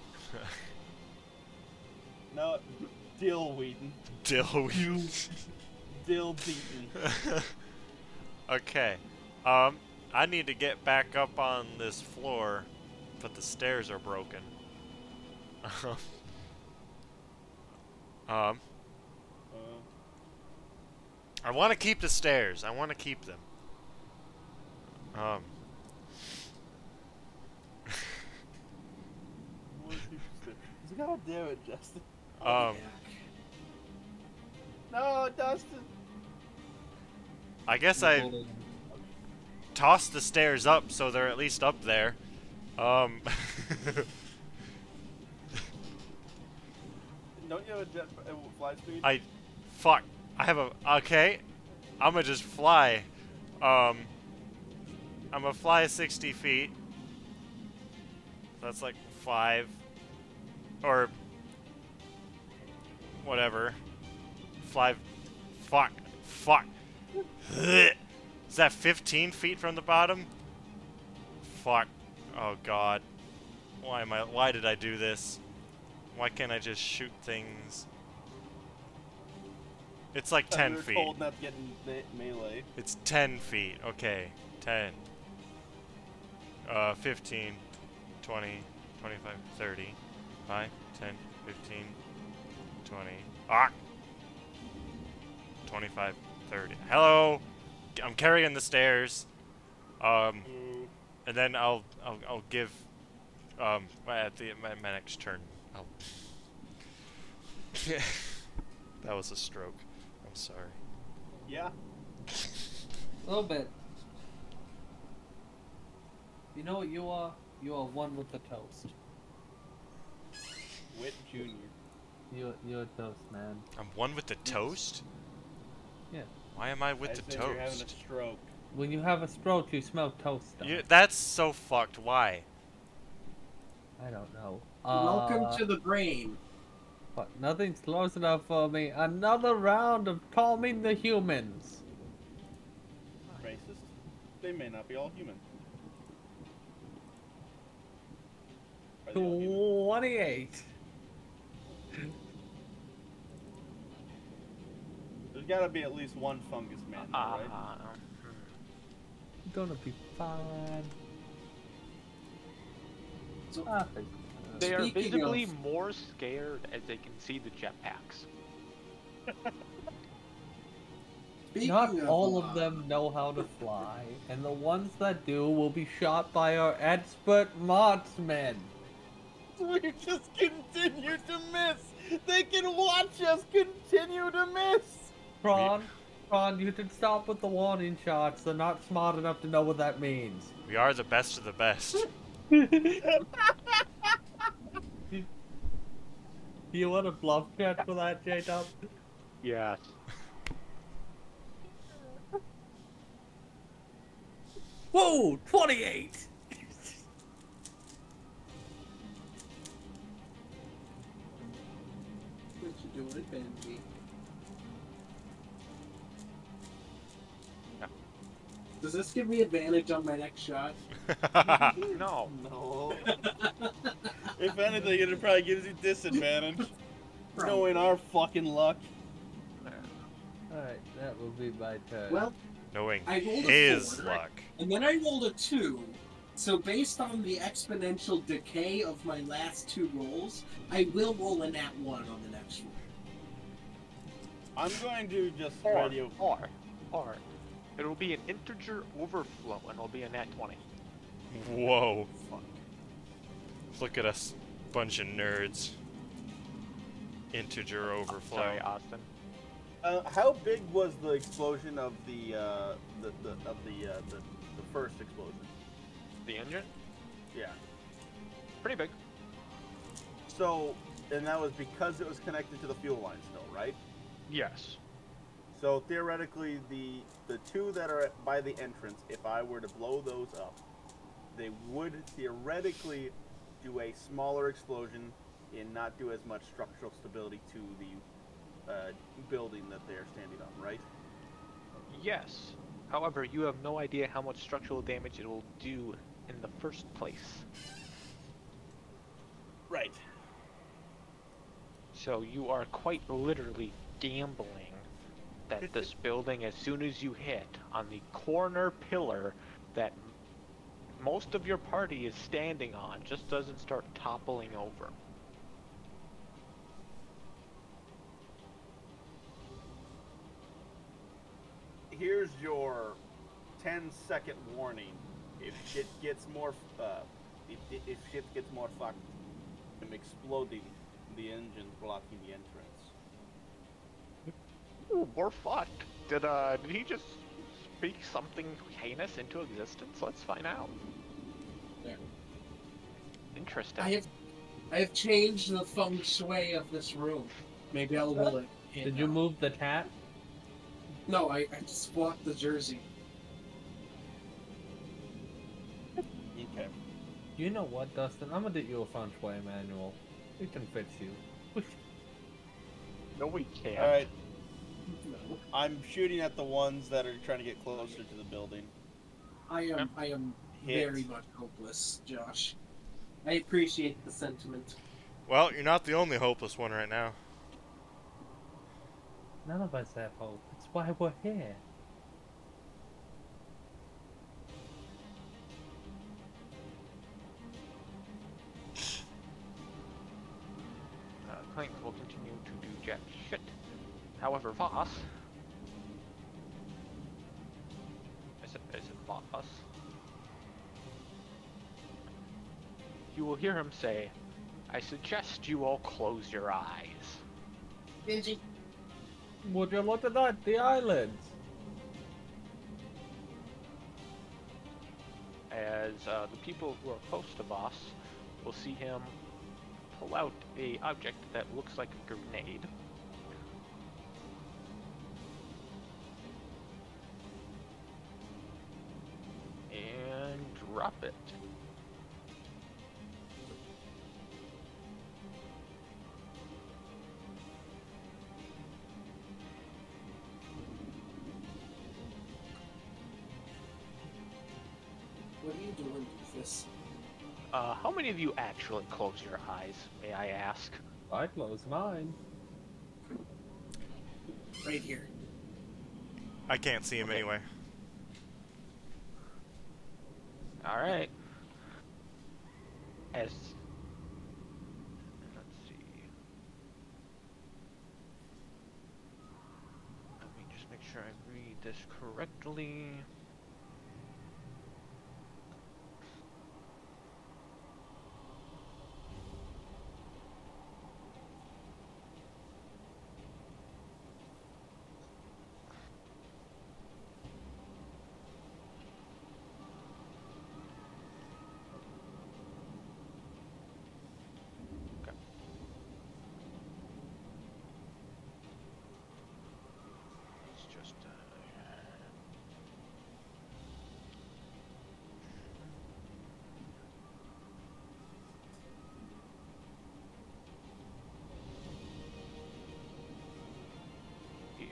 No, Dill Wheaton. Dill Wheaton. Dill Beaton. Okay. I need to get back up on this floor, but the stairs are broken. I want to keep the stairs. I want to keep them. God damn it, Justin. No, Dustin. I guess I tossed the stairs up so they're at least up there. Don't you have a jet fly speed? Fuck. I have a, okay. I'ma just fly. I'ma fly 60 feet. That's like 5. Or whatever. Fly. Fuck. Is that 15 feet from the bottom? Fuck. Oh god. Why did I do this? Why can't I just shoot things? It's like 10 We were feet. told not to get in melee. It's 10 feet. Okay. 10. 15, 20, 25, 30. 5, 10, 15, 20. Ah! 25, 30. Hello! I'm carrying the stairs. And then I'll give at my next turn. That was a stroke. I'm sorry. Yeah. A little bit. You know what you are? You are one with the toast. Wit Jr. You're a toast, man. I'm one with the toast? Yeah. Why am I with I the said you're having a toast? stroke. When you have a stroke, you smell toast. That's so fucked. Why? I don't know. Welcome to the brain. But nothing's close enough for me. Another round of calming the humans. Racist? They may not be all human. Are they all human? 28. There's gotta be at least one fungus man, though, right? Gonna be fine. So, They are Speaking visibly of- more scared as they can see the jetpacks. speaking Not all of of them know how to fly, and the ones that do will be shot by our expert marksmen. We just continue to miss! They can watch us continue to miss! Prawn, you should stop with the warning shots. They're not smart enough to know what that means. We are the best of the best. You want a bluff check for that, J-Dub? Yes. Whoa, 28! what you doing, Benji? Yeah. Does this give me advantage on my next shot? No. No. If anything, it probably gives you disadvantage. Knowing our fucking luck. Alright, that will be my turn. Well, Knowing I rolled a his 4. luck. and then I rolled a 2. So based on the exponential decay of my last 2 rolls, I will roll a nat 1 on the next one. I'm going to just Or radio. it'll be an integer overflow and it'll be a nat 20. Whoa. Look at us, bunch of nerds. Integer overflow. Sorry, Austin. How big was the explosion of the first explosion? The engine? Yeah. Pretty big. So, and that was because it was connected to the fuel line still, right? Yes. So theoretically, the two that are by the entrance, if I were to blow those up, they would theoretically do a smaller explosion and not do as much structural stability to the building that they're standing on, right? Yes. However, you have no idea how much structural damage it will do in the first place. Right. So you are quite literally gambling that this building, as soon as you hit on the corner pillar that most of your party is standing on, just doesn't start toppling over. Here's your 10-second warning. If shit gets more, if shit gets more fucked, I'm exploding the engine blocking the entrance. Ooh, more fucked. Did he just speak something heinous into existence? Let's find out. There. Interesting. I have changed the feng shui of this room. Maybe I'll roll it. Did you move the tat? No, I just blocked the jersey. Okay. You know what, Dustin? I'm gonna get you a feng shui manual. We can fix you. No, we can't. All right. No. I'm shooting at the ones that are trying to get closer to the building. I am Hit. very much hopeless, Josh. I appreciate the sentiment. Well, you're not the only hopeless one right now. None of us have hope. That's why we're here. Clank will continue to do jack shit. However, Voss... Is it Voss? You will hear him say, I suggest you all close your eyes. Benji. Would you look at that? The islands. As the people who are close to Voss will see him pull out a object that looks like a grenade. And drop it. What are you doing, Doofus? How many of you actually close your eyes, may I ask? I close mine. Right here. I can't see him Okay. anyway. Alright. As... Let's see. Let me just make sure I read this correctly. It's just yeah.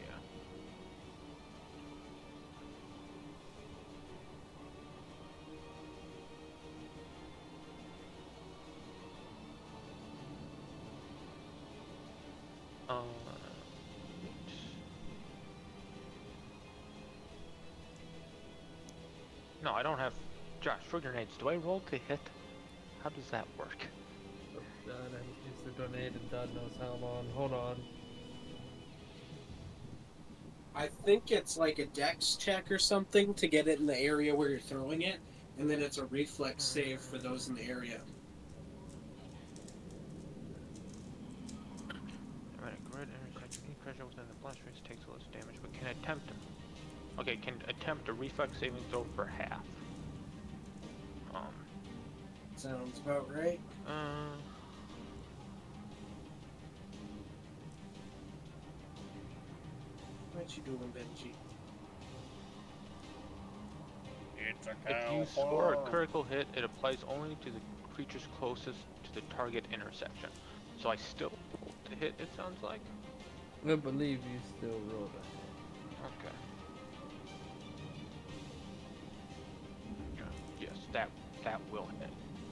No, I don't have Josh for grenades. Do I roll to hit? How does that work? I haven't used the grenade in God knows how long. Hold on. I think it's like a dex check or something to get it in the area where you're throwing it, and then it's a reflex save for those in the area. When a grid intersects any pressure within the blast radius takes less damage, but can attempt. Okay, can attempt a reflex saving throw for half. Sounds about right. What you doing, Benji? It's a If cow you score a farm. critical hit, it applies only to the creatures closest to the target intersection. So I still roll to hit, it sounds like? I believe you still rolled it. Okay. Yes, that will hit.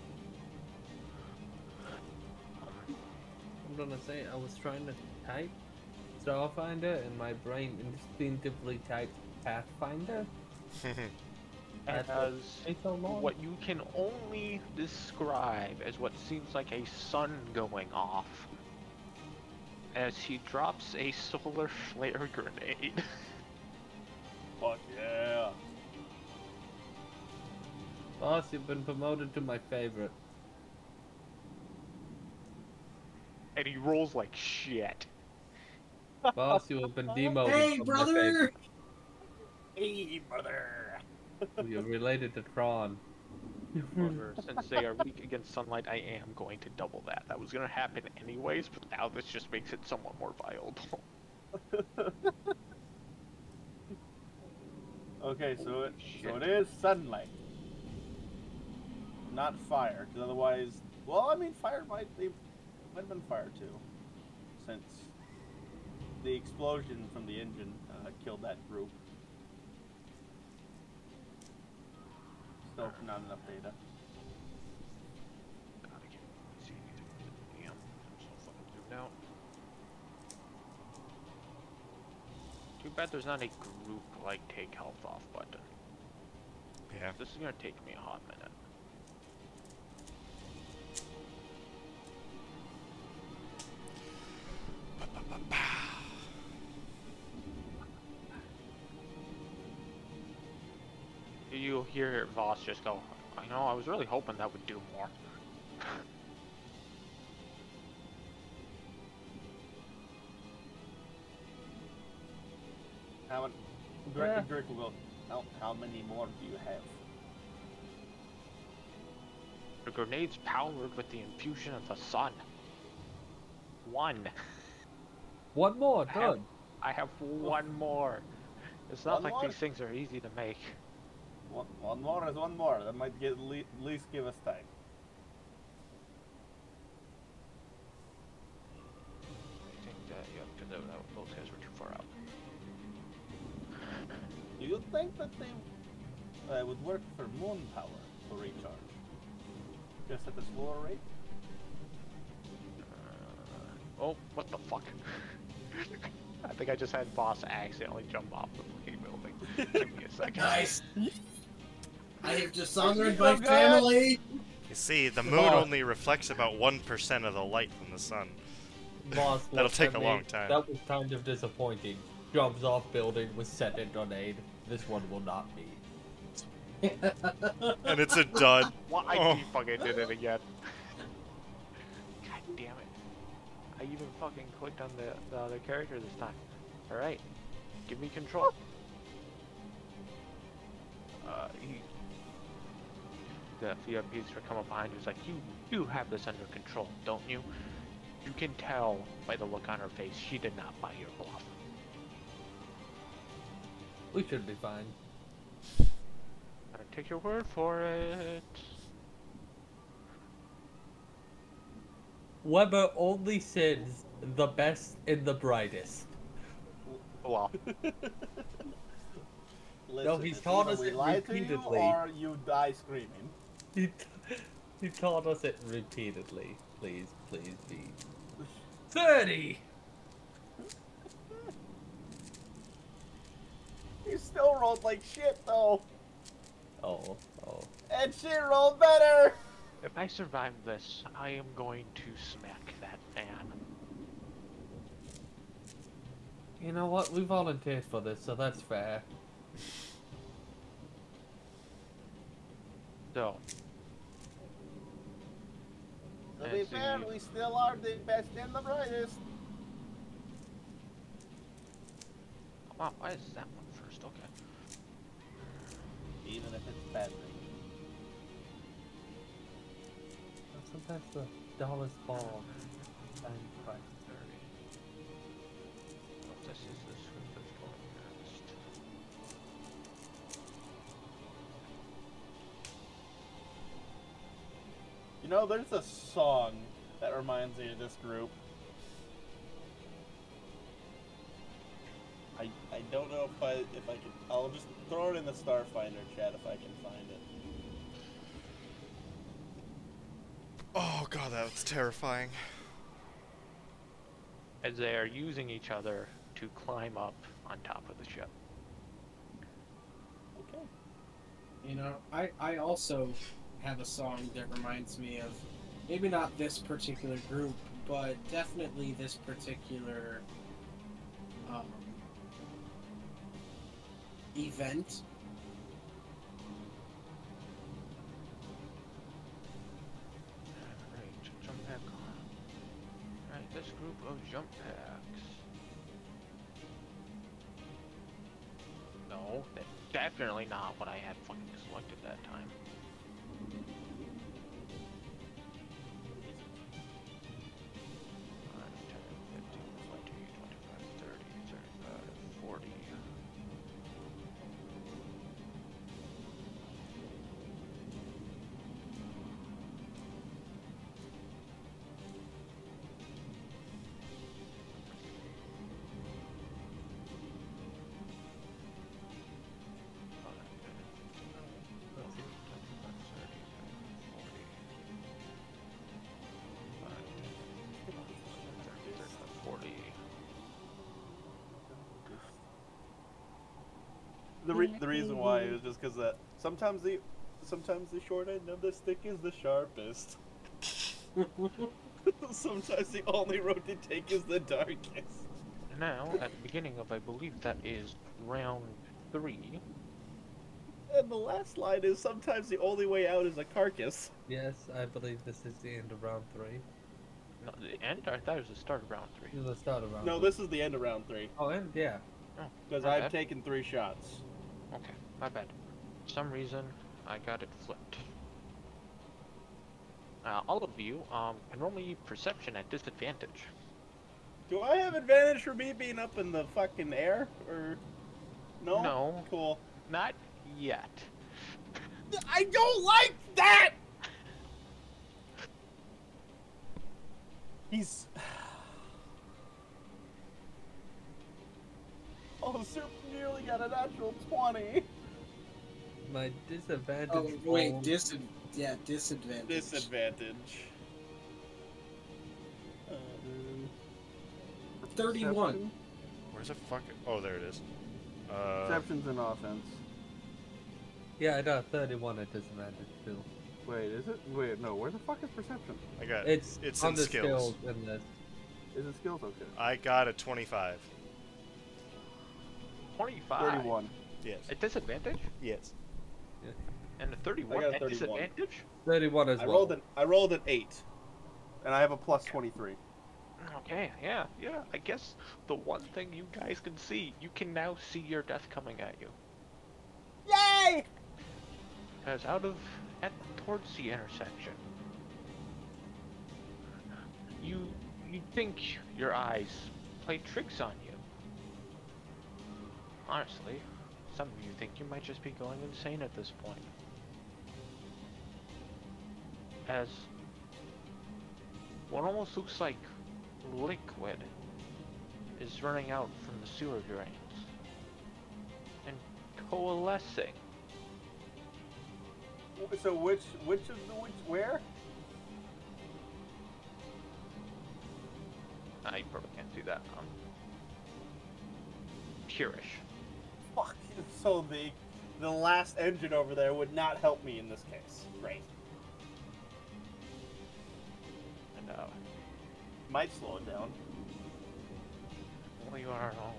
I'm gonna say I was trying to type Starfinder and my brain instinctively typed Pathfinder. That's what As takes so long. what you can only describe as what seems like a sun going off as he drops a solar flare grenade. Fuck yeah. Boss, you've been promoted to my favorite. And he rolls like shit. Boss, you have been demoted Hey, from brother! my favorite. Hey, brother. You're related to Tron. However, since they are weak against sunlight, I am going to double that. That was going to happen anyways, but now this just makes it somewhat more viable. Okay, so it is sunlight, not fire. Because otherwise, well, I mean, fire might have been fire too, since the explosion from the engine killed that group. Still not enough data. God, I can't see anything. Damn. Well. Too bad there's not a group like take health off button. Yeah. This is gonna take me a hot minute. You'll hear Voss just go, I know, I was really hoping that would do more. How many? Yeah. Drake will go. How many more do you have? The grenade's powered with the infusion of the sun. One. One more, I have- done. I have one more. It's not One like more? these things are easy to make. One more is one more. That might at least give us time. I think that, yeah, because those guys were too far out. Do you think that they would work for moon power to recharge? Just at a slower rate? Oh, what the fuck? I think I just had Voss accidentally jump off the fucking building. Give me a second. Nice. I have dishonored So my good. family. You see, the moon Oh. only reflects about 1% of the light from the sun. Boss That'll looked take at a me. long time. That was kind of disappointing. Jumps off building with set and grenade. This one will not be. And it's a dud. Why Oh. he fucking did it again? God damn it. I even fucking clicked on the other character this time. Alright. Give me control. The VIPs are coming behind you. He's like, you have this under control, don't you? You can tell by the look on her face she did not buy your bluff. We should be fine. I'll take your word for it. Weber only sends the best and the brightest. Well, Listen, he's it's taught either us we it lie to you repeatedly. or you die screaming. He taught us it repeatedly. Please, please be. 30! You still rolled like shit though. Oh. And she rolled better. if I survive this, I am going to smack that fan. You know what? We volunteered for this, so that's fair. So, To be Let's fair, see. we still are the best and the brightest. wow, why is that one first? Okay. Even if it's bad thing. Sometimes the dollars fall. And price. 30. Oh, this is the group that's going next. You know, there's a song that reminds me of this group. I don't know if I can. I'll just throw it in the Starfinder chat if I can find it. Oh god, that was terrifying. As they are using each other to climb up on top of the ship. Okay. You know, I also have a song that reminds me of maybe not this particular group, but definitely this particular event. Right, jump pack on. Right, this group of jump packs. No, that's definitely not what I had fucking selected that time. Alright, 10, 15, 20, 25, 30, 35, 40. the reason why is just because that sometimes the short end of the stick is the sharpest. Sometimes the only road to take is the darkest. Now, at the beginning of, I believe that is round 3. And the last line is sometimes the only way out is a carcass. Yes, I believe this is the end of round 3. No, the end? I thought it was the start of round 3. This is the start of round No, 3. this is the end of round 3. Oh, and yeah. Oh, Because my I've bad. taken 3 shots. Okay, my bad. For some reason, I got it flipped. All of you can roll me perception at disadvantage. Do I have advantage for me being up in the fucking air? Or no? No. Cool. Not yet. I don't like that. He's. Oh, Super nearly got a natural 20. My disadvantage. Oh wait, roll- disadvantage. Disadvantage. 31. Where's the fuck? Oh, there it is. Perception's an offense. Yeah, I got 31 at disadvantage too. Wait, is it? Wait, no. Where the fuck is perception? I got. It's in on the skills. in this. Is it skills? Okay. I got a 25. 25. 31. Yes. At disadvantage? Yes. And a 31 I got a at 31. disadvantage? 31 as I well. rolled an 8, and I have a plus 23. Okay, yeah. I guess the one thing you guys can see, you can now see your death coming at you. Yay! Because towards the intersection, you think your eyes play tricks on you. Honestly, some of you think you might just be going insane at this point. As what almost looks like liquid is running out from the sewer drains and coalescing. So which where? I probably can't see that. Purish. Fuck. So the last engine over there would not help me in this case. Right. And Might slow it down. well, you are all.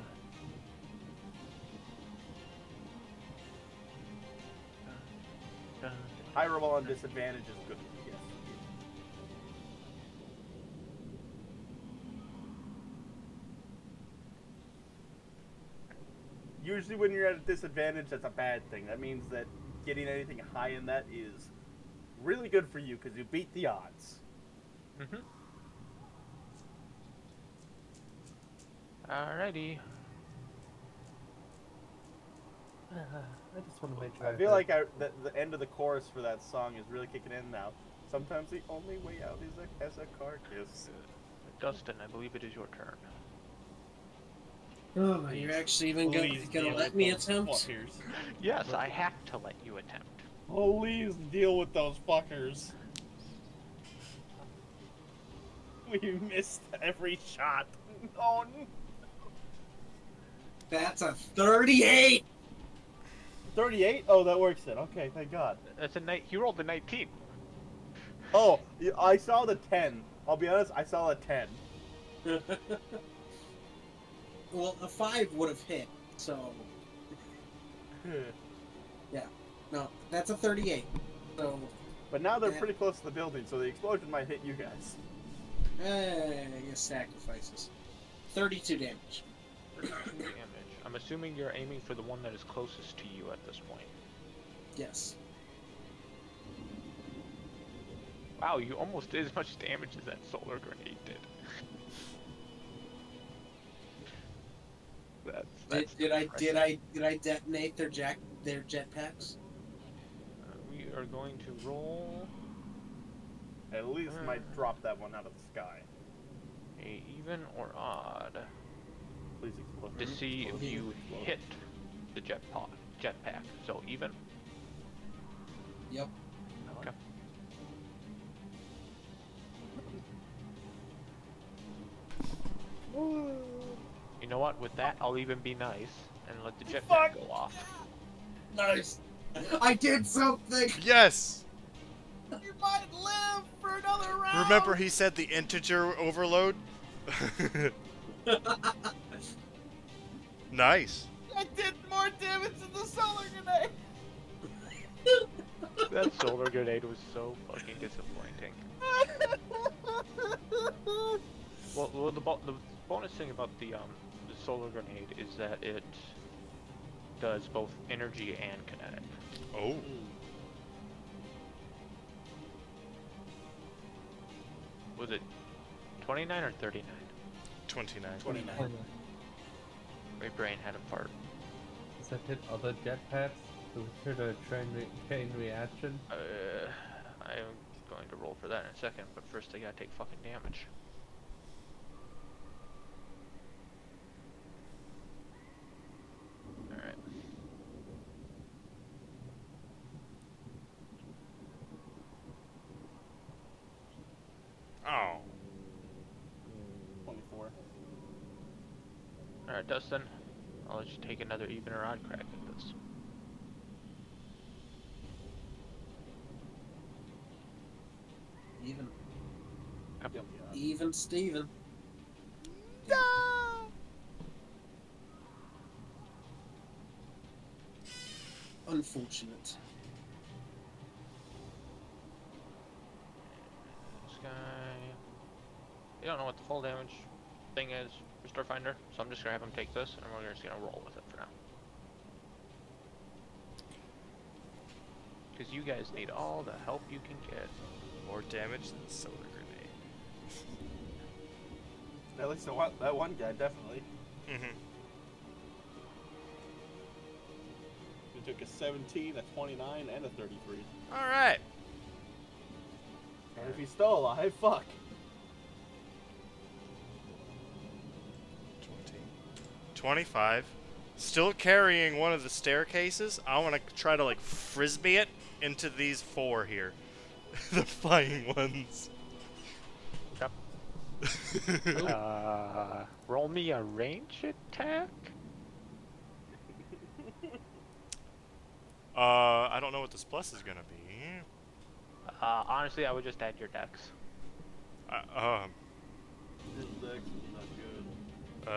High roll on disadvantage is good. Yes. Usually when you're at a disadvantage, that's a bad thing. That means that getting anything high in that is really good for you because you beat the odds. Mhm. Alrighty. I just want to make sure. I feel like the end of the chorus for that song is really kicking in now. Sometimes the only way out is as a carcass. Dustin, I believe it is your turn. Oh, you're actually even gonna let me attempt? Fuckers. Yes, I have to let you attempt. Please deal with those fuckers. We missed every shot. Oh, no. That's a 38. 38? Oh, that works then. Okay, thank God. That's a night. You rolled a 19. Oh, I saw the 10. I'll be honest, I saw a 10. Well, a 5 would have hit. So no, that's a 38. So But now they're Yeah. pretty close to the building, so the explosion might hit you guys. I guess sacrifices. 32 damage. 32 damage. I'm assuming you're aiming for the one that is closest to you at this point. Yes. Wow, you almost did as much damage as that solar grenade did. That's Did I impressive. detonate their jetpacks? We are going to roll At least might drop that one out of the sky. a even or odd Please explode. to see if you hit the jetpack. So even. Yep. Okay. You know what? With that, I'll even be nice, and let the jetpack go off. Nice. I did something. Yes! You might live for another round. Remember he said the integer overload? Nice. I did more damage than the solar grenade. That solar grenade was so fucking disappointing. Well, the bonus thing about the solar grenade is that it does both energy and kinetic. Oh. Was it 29 or 39? 29. 29. My brain had a fart. Does that hit other jetpacks? Does it hit a chain reaction? I am going to roll for that in a second, but first I gotta take fucking damage. Alright. Oh. 24. Alright, Dustin. I'll let you take another even or odd crack at this. Even. Yep. Even Steven. Unfortunate. This guy... You don't know what the full damage thing is for Starfinder, so I'm just gonna have him take this, and we're just gonna roll with it for now. Because you guys need all the help you can get. More damage than the solar grenade. At least that one guy, definitely. Mm-hmm. He took a 17, a 29, and a 33. Alright. And if he's still alive, fuck. 20. 25. Still carrying one of the staircases. I want to try to, like, frisbee it into these 4 here. The flying ones. Yep. Roll me a range attack? I don't know what this plus is gonna be. Honestly, I would just add your dex. This dex is not good.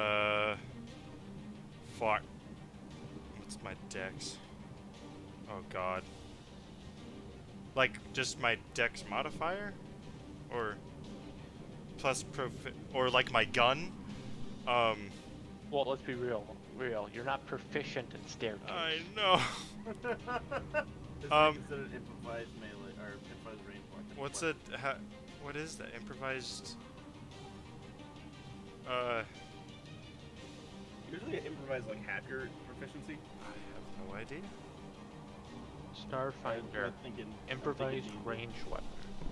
Fuck. What's my dex? Oh god. Like, just my dex modifier? Or plus or like my gun? Well, let's be real. You're not proficient in staircase. I know. This is considered improvised melee or improvised range weapon. What's it? What is that? Improvised? Usually improvised like half your proficiency. I have no idea. Starfinder. I'm thinking Improvised easy. range weapon.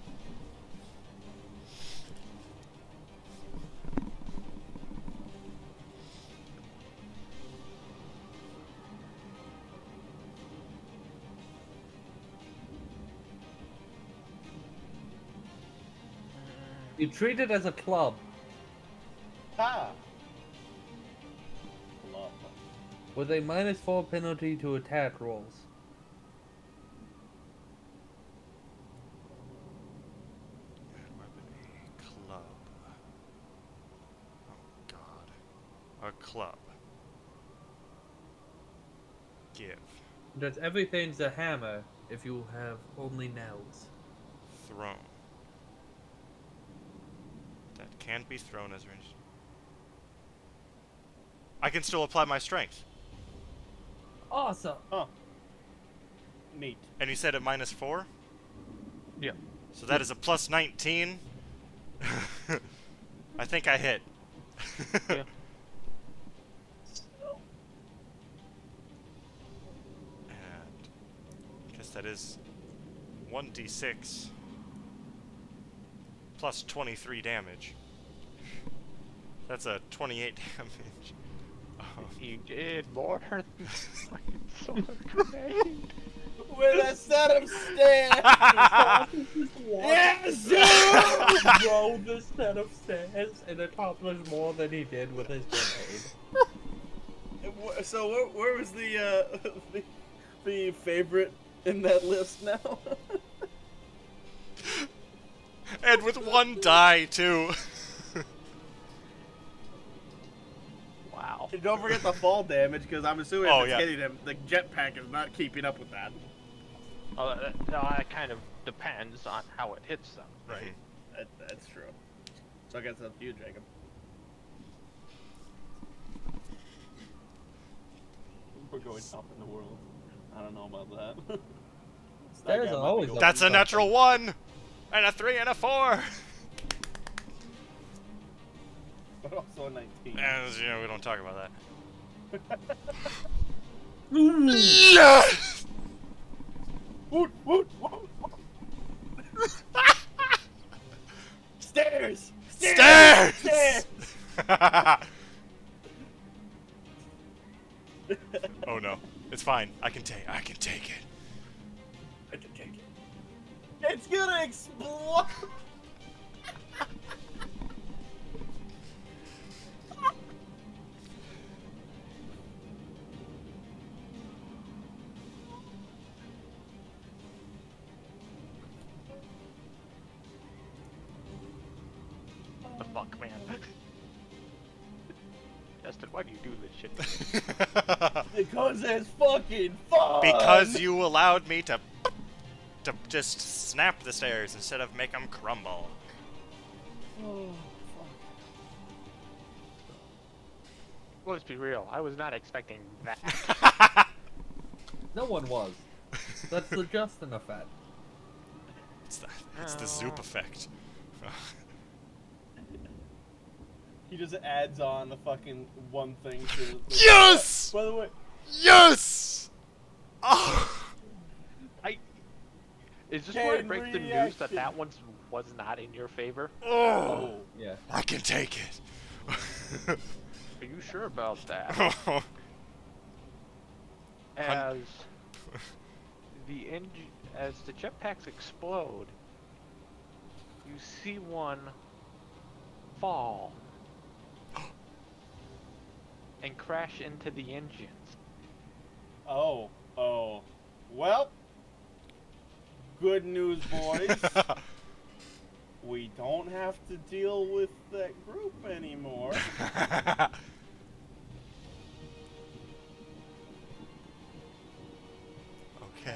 You treat it as a club. Ha! Love. With a -4 penalty to attack rolls. Weapon A. Club. Oh god. A club. Give. That's everything's a hammer if you have only nails. Thrown. That can't be thrown as range. I can still apply my strength. Awesome. Huh. Neat. And you said at -4? Yeah. So that is a plus 19. I think I hit. Yeah. And I guess that is 1d6 plus 23 damage. That's a 28 damage. You did more than fucking solar grenade. With a set of stairs! Yes! Roll this set of stairs and accomplish more than he did with his grenade. So where was the favorite in that list now? And with one die, too. Wow. And don't forget the fall damage, because I'm assuming Oh, if it's yeah. hitting him, the jetpack is not keeping up with that. That kind of depends on how it hits them. Right. That's true. So I guess that's you, Jacob. We're going up in the world. I don't know about that. Stairs That guy are might always be up. That's a natural 1! And a 3 and a 4! But also a 19. And, you know, we don't talk about that. Yes! Woot, woot, woot. Stairs! Stairs! Stairs! Oh no. It's fine. I can take it. I can take it. It's gonna explode! The fuck, man. Justin, why do you do this shit? Because it's fucking fun! Because you allowed me to just snap the stairs instead of make them crumble. Oh, Let's be real, I was not expecting that. No one was. That's the Justin effect. It's the Zoop effect. He just adds on the fucking one thing to the Yes! By the way, Yes! Oh! Is this where I Chain break the news that reaction. that one was not in your favor? Oh! Yeah. I can take it. Are you sure about that? As as the jetpacks explode, you see one fall and crash into the engines. oh. Well, good news, boys. We don't have to deal with that group anymore. Okay.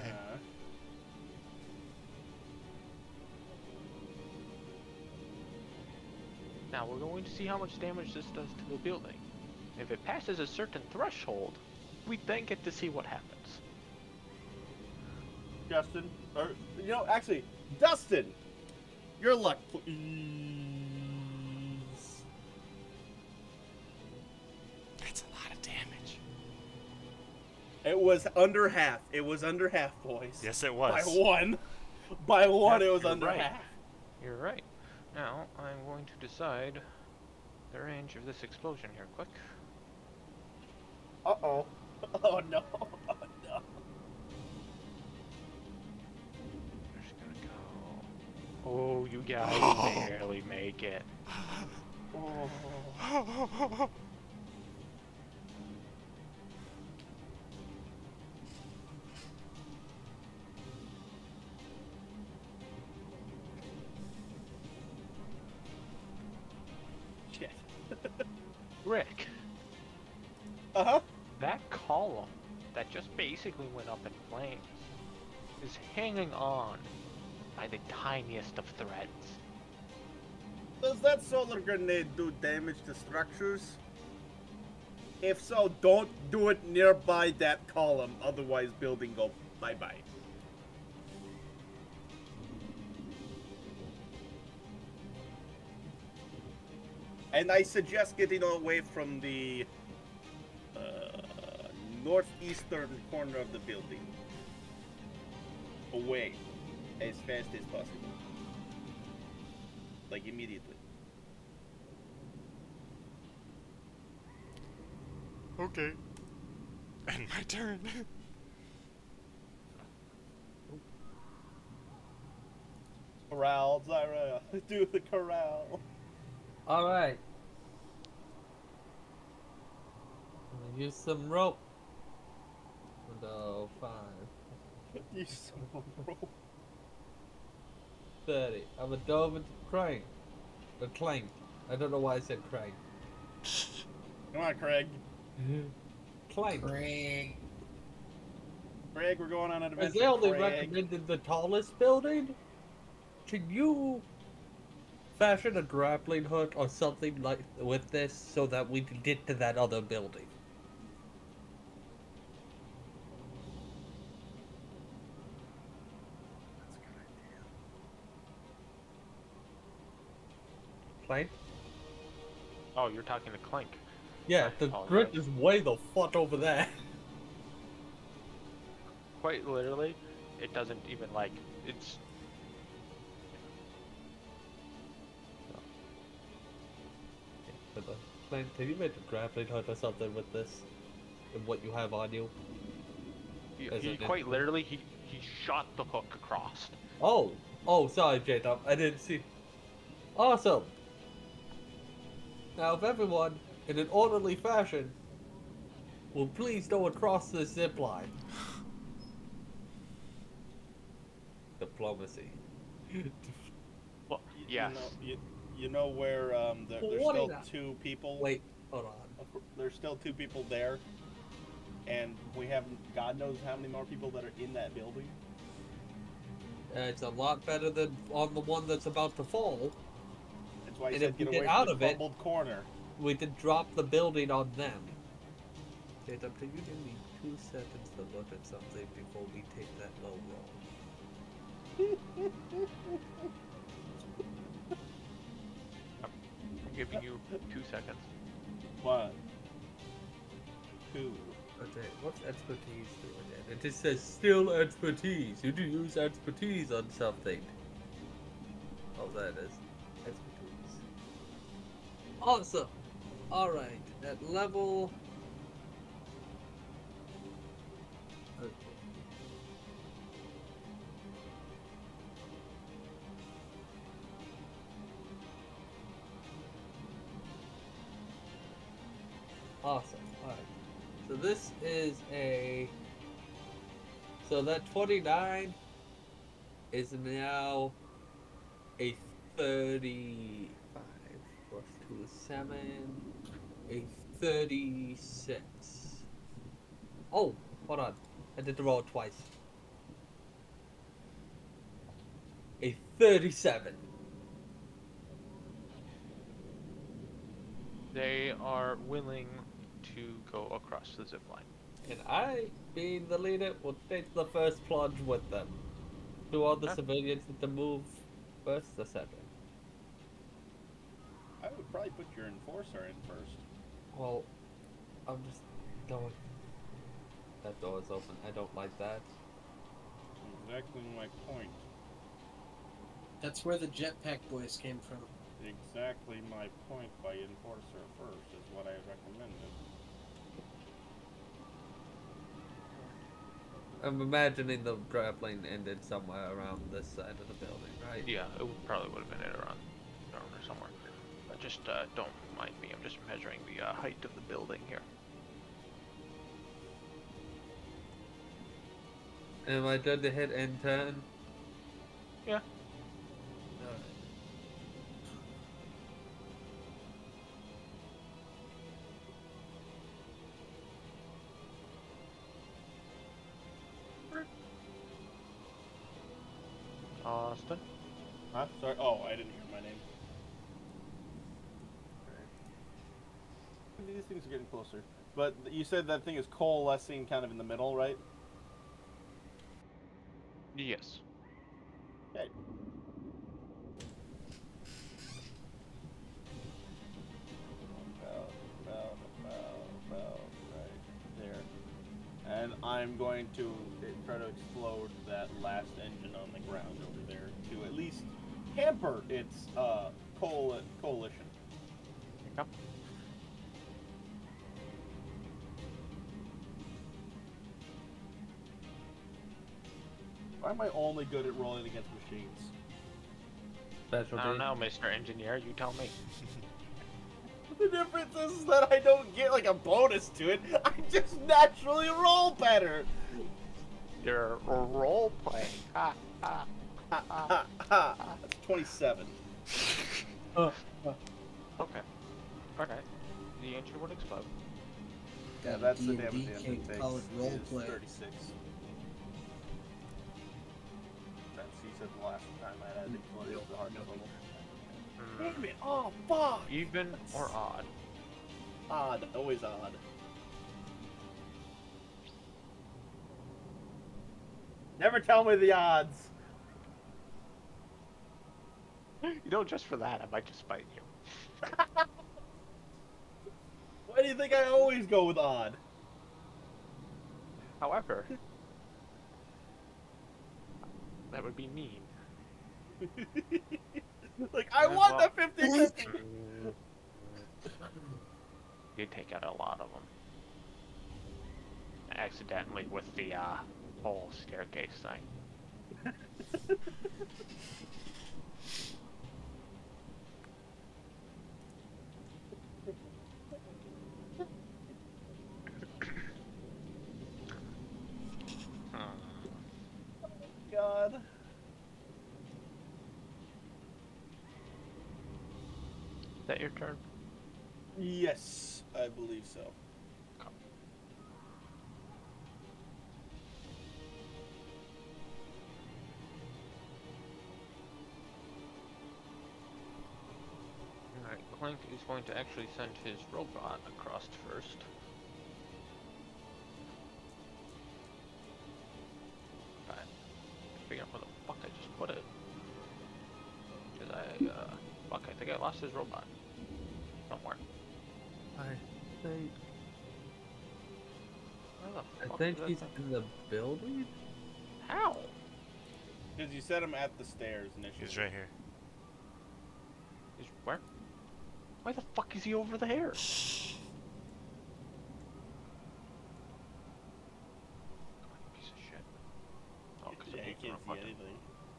Now we're going to see how much damage this does to the building. If it passes a certain threshold, we then get to see what happens. Justin, or actually, Dustin, your luck, please. That's a lot of damage. It was under half. It was under half, boys. Yes, it was. By one. By one, it was You're under right. half. You're right. Now, I'm going to decide the range of this explosion here quick. Uh-oh. Oh, no. Oh, no. I'm just gonna go... Oh, you guys barely make it. Oh. Shit. Rick, Uh-huh. that column that just basically went up in flames is hanging on by the tiniest of threads. Does that solar grenade do damage to structures? If so, don't do it nearby that column, otherwise building go bye-bye. And I suggest getting away from the northeastern corner of the building. Away. As fast as possible. Like immediately. Okay. And my turn. Corral, Zyra, do the corral. Alright. Use some rope. No, 5. You son of a rope. 30. I'm a dove into crane. A clank. I don't know why I said crane. Come on, Craig. Clank. Craig. Craig, we're going on an As adventure. they only Craig. recommended the tallest building, can you fashion a grappling hook or something like with this so that we can get to that other building? That's a good idea. Clank? Oh, you're talking to Clank. Yeah, I the apologize. grid is way the fuck over there. Quite literally, it doesn't even like it's. But Clank, can you make a grappling hook or something with this? And what you have on you? As He an quite infantry. literally he shot the hook across. Oh! Oh, sorry, J-Dub. I didn't see. Awesome! Now, if everyone, in an orderly fashion, will please go across this zip line. Diplomacy. Well, You yes. know, you know where there's What still is that? 2 people. Wait, hold on. There's still 2 people there, and we have God knows how many more people that are in that building. It's a lot better than on the one that's about to fall. That's why I And said if we get get away out from of the it- crumbled corner. We could drop the building on them. J-Dub, can you give me 2 seconds to look at something before we take that low roll? I'm giving you 2 seconds. 1, 2. Okay, what's expertise do again? It just says still expertise. You do use expertise on something. Oh, that is expertise. Awesome. All right, at level. Okay. Awesome. All right. So this is a. So that 29 is now a 35 plus 2 is 7. A 36. Oh, hold on. I did the roll twice. A 37. They are willing to go across the zip line. And I, being the leader, will take the first plunge with them. Do all the Huh? civilians need to move first or second? I would probably put your enforcer in first. Well, I'm just going. That door is open. I don't like that. Exactly my point. That's where the jetpack boys came from. Exactly my point by enforcer first is what I recommended. I'm imagining the grappling ended somewhere around this side of the building, right? Yeah, it probably would have been it around or somewhere. But just don't mind me. I'm just measuring the height of the building here. Am I good to hit end turn? Yeah. Alright. Austin. Huh? Sorry. Oh, I didn't hear my name. Okay. These things are getting closer. But you said that thing is coalescing kind of in the middle, right? Yes. Okay. About right there. And I'm going to try to explode that last engine on the ground over there to at least hamper its coalition. Yep. Why am I only good at rolling against machines? Specialty. I don't know, Mr. Engineer. You tell me. The difference is that I don't get like a bonus to it. I just naturally roll better. You're role playing. Ha ha. Ha, ha. That's 27. Okay. Okay. The ancient would explode. Yeah, that's the D&D damage the engine can't call it takes. role Is play. 36. That's, you said the last time I had it was the hardest level. Wait a minute. Oh, fuck! Even or odd? Odd. Always odd. Never tell me the odds. You know, just for that, I might just fight you. Why do you think I always go with odd? However, that would be mean. Like, I want the 50-50. You take out a lot of them. Accidentally with the whole staircase thing. God. Is that your turn? Yes, I believe so. Alright, Clank is going to actually send his robot across first. Alright. Figure out where the fuck I just put it. Cause fuck, I think I lost his robot. Somewhere. I think Where the I fuck think is that he's thing? in the building. How? Because you set him at the stairs initially. He's right here. He's where? Why the fuck is he over there? Piece of shit. Oh, 'cause Yeah, I you moved the can't wrong see button. anything.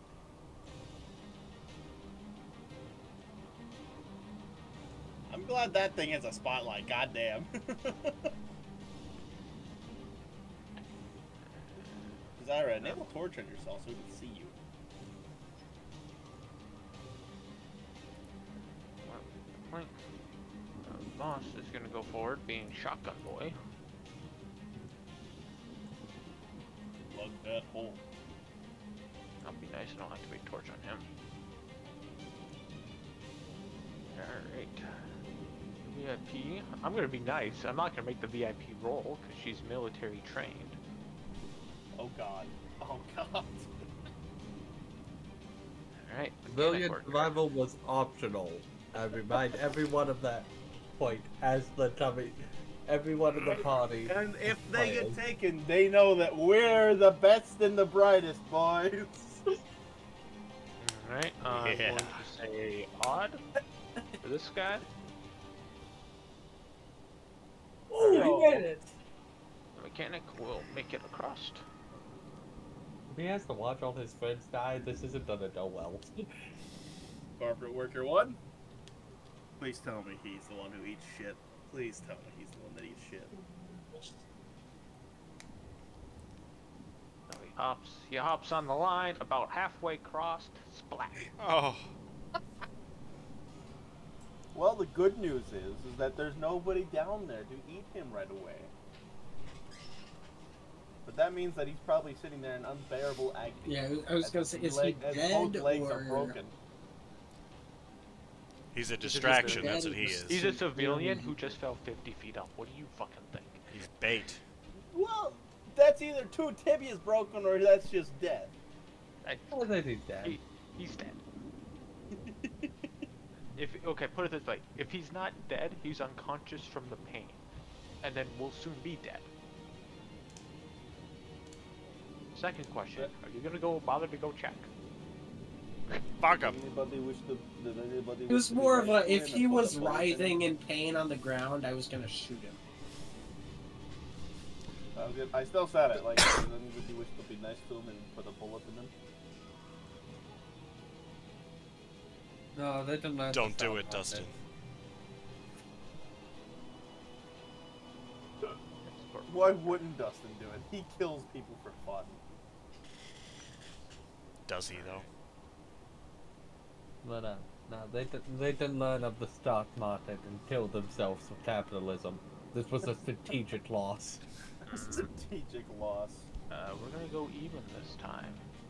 I'm glad that thing has a spotlight, goddamn. Zyra, enable torch on yourself so we can see you. Clank. Boss is gonna go forward, being shotgun boy. Plug that hole. That'll be nice. I don't activate torch on him. Alright. VIP. I'm gonna be nice. I'm not gonna make the VIP roll because she's military trained. Oh god. Oh god. Alright. Civilian survival was optional. I remind everyone of that point as the dummy. Everyone in the party. And if they get players. taken, they know that we're the best and the brightest, boys. Alright. I'm Yeah. going to say odd for this guy. Oh, Yo. he made it! The mechanic will make it across. If he has to watch all his friends die, this isn't gonna go well. Corporate worker 1. Please tell me he's the one who eats shit. Please tell me he's the one that eats shit. So he hops on the line, about halfway crossed, splat. Oh. Well, the good news is that there's nobody down there to eat him right away. But that means that he's probably sitting there in unbearable agony. Yeah, I was as gonna say, his is he as dead both legs are or? broken. He's a distraction, dead that's what he or is. He's a civilian who just fell 50 feet up. What do you fucking think? He's bait. Well, that's either two tibias broken or that's just dead. I think he's dead. He's dead. Okay, put it this way. If he's not dead, he's unconscious from the pain. And then we'll soon be dead. Second question, are you gonna bother to go check? Fuck him. It was more of a, if he was writhing in pain on the ground, I was gonna shoot him. I still said it. Like, does anybody wish to be nice to him and put a bullet in him? No, they didn't. Don't do it, Dustin. Why wouldn't Dustin do it? He kills people for fun. Does he though? But no, they didn't learn of the stock market and kill themselves for capitalism. This was a strategic loss. Strategic loss. We're gonna go even this time.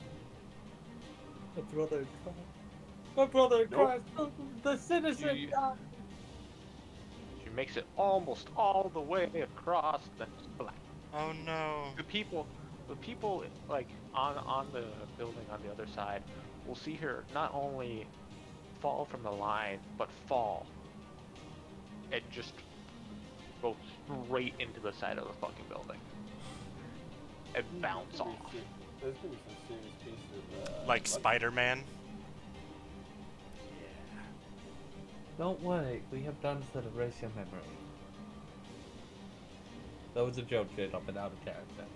My brother in Christ. My brother in Nope. Christ. The citizen You- died. She makes it almost all the way across the black. Oh no. The people like on the building on the other side will see her not only fall from the line, but fall and just go straight into the side of the fucking building and bounce off. There's gonna be some serious cases of Like Spider-Man. Don't worry, we have done to erase your memory. That was a joke, shit, up and out of character.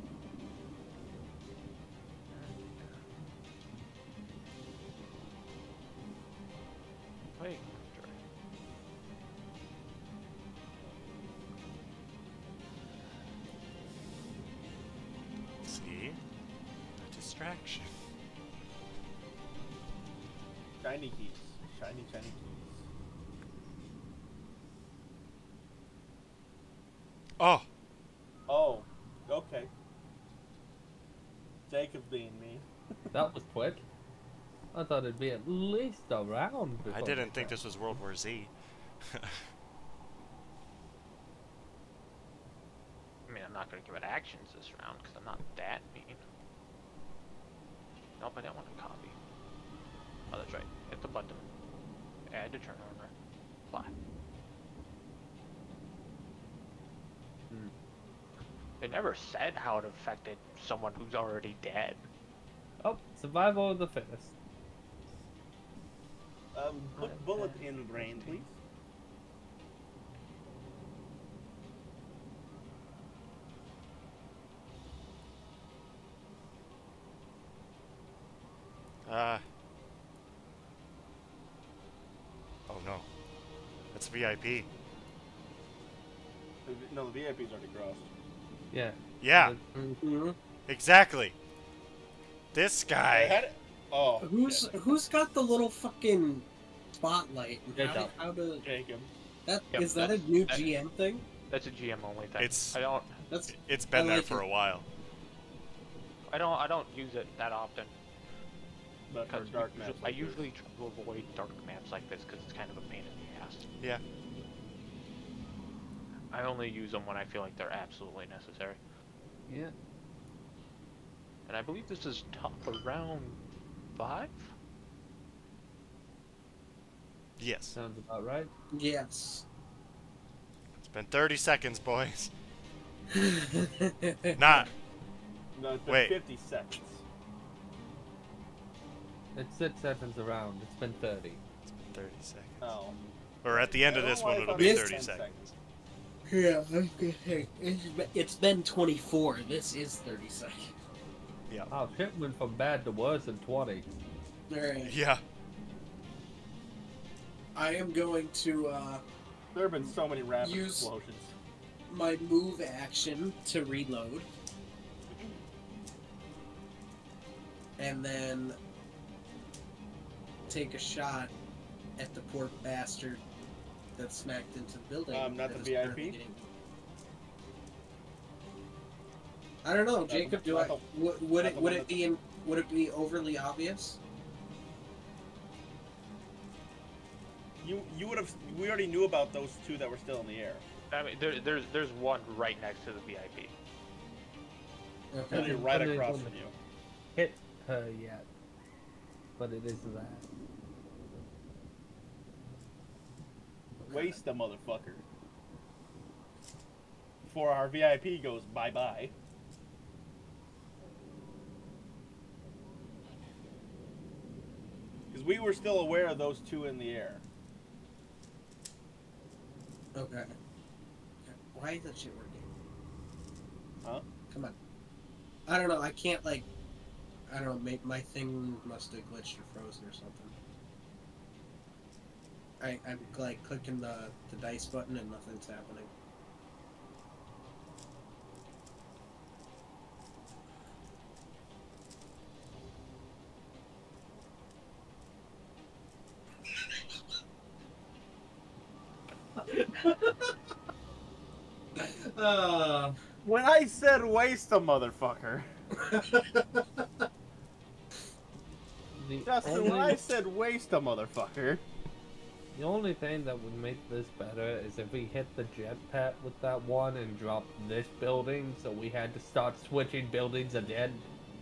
Wait, See? A distraction. shiny keys. Shiny keys. Oh! Oh, okay. Jacob being me. That was quick. I thought it'd be at least a round. I didn't think this was World War Z. I mean, I'm not gonna give it actions this round because I'm not that mean. Nope, I didn't want to copy. Oh, that's right. Hit the button. Add to turn order. Fly. It never said how it affected someone who's already dead. Oh, survival of the fittest. Put bullet in brain, please. Oh no. That's VIP. No, the VIP's already crossed. Yeah. Yeah, Mm-hmm. exactly. This I guy. had it. Oh, Who's got the little fucking spotlight? And Jacob. how to Jacob. that Yep, is that a that's- new that- GM thing? That's a GM only thing. It's- I don't It's been I there like for it. a while. I don't use it that often. But for Because dark maps. I usually try to avoid dark maps like this because it's kind of a pain in the ass. Yeah. I only use them when I feel like they're absolutely necessary. Yeah. And I believe this is top around 5? Yes. Sounds about right. Yes. It's been 30 seconds, boys. Not. No, it's been Wait. 50 seconds. It's 6 seconds around. It's been 30. It's been 30 seconds. Oh. Or at the end of I don't this know why one, I it'll thought be it was 30 10 seconds. Yeah, I was gonna say it's been 24. This is 30 seconds. Yeah. Oh, shit went from bad to worse in 20. All right. Yeah. I am going to There have been so many rapid Use- explosions. my move action to reload, and then take a shot at the poor bastard that smacked into the building. Not that the is currently VIP? getting- I don't know, Jacob. Do I not would not it the would one it be would it be overly obvious? You would have. We already knew about those two that were still in the air. I mean, there's one right next to the VIP. Okay. Literally right Somebody's across on from the- you. Hit her yet. But it is that. Waste a motherfucker. Before our VIP goes bye bye. Because we were still aware of those two in the air. Okay. Why is that shit working? Huh? Come on. I don't know. I can't like. I don't know. Make my thing must have glitched or frozen or something. I'm like clicking the dice button and nothing's happening. When I said waste a motherfucker, Justin, when I said waste a motherfucker, The only thing that would make this better is if we hit the jetpack with that one and dropped this building, so we had to start switching buildings again.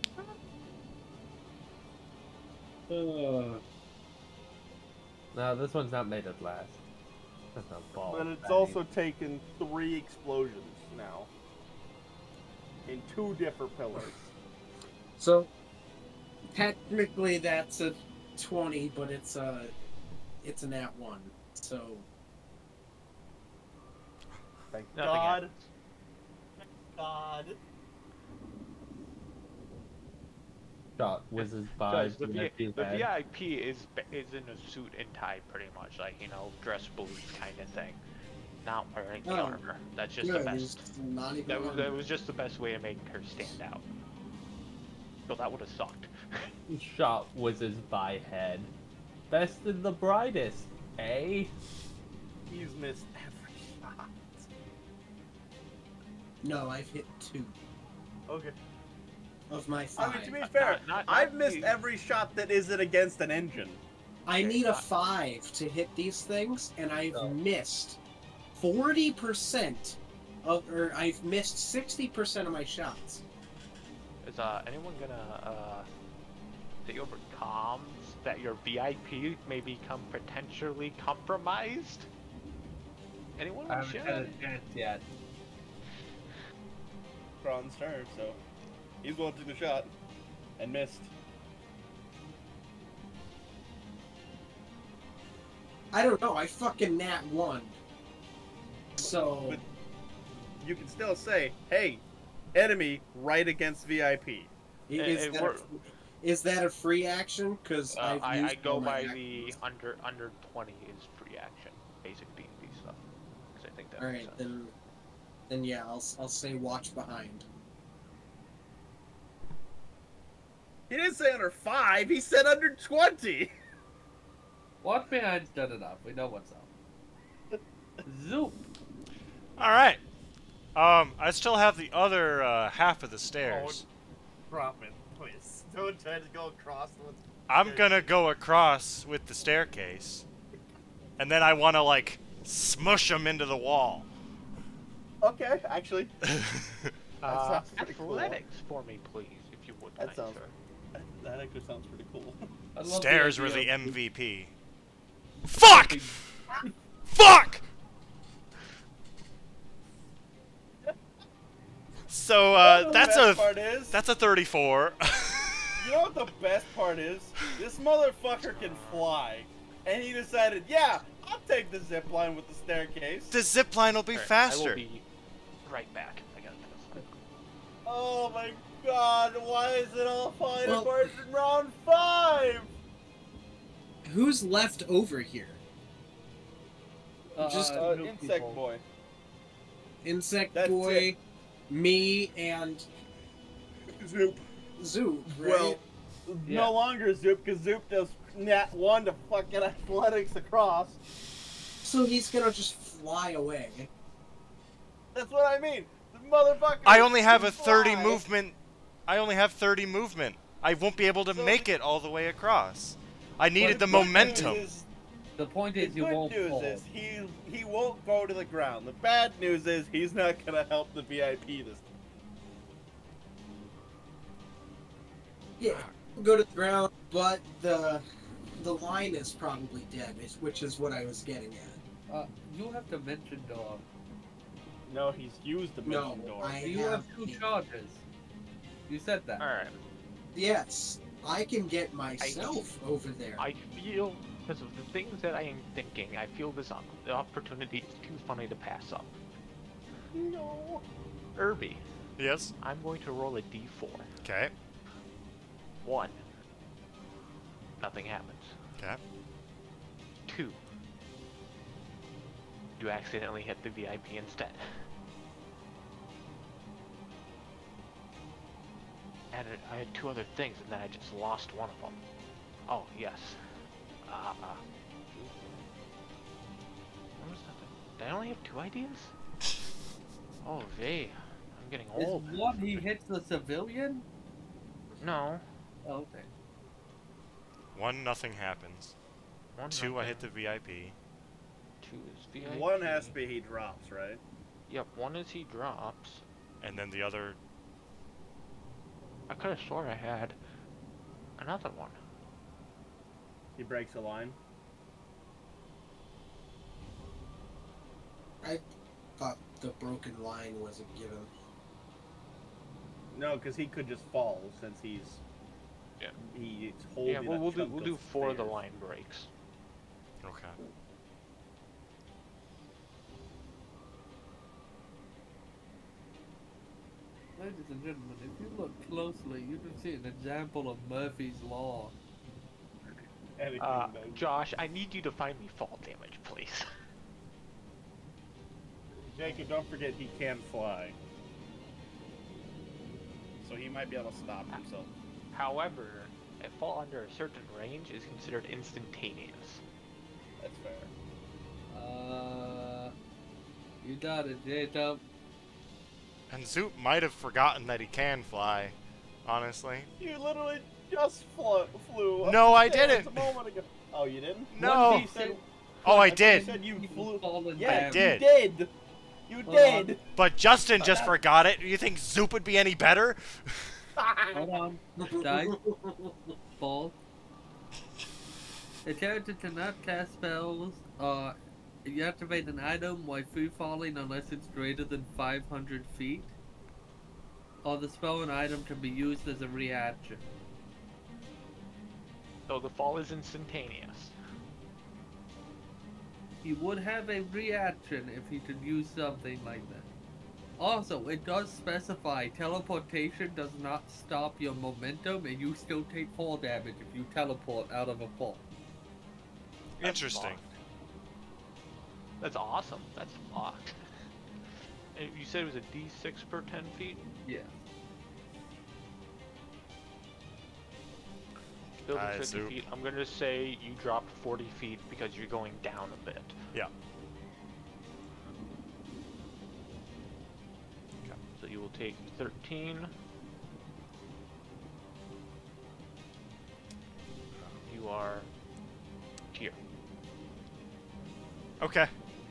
No, this one's not made of glass. That's not ball. but it's also taken 3 explosions now. In 2 different pillars. So technically that's a 20, but it's a nat 1. So Thank Nothing God. happens. God. shot whizzes by. Guys, the VIP is in a suit and tie, pretty much, like, you know, dress blues kind of thing. Not wearing the Oh, armor. That's just good. the He's best. not even That on- was just the best way of making her stand out. So that would have sucked. Shot whizzes by head. Best and the brightest, eh? He's missed every shot. No, I've hit 2 Okay. of my I 5. mean, to be fair, not I've missed the- every shot that isn't against an engine. I need a 5 to hit these things, and I've Oh. missed 40% or I've missed 60% of my shots. Is anyone gonna say over comms that your VIP may become potentially compromised? Anyone I haven't should? had a chance yet. Kron's turn, so he's the one who took the shot and missed. I don't know. I fucking nat 1. So But you can still say, "Hey, enemy right against VIP." is, it that wor- is that a free action? Because I go by the under 20 is free action, basic D&D stuff. Because I think that All makes right, sense. then yeah, I'll say watch behind. He didn't say under 5. He said under 20. Watch behind's done enough. We know what's up. Zoop. All right. I still have the other half of the stairs. Drop it, please. Don't try to go across with. I'm gonna go across with the staircase, and then I want to like smush them into the wall. Okay, actually, sounds pretty cool. Athletics for me, please, if you would. That kind sounds- sir. that actually sounds pretty cool. I love Stairs the were the idea of- MVP. Fuck! Fuck! So You know what the that's best a part is? that's a 34. You know what the best part is? This motherfucker can fly, and he decided, yeah, I'll take the zip line with the staircase. The zip line will be Alright, I faster. will be right back. I gotta do this. Oh my god, why is it all falling Well- apart in round 5? Who's left over here? Just Zoop Insect people. boy. Insect That's Boy, it. me, and Zoop. Zoop, right? Well, Yeah. no longer Zoop, because Zoop does nat 1 to fucking athletics across. So he's gonna just fly away. That's what I mean. The motherfucker. I only have a can 30 fly. movement. I only have 30 movement. I won't be able to So make it all the way across. I needed the good news momentum. is- The point The is you good won't news fall. is he won't go to the ground. The bad news is he's not gonna help the VIP this time. Yeah, go to the ground, but the line is probably dead, which is what I was getting at. You have to mention door. No, he's used the No, mention door. I You have 2 charges. You said that. Alright. Yes, I can get myself over there. I feel, because of the things that I am thinking, I feel this the opportunity is too funny to pass up. No. Irby, Yes. I'm going to roll a d4. Okay. 1. Nothing happens. Okay. 2. You accidentally hit the VIP instead. And I had 2 other things, and then I just lost one of them. Oh, yes. What was that thing? Did I only have 2 ideas? Oh, vey. I'm getting Is old. one he hits the civilian? No. Oh, okay. 1, nothing happens. 1 2, I hit nothing. the VIP. 2 is VIP. One has to be he drops, right? Yep, 1 is he drops. And then the other... I could have sworn I had another one. He breaks a line. I thought the broken line was a given. No, because he could just fall since he's holding. Yeah, well, we'll a chunk do of 4 of the stairs. line breaks. Okay. Ladies and gentlemen, if you look closely, you can see an example of Murphy's Law. Anything does. Josh, I need you to find me fall damage, please. Jacob, don't forget he can fly. So he might be able to stop himself. However, a fall under a certain range is considered instantaneous. That's fair. You got it, Jacob. And Zoop might have forgotten that he can fly, honestly. You literally just flew. up No, the I stairs didn't. A moment ago. Oh, you didn't? No! He said, Oh, I you did! said you flew. Fallen Yeah, down. did. you did. You Hold on. did. But Justin just forgot it. You think Zoop would be any better? Hold on. Die. Fall. A character cannot cast spells. You activate an item while free falling unless it's greater than 500 feet. Or the spell and item can be used as a reaction. So the fall is instantaneous. He would have a reaction if he could use something like that. Also, it does specify teleportation does not stop your momentum and you still take fall damage if you teleport out of a fall. Interesting. Fucked. That's awesome. That's fucked. And you said it was a D6 per 10 feet? Yeah. Building Alright, 50 Zoop. feet. I'm gonna say you dropped 40 feet because you're going down a bit. Yeah. So you will take 13. You are here. Okay.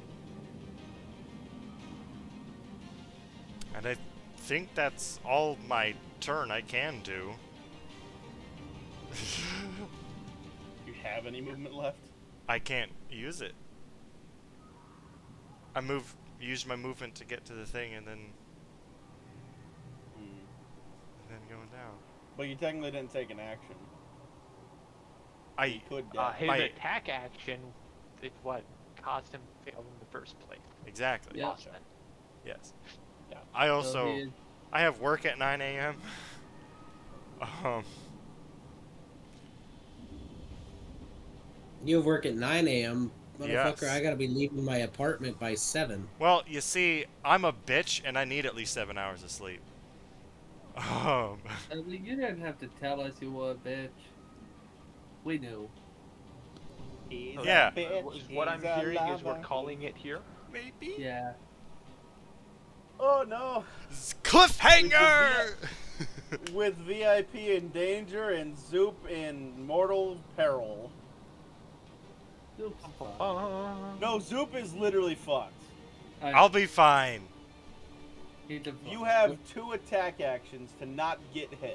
And I think that's all my turn I can do. You have any movement left? I can't use it. I used my movement to get to the thing and then going down. But you technically didn't take an action. I You could His My- attack action is what caused him to fail in the first place. exactly. Yeah. Lost it. Yes. Yeah. I So also he is- I have work at 9 a.m. You have work at 9 a.m. Motherfucker, Yes. I gotta be leaving my apartment by 7. Well, you see, I'm a bitch and I need at least 7 hours of sleep. I mean, you didn't have to tell us you were a bitch. We knew. He's So Yeah. a bitch, What I'm he's a hearing is we're lover. calling it here. maybe. Yeah. Oh no! Cliffhanger. With VIP in danger and Zoop in mortal peril. Zoop's fine. No, Zoop is literally fucked. I'll be fine. He's a You have 2 attack actions to not get hit.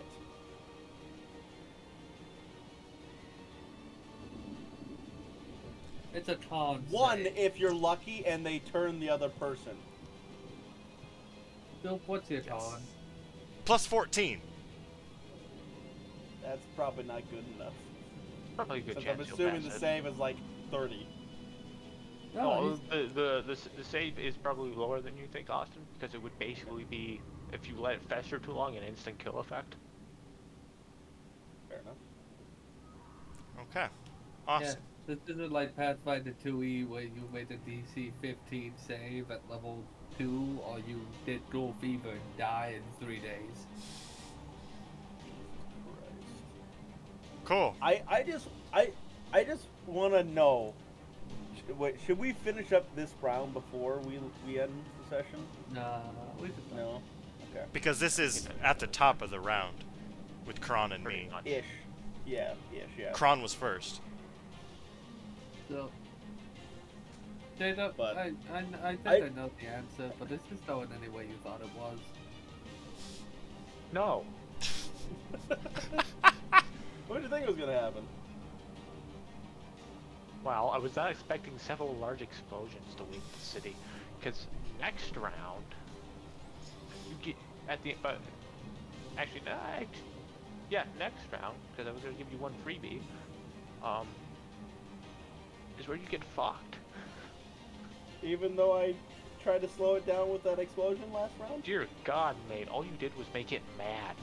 It's a con. 1 save. if you're lucky and they turn the other person. Zoop, what's your Yes. con? Plus 14. That's probably not good enough. Probably a good Since I'm chance you'll assuming pass the it. save is like 30. No, he's- the save is probably lower than you think, Austin, because it would basically be, if you let it fester too long, an instant kill effect. Fair enough. Okay. Awesome. This isn't like Pathfinder 2E where you made a DC 15 save at level 2 or you did Ghoul Fever and die in 3 days. Cool. I just want to know, Wait, should we finish up this round before we end the session? Nah, we could No. Okay. Because this is at the top of the round with Kron and Pretty me. much. Ish. Yeah. Ish. Yeah. Kron was first. So, Jacob, But- I think I know the answer, but this is going any way you thought it was. No. What did you think was gonna happen? Well, I was not expecting several large explosions to leave the city, because next round, you get at the actually no, yeah, next round, because I was gonna give you one freebie, is where you get fucked. Even though I tried to slow it down with that explosion last round. Dear God, mate, all you did was make it mad.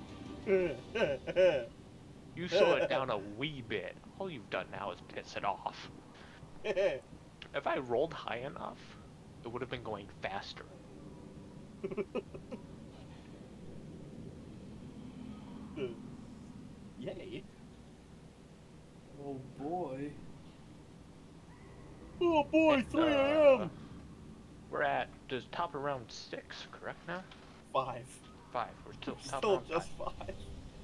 You slowed it down a wee bit. All you've done now is piss it off. If I rolled high enough, it would have been going faster. Yay. Oh boy. Oh boy, And, 3 a.m. We're at the top of round 6, correct now? 5. 5. We're still top of Still round just 5. 5.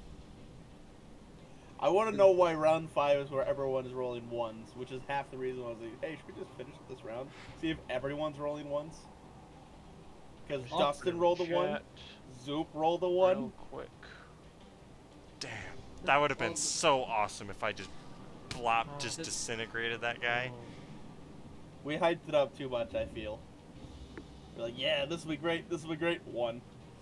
I want to know why round 5 is where everyone is rolling ones, which is half the reason I was like, hey, should we just finish this round? See if everyone's rolling ones? Because Dustin rolled a 1, Chat Zoop rolled a real 1. quick. Damn. That would have been so awesome if I just just this- disintegrated that guy. We hyped it up too much, I feel. We're like, yeah, this will be great, this will be great. 1.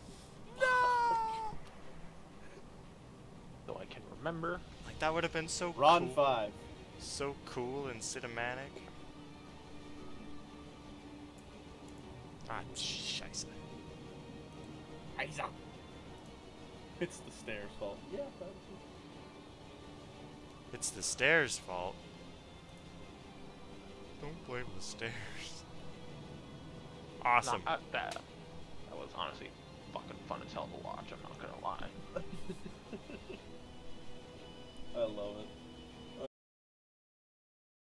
Though I can remember. Like that would have been so Round cool. 5. So cool and cinematic. Ah, scheisse. Aiza. It's the stairs' fault. Yeah, It's the stairs' fault. Don't blame the stairs. Awesome. That was honestly fucking fun as hell to watch, I'm not gonna lie.